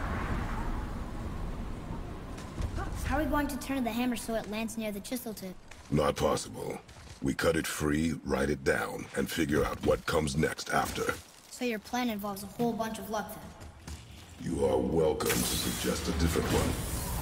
How are we going to turn the hammer so it lands near the chisel tip? Not possible. We cut it free, write it down, and figure out what comes next after. So your plan involves a whole bunch of luck then? You are welcome to suggest a different one.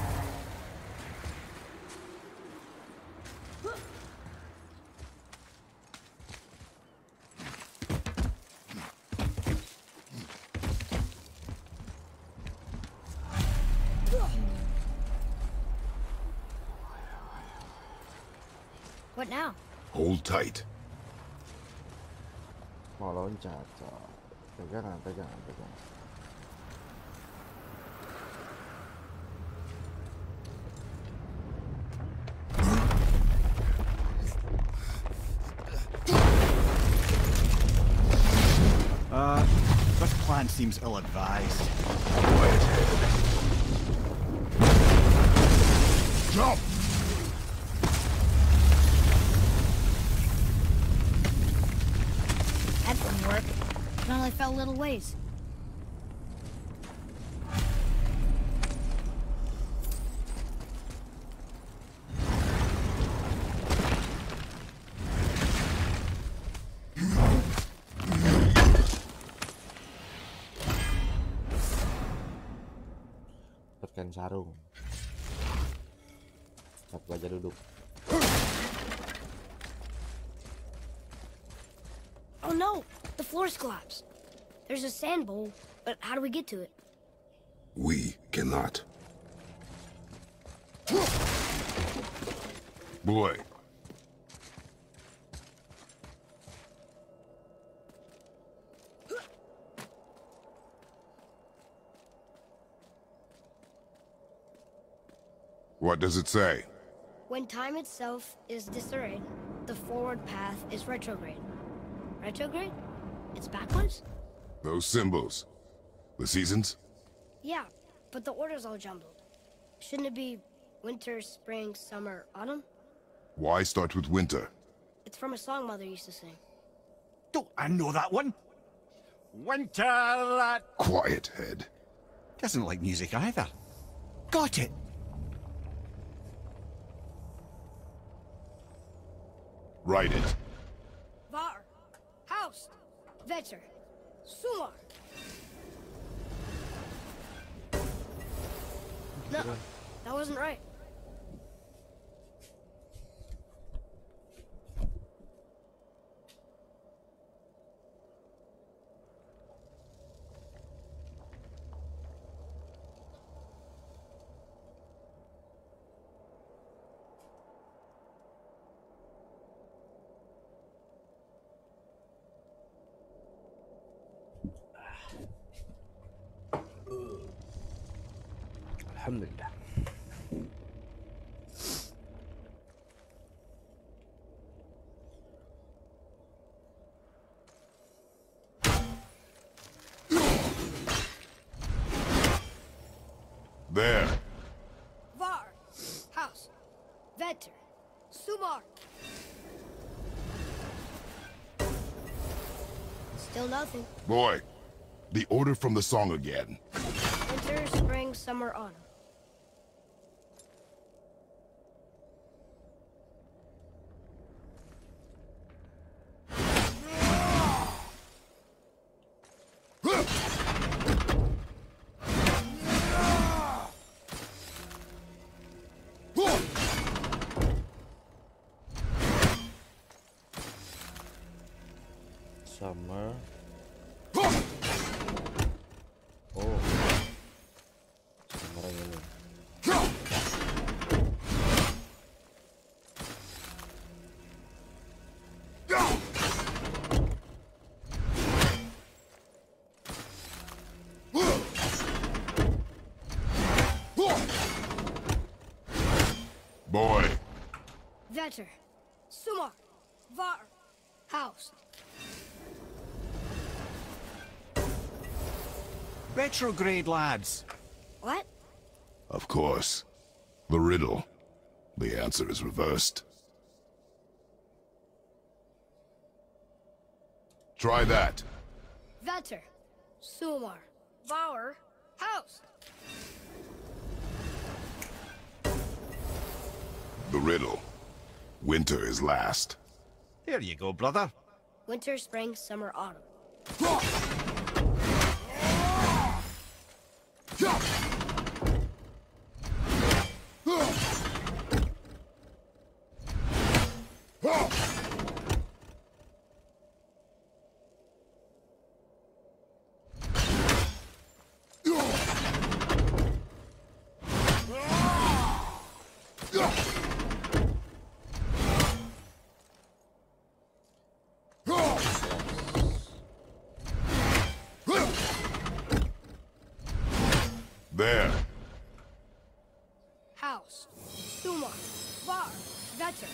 What now? Hold tight. Mau loncat. Pegangan, pegangan, pegangan. This plan seems ill-advised. Quiet head. Jump! That didn't work. It only fell a little ways. Tekan sarung. Satu aja duduk. Oh no! The floor's collapsed. There's a sand bowl, but how do we get to it? We cannot. Boy. What does it say? When time itself is disarrayed, the forward path is retrograde. Retrograde? It's backwards? Those symbols. The seasons? Yeah, but the order's all jumbled. Shouldn't it be winter, spring, summer, autumn? Why start with winter? It's from a song Mother used to sing. Don't I know that one? Winter that... Quiet, Head. Doesn't like music either. Got it. Write it. Var, Haust, Vetter, Sumar. No, that wasn't right. Alhamdulillah. There. Var, Haust, Vetter, Sumar. Still nothing. Boy, the order from the song again. Winter, spring, summer, autumn. Summer. Oh. Summer yang ini. Boy. Vetter, Sumar, Var, Haust. Retrograde, lads. What? Of course. The riddle. The answer is reversed. Try that. Vetter, Sumar, Var, Haust. The riddle. Winter is last. There you go, brother. Winter, spring, summer, autumn. There. Haust, Sumar, Var, Vetter.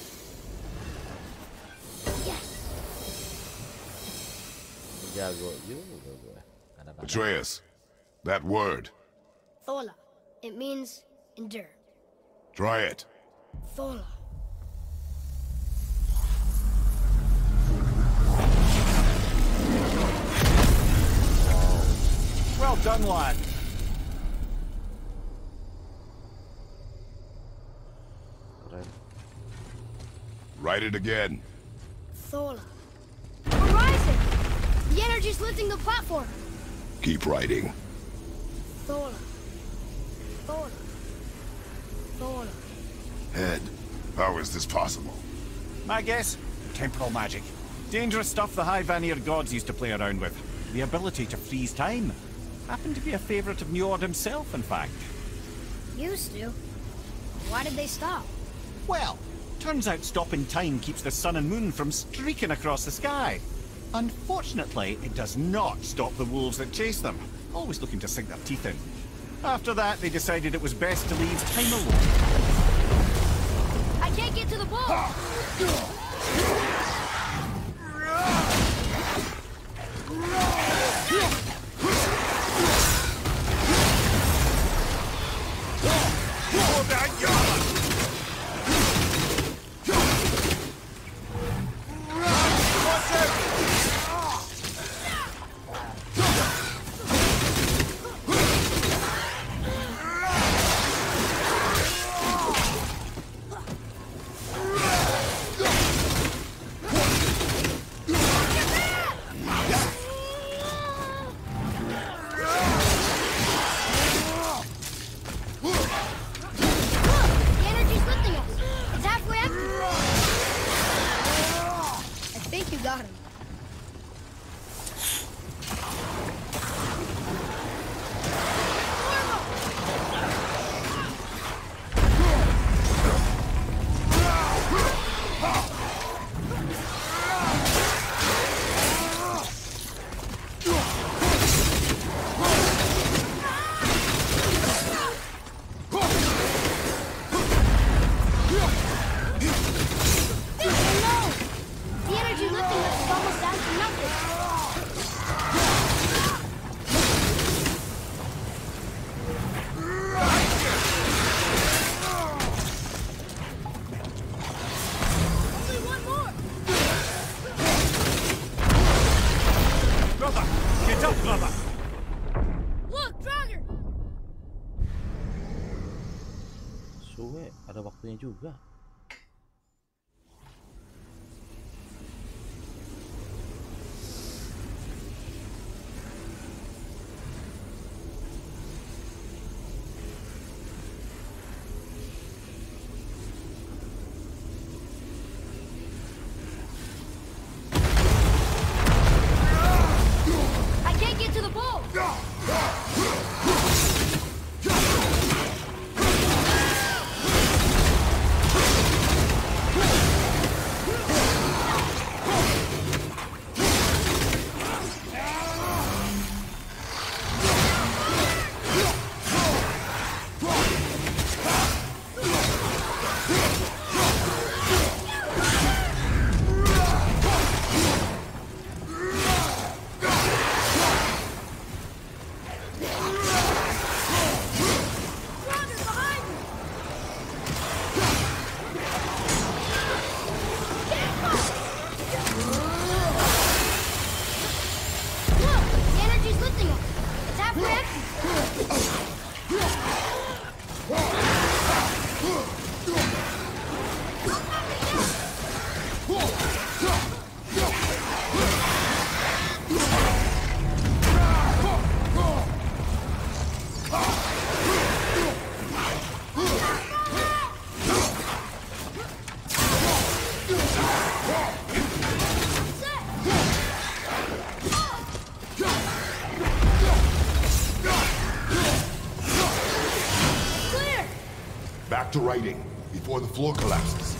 Yes! Jago juga gue. Kadang-kadang. Atreus. That word. Thola. It means endure. Try it. Thola. Well done, lad. Keren. Write it again. Thola. We're rising! The energy's lifting the platform! Keep writing. Thola. Thola. Thola. Head. How is this possible? My guess? Temporal magic. Dangerous stuff the High Vanir gods used to play around with. The ability to freeze time. Happened to be a favorite of Njord himself, in fact. Used to. Why did they stop? Well, turns out stopping time keeps the sun and moon from streaking across the sky. Unfortunately, it does not stop the wolves that chase them, always looking to sink their teeth in. After that, they decided it was best to leave time alone. I can't get to the ball! Suwe, ada waktunya juga. I can't get to the ball! Back to writing, before the floor collapses.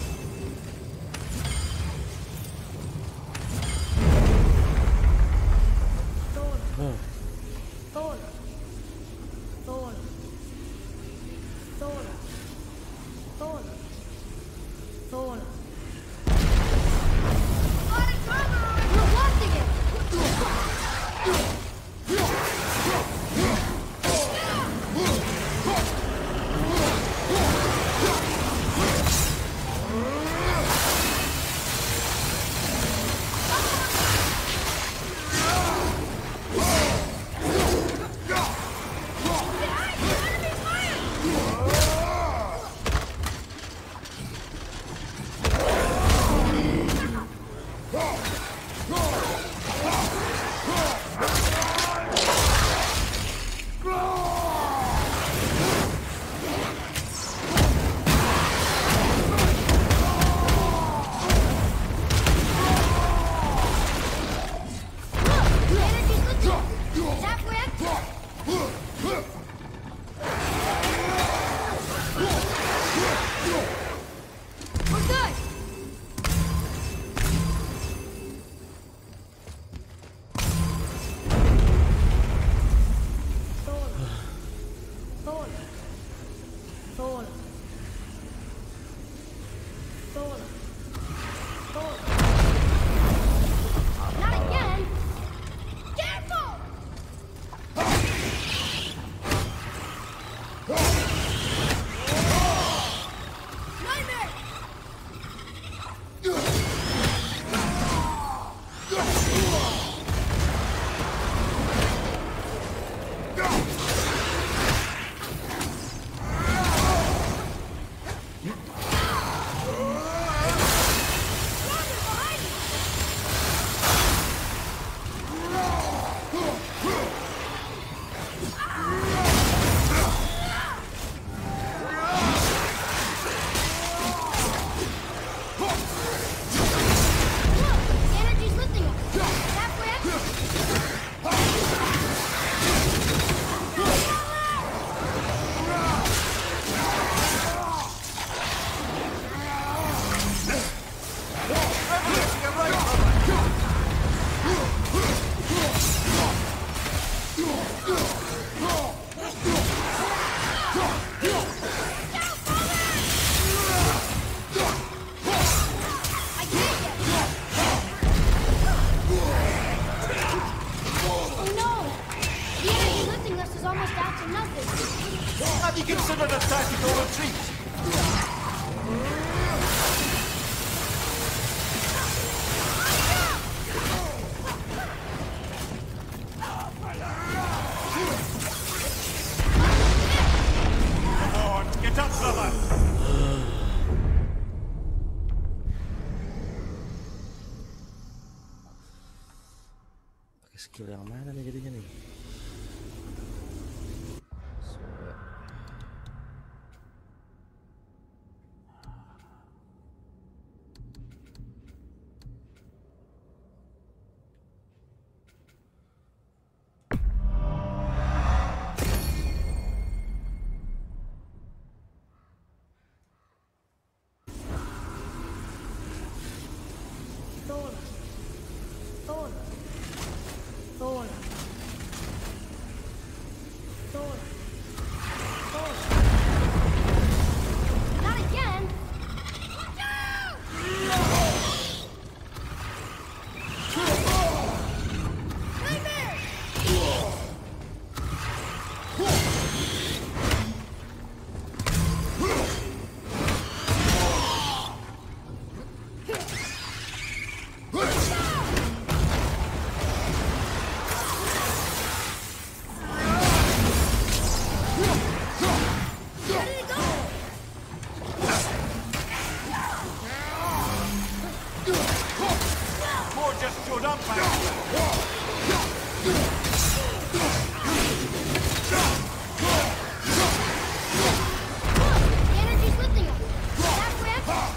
almost out to nothing. Have you considered a tactical retreat? Come on, get up, brother! Pakai skill yang mana nih jadinya nih? Sweat. Thora. Thora. Thora. Thora. Thora. Not again! Watch out! Nightmare! Where did it go? More just showed up back here. The energy's lifting us. That ramp?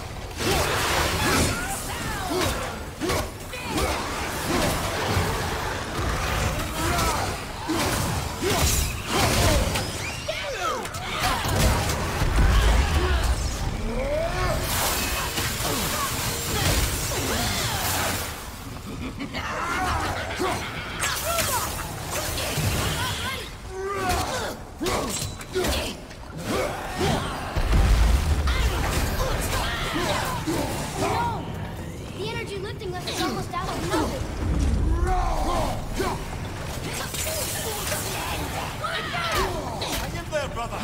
No! The energy lifting us is almost out of nothing. Hang in there, brother.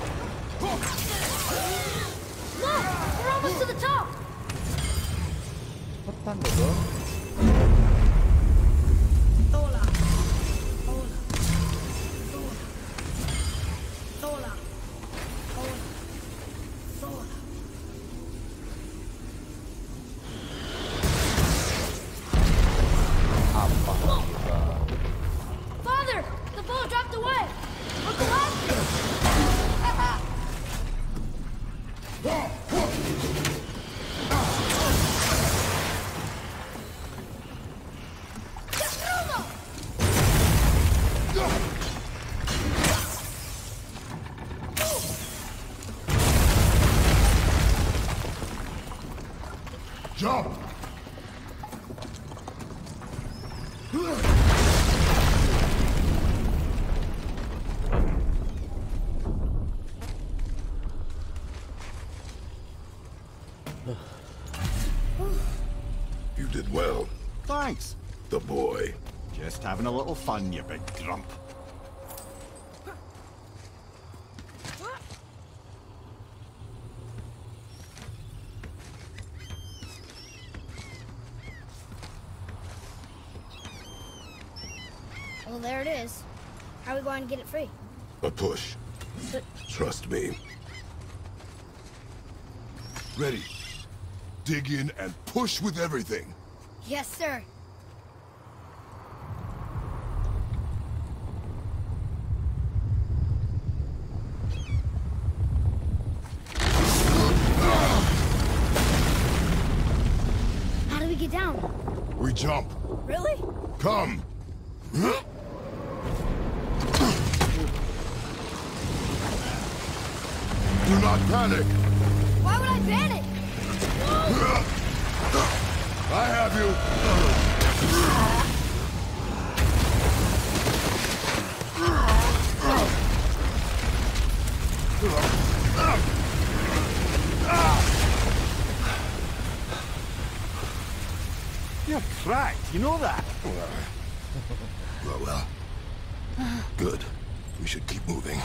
Look! We're almost to the top! Cepetan deh bro. Thola. Thola. Thola. Thola. Thola. Thola. Apa juga? Father! The bow dropped away! Look up! Jump! You did well, Thanks. the boy. Just having a little fun, you big grump. Well, there it is. How are we going to get it free? A push. Trust me. Ready. Dig in and push with everything. Yes, sir. How do we get down? We jump. Really? Come. Do not panic. Why would I panic? I have you. You're cracked, you know that? Well. Good. We should keep moving.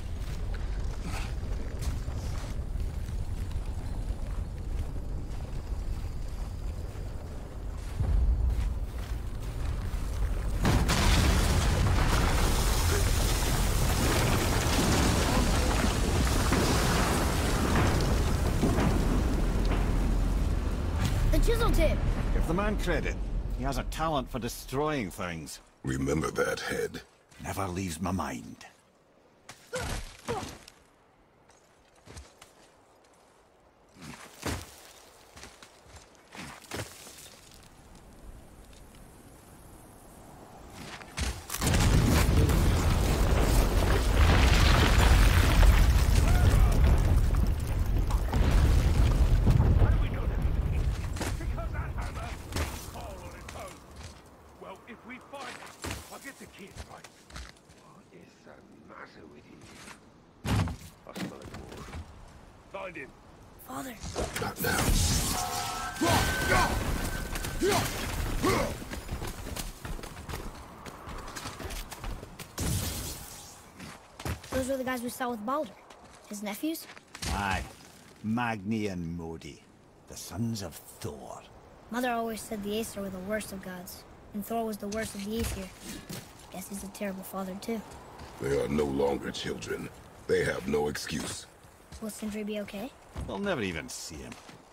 The chisel tip! Give the man credit. He has a talent for destroying things. Remember that, Head. Never leaves my mind. Father. Not now. Those were the guys we saw with Baldur. His nephews? Aye. Magni and Modi. The sons of Thor. Mother always said the Aesir were the worst of gods, and Thor was the worst of the Aesir. Guess he's a terrible father, too. They are no longer children. They have no excuse. Will Sindri be okay? We'll never even see him.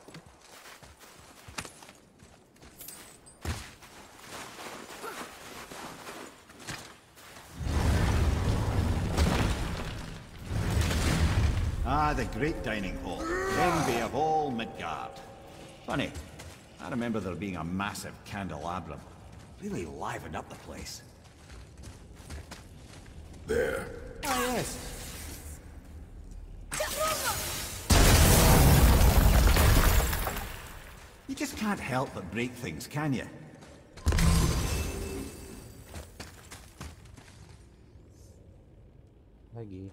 Ah, the great dining hall. Envy of all Midgard. Funny, I remember there being a massive candelabrum. Really livened up the place. There. Ah, yes. You just can't help but break things, can you? Lagi.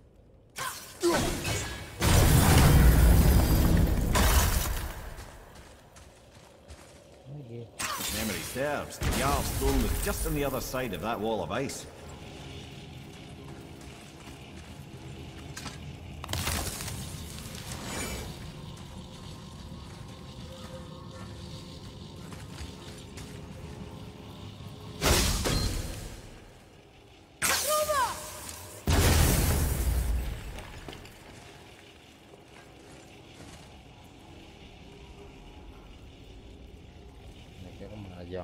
Lagi. If memory serves, the Jarl's throne was just on the other side of that wall of ice. Naiknya kemana aja?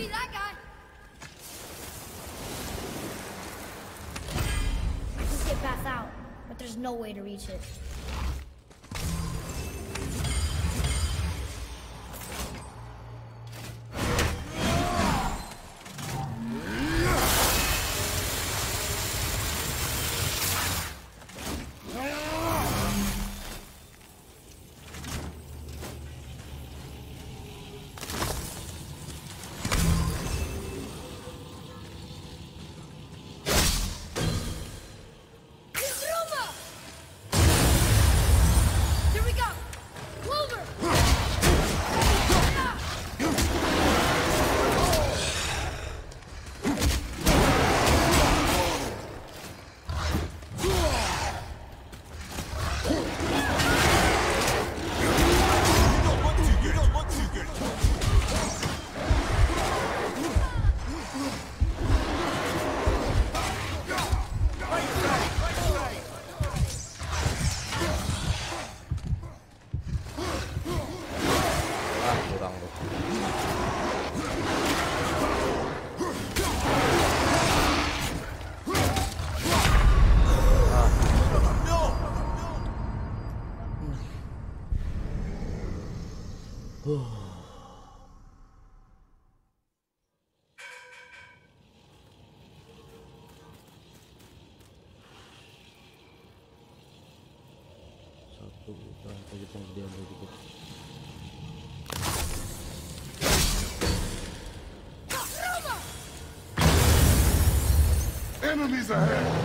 be that guy. I can get back out, but there's no way to reach it. Enemies ahead!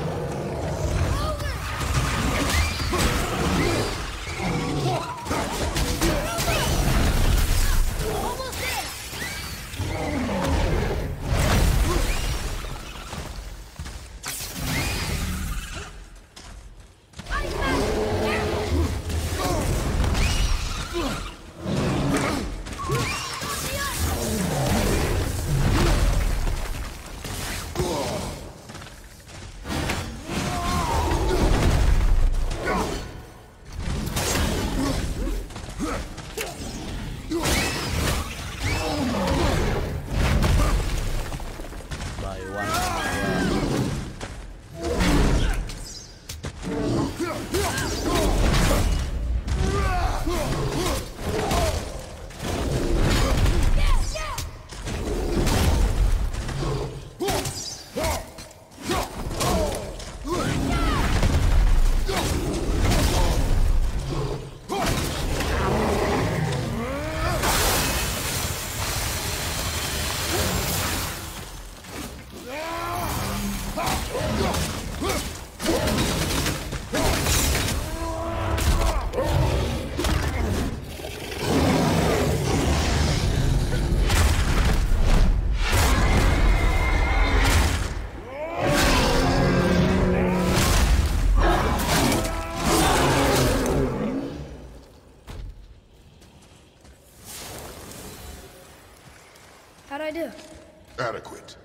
How'd I do? Adequate.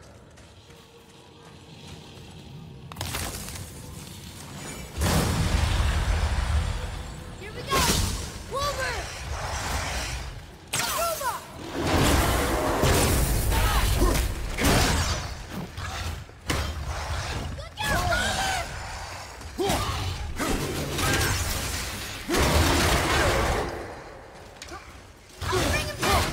Here we go! Wolver! Kuma! Look out, I'll bring him back!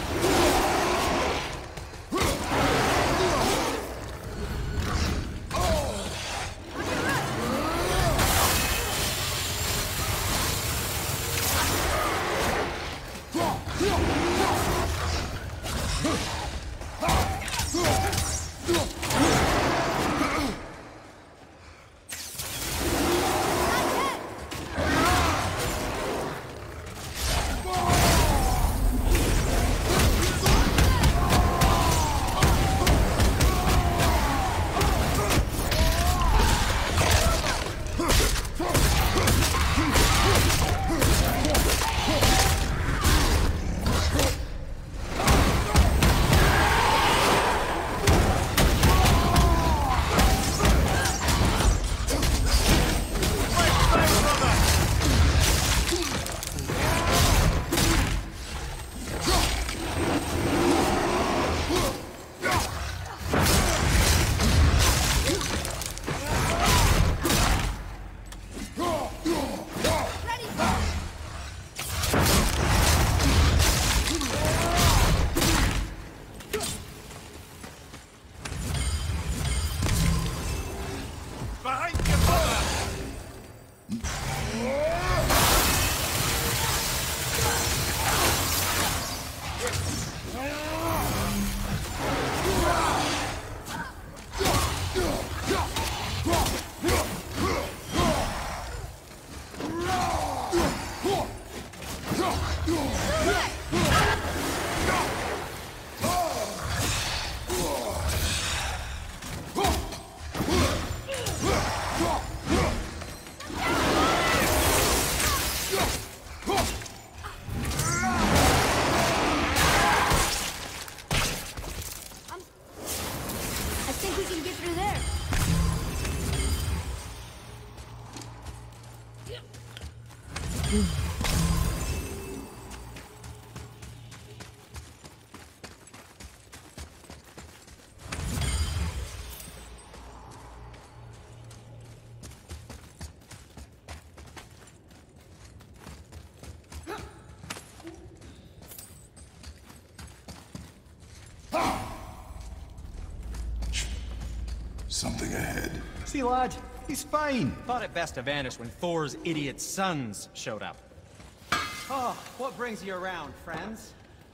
Behind you, brother! I think we can get through there. Something ahead. See, lad, he's fine. Thought it best to vanish when Thor's idiot sons showed up. Oh, what brings you around, friends?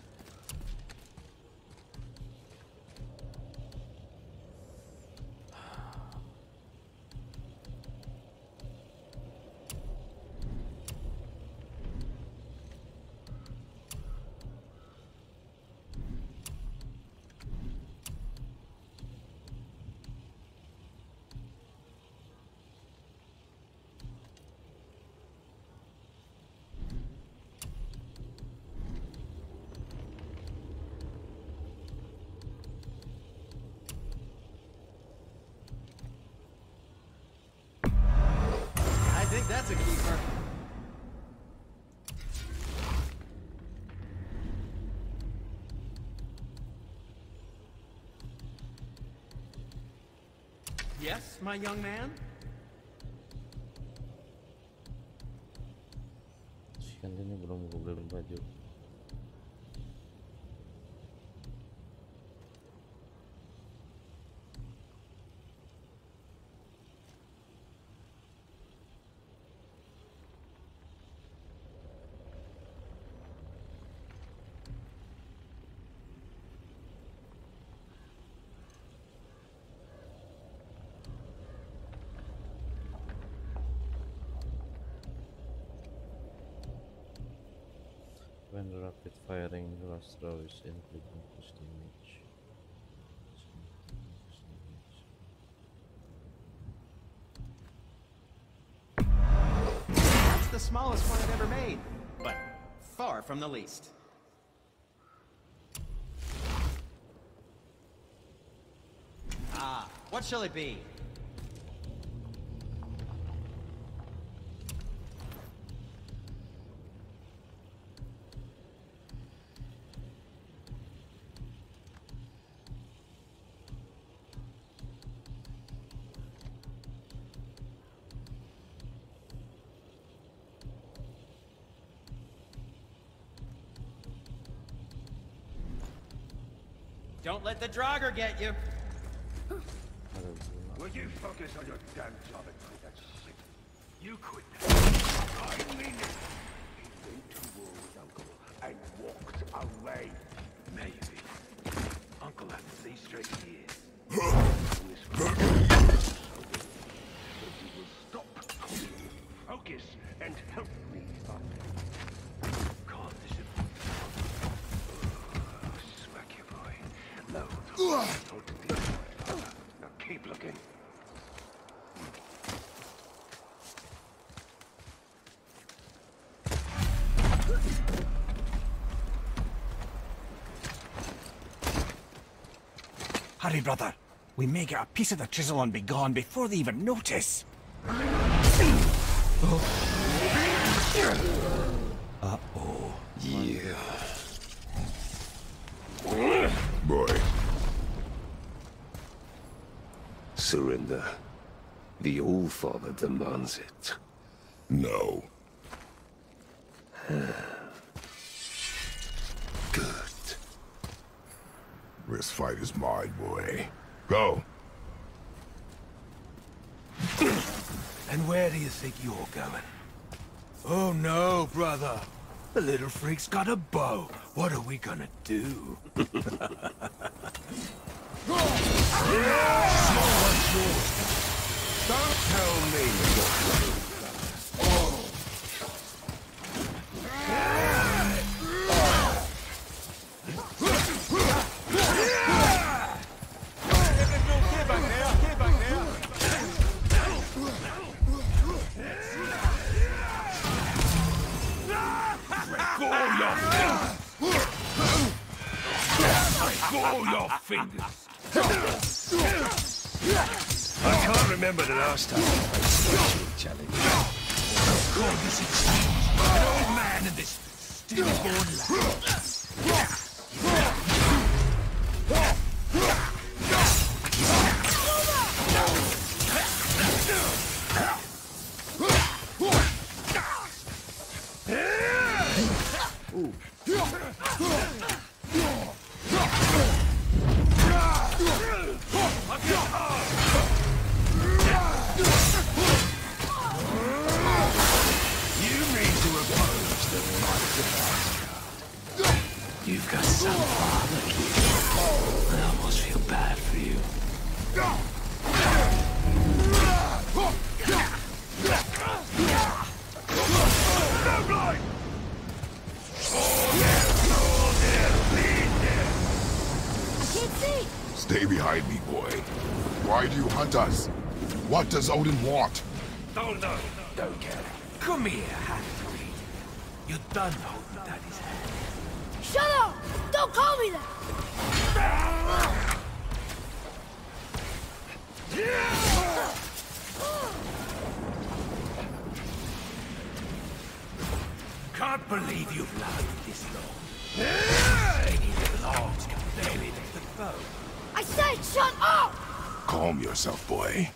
I think that's a keeper. Yes, my young man? Si kan ini belum gue beliin baju. When rapid firing last throw is including plus damage. That's the smallest one I've ever made, but far from the least. Ah, what shall it be? Don't let the Draugr get you. Will you focus on your damn job and quit that shit? You quit that. I mean it. He went to war with Uncle and walked away. Maybe. Uncle had 3 straight years. So he will stop talking, focus, and help me up. God, this is... Smack you, boy. No. Now keep looking. Hurry, brother. We may get a piece of the chisel and be gone before they even notice. Uh-oh. Yeah. Boy. Surrender. The All-Father demands it. No. Good. This fight is mine, boy. Go. And where do you think you're going? Oh no, brother. The little freak's got a bow. What are we gonna do? Don't tell me what. All your fingers. I can't remember the last time I faced a challenge. Call this exchange. An old man and this stillborn lad. You've got some father, kid. I almost feel bad for you. I can't see! Stay behind me, boy. Why do you hunt us? What does Odin want? Don't know. Don't care. Come here, half-breed. You're done holding Daddy's hand. Shut up! Don't call me that! Can't believe you've lasted this long. Any little arms can barely lift the bow. I said shut up! Calm yourself, boy.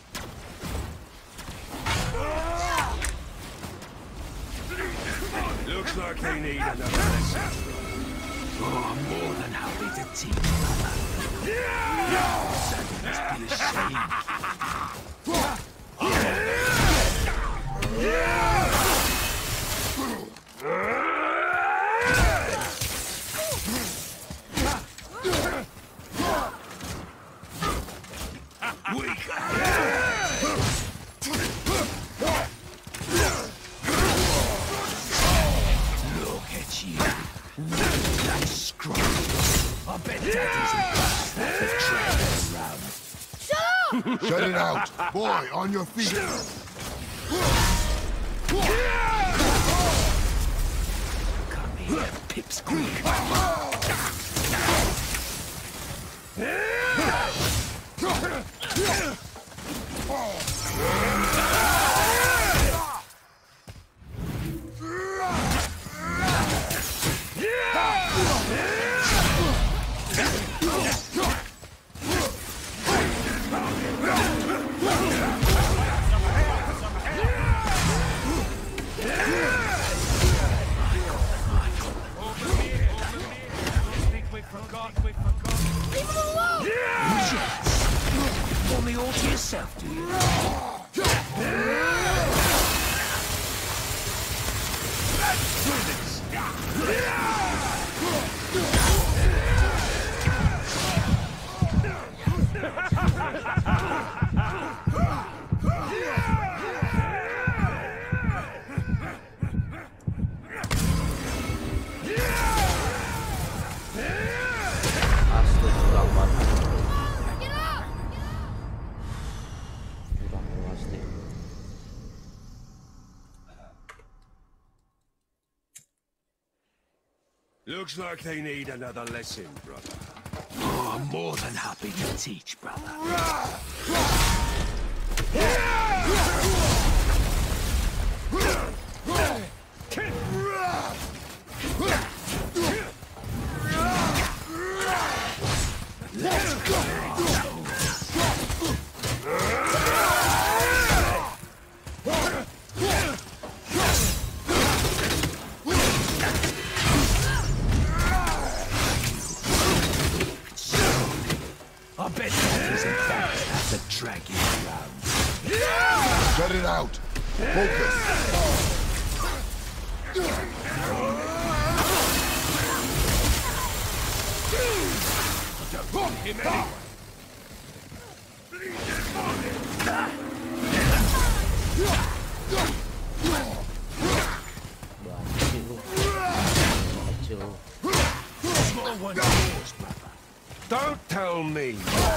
Looks like they need another lesson. Oh, I'm more than happy to teach you. Must be Look at you. That's strong. I bet Daddy's impressed around. Shut up! Shut it out! Boy, on your feet! Come here, pipsqueak. Leave him alone! Want me all to yourself, do you? Let's do this! Asli kurang banget. Get out! Kurang puas deh. Looks like they need another lesson, brother. Oh, I'm more than happy to teach, brother. Let's go! I bet Hatters and Batters have to drag you around. Shut it out. Focus. Don't want him anyway. Kecil. Small one's yours, brother. Don't tell me.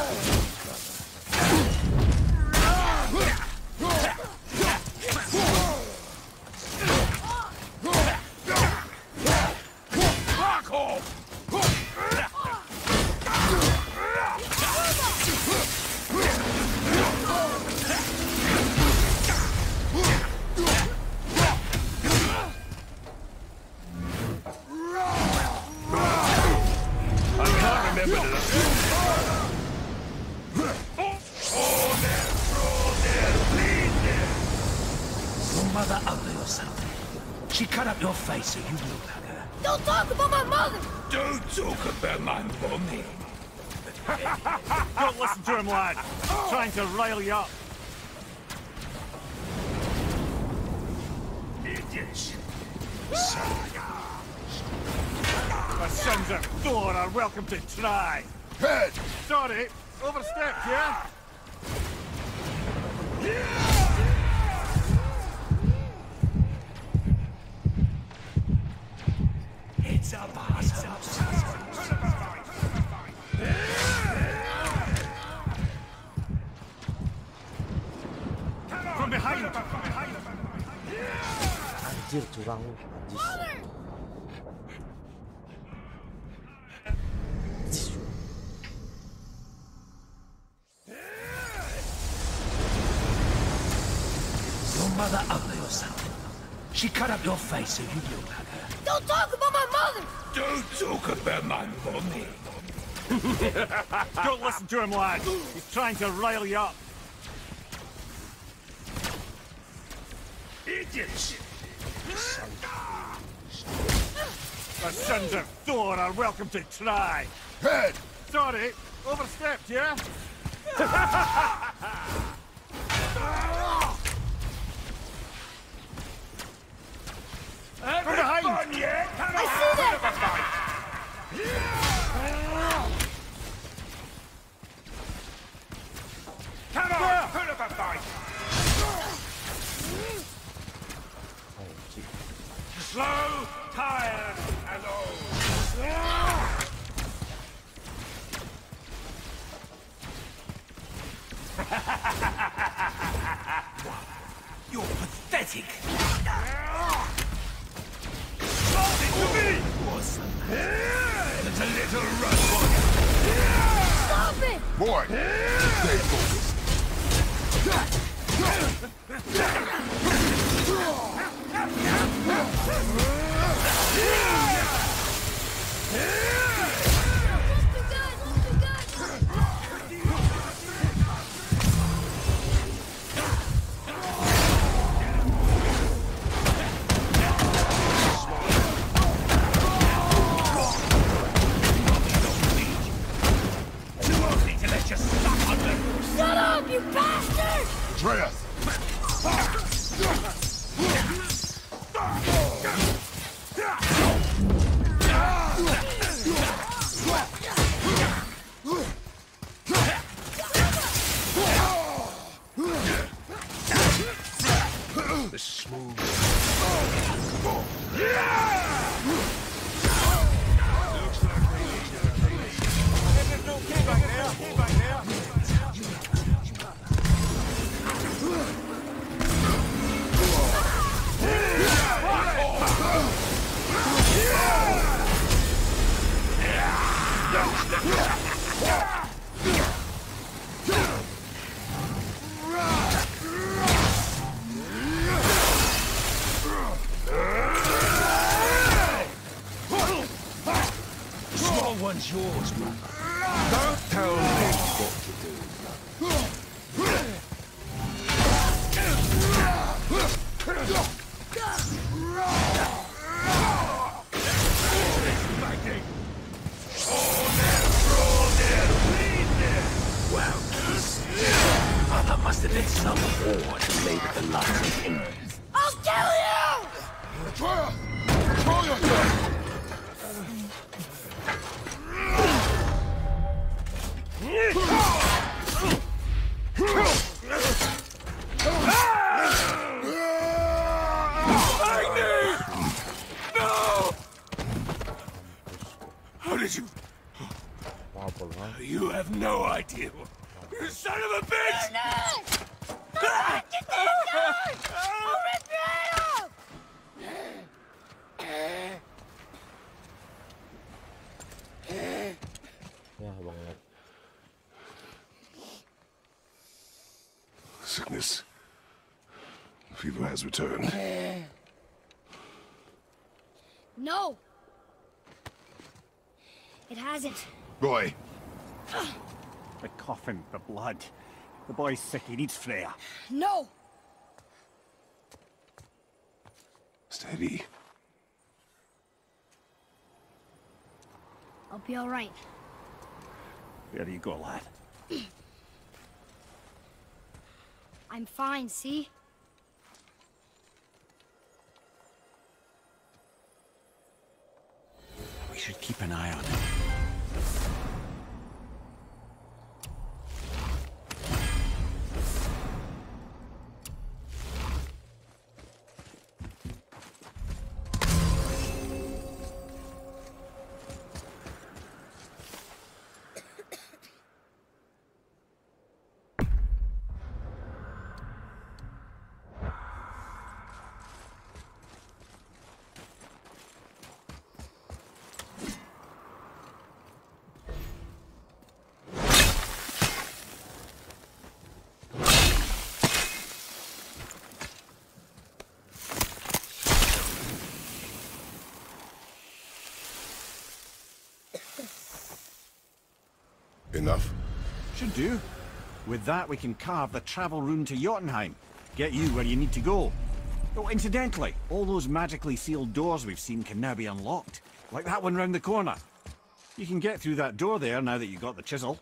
Fuck off! I can't remember the Your mother ugly or something. She cut up your face so you look like her. Don't talk about my mother! Don't talk about my mommy. Don't listen to him, lad. He's trying to rile you up. Idiots. The sons of Thor are welcome to try. Head! Sorry, overstepped, yeah? It's a bastard. From behind! Anjir, curang lu. Anjir. Your mother ugly or something. She cut up your face so you look like her. Don't talk about my mother! Don't talk about my mommy. Don't listen to him, lad. He's trying to rile you up. Idiots. The sons of Thor are welcome to try. Head! Sorry, overstepped, yeah? From behind! I see that! Come on, put up a fight. Slow, tired, and old. You're pathetic. Hold it to me! Awesome. There's a little run for you. Stop it! Boy! Stay focused. Shut up, you bastard! Atreus! The smooth. Small one's yours, brother. Don't tell me what to do. some horse made of the last of him. I'll kill you! Atreya! Control yourself! How did you? Wobble, huh? You have no idea. You son of a bitch! Get this guy! I'll rip your head off! Ya banget. Sickness. Fever has returned. No! It hasn't. Roy, The coffin, the blood. The boy's sick, he needs Freya. No! steady. I'll be alright. There you go, lad. I'm fine, see? We should keep an eye on him. Enough? Should do. With that, we can carve the travel rune to Jotunheim. Get you where you need to go. Oh, incidentally, all those magically sealed doors we've seen can now be unlocked. Like that one round the corner. You can get through that door there now that you've got the chisel.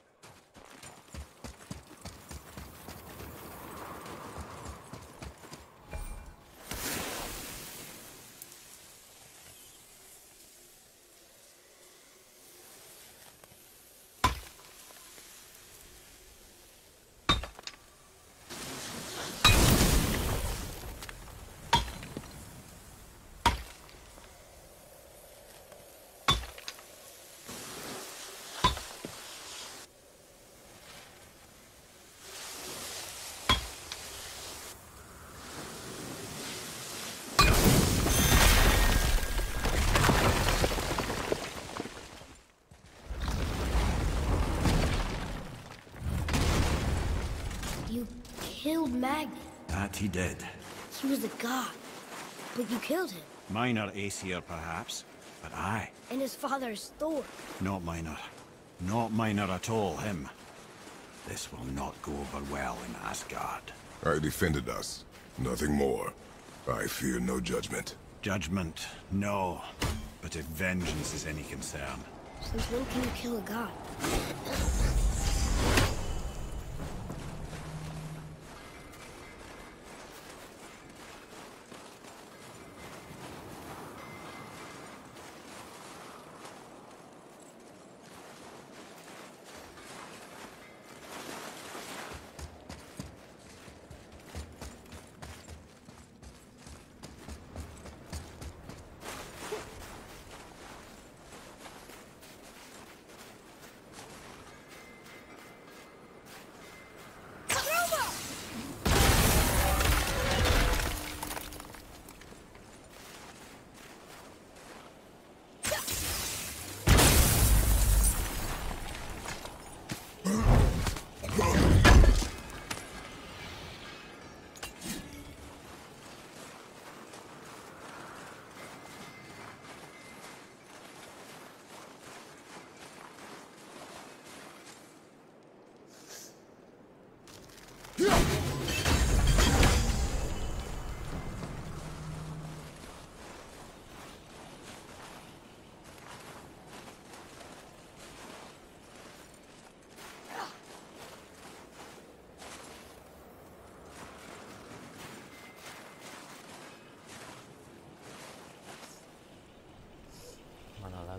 You killed Magni. That he did. He was a god. But you killed him. Minor Aesir, perhaps. But I. And his father is Thor. Not minor. Not minor at all, him. This will not go over well in Asgard. I defended us. Nothing more. I fear no judgment. Judgment, no. But if vengeance is any concern. Since when can you kill a god?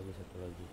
lagi, satu lagi.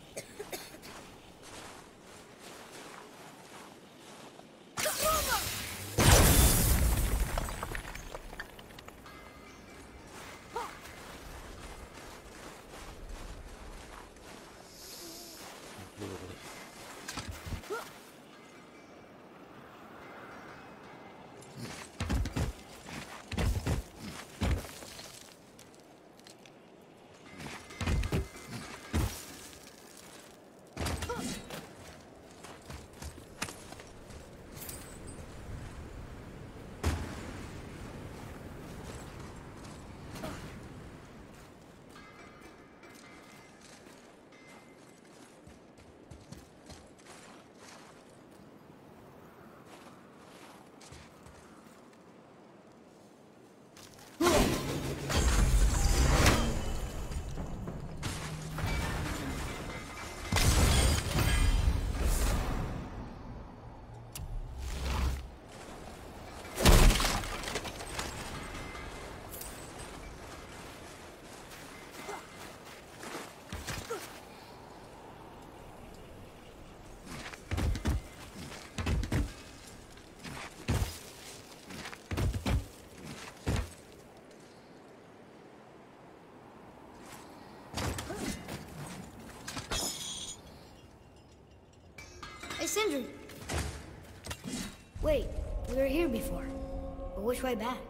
Hey, Sindri! Wait, we were here before. But which way back?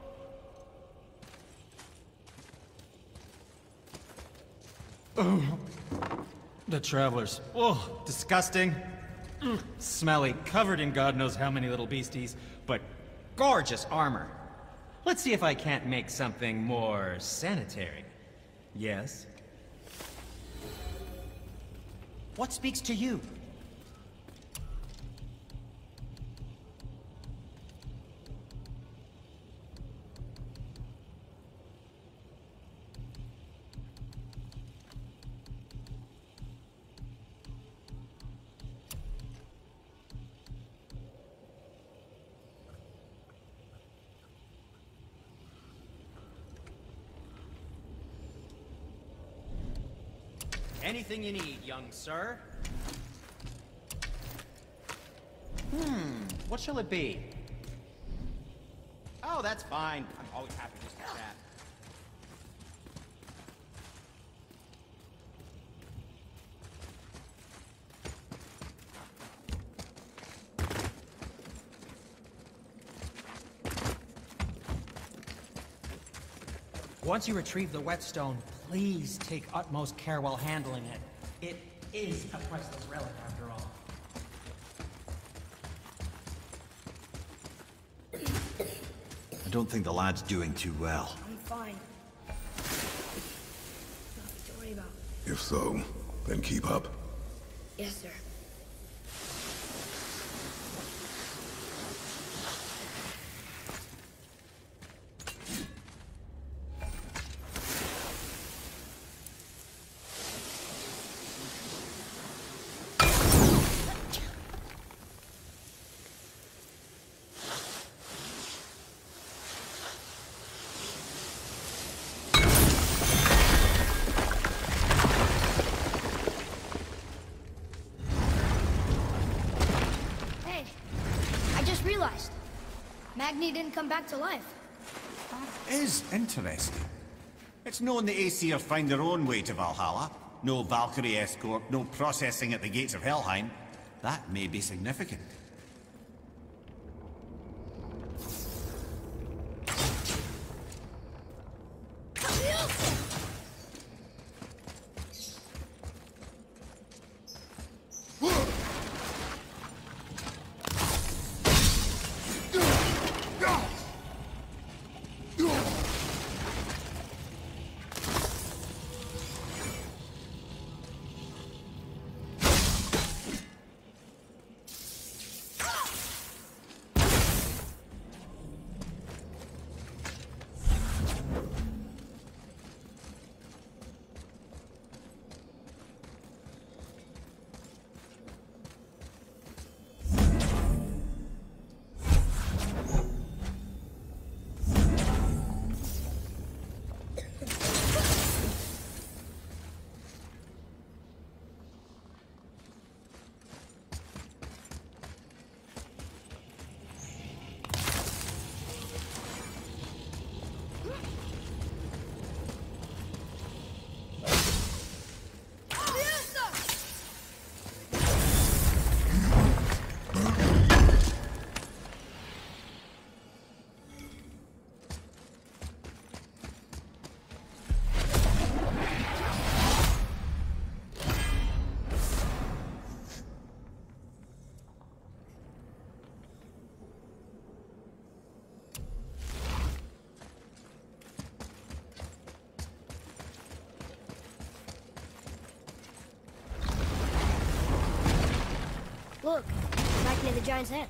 The travelers. Oh, disgusting. Smelly, covered in God knows how many little beasties, but gorgeous armor. Let's see if I can't make something more sanitary. Yes? What speaks to you? Anything you need, young sir. What shall it be? Oh, that's fine. I'm always happy just to chat. Once you retrieve the whetstone, please take utmost care while handling it. It is a priceless relic, after all. I don't think the lad's doing too well. I'm fine. Nothing to worry about. If so, then keep up. Yes, sir. Realized Magni didn't come back to life. That is interesting. It's known the Aesir find their own way to Valhalla. No Valkyrie escort, no processing at the gates of Helheim. That may be significant. Look, back near the giant's hand.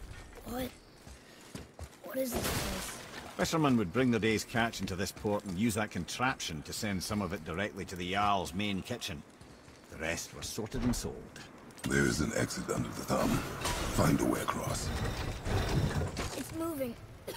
What is this place? Fishermen would bring their day's catch into this port and use that contraption to send some of it directly to the Jarl's main kitchen. The rest were sorted and sold. There's an exit under the thumb. Find a way across. It's moving.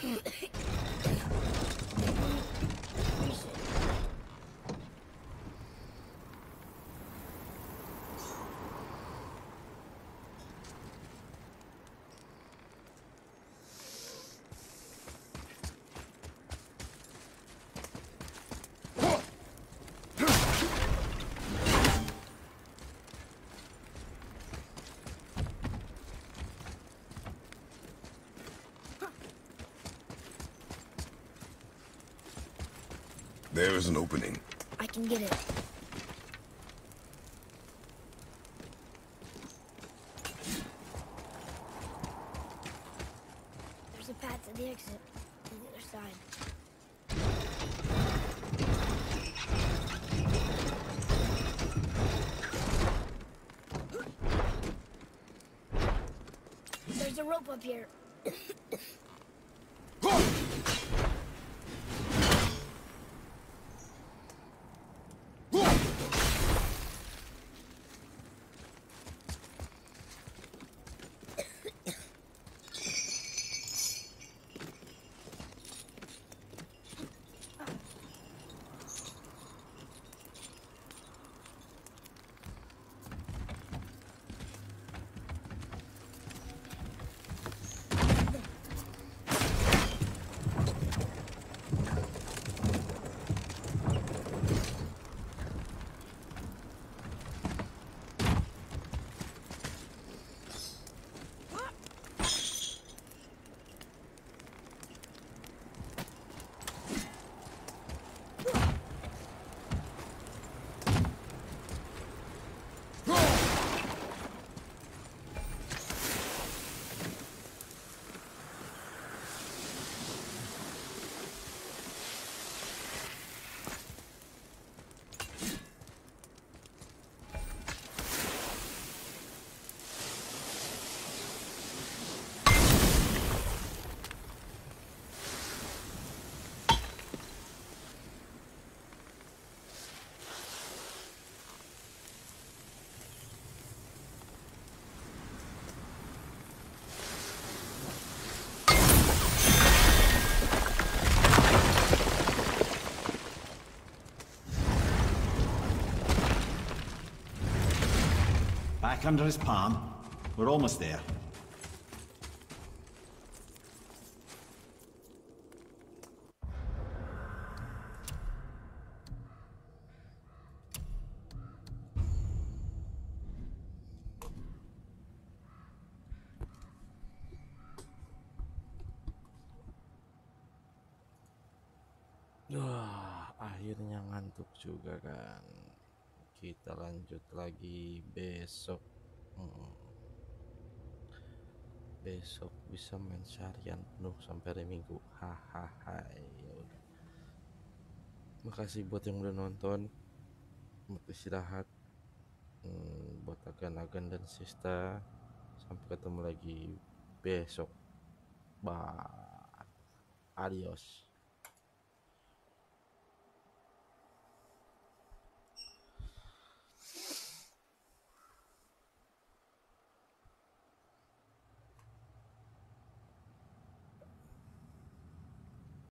There is an opening. I can get it. There's a path to the exit on the other side. There's a rope up here. Back under his palm. We're almost there. Akhirnya ngantuk juga kan. Kita lanjut lagi besok. Besok bisa main seharian penuh sampai hari Minggu. Hahaha. Yaudah. Makasih buat yang udah nonton. Buat istirahat. Buat Agan-Agan dan Sista. Sampai ketemu lagi besok. Bye. Adios.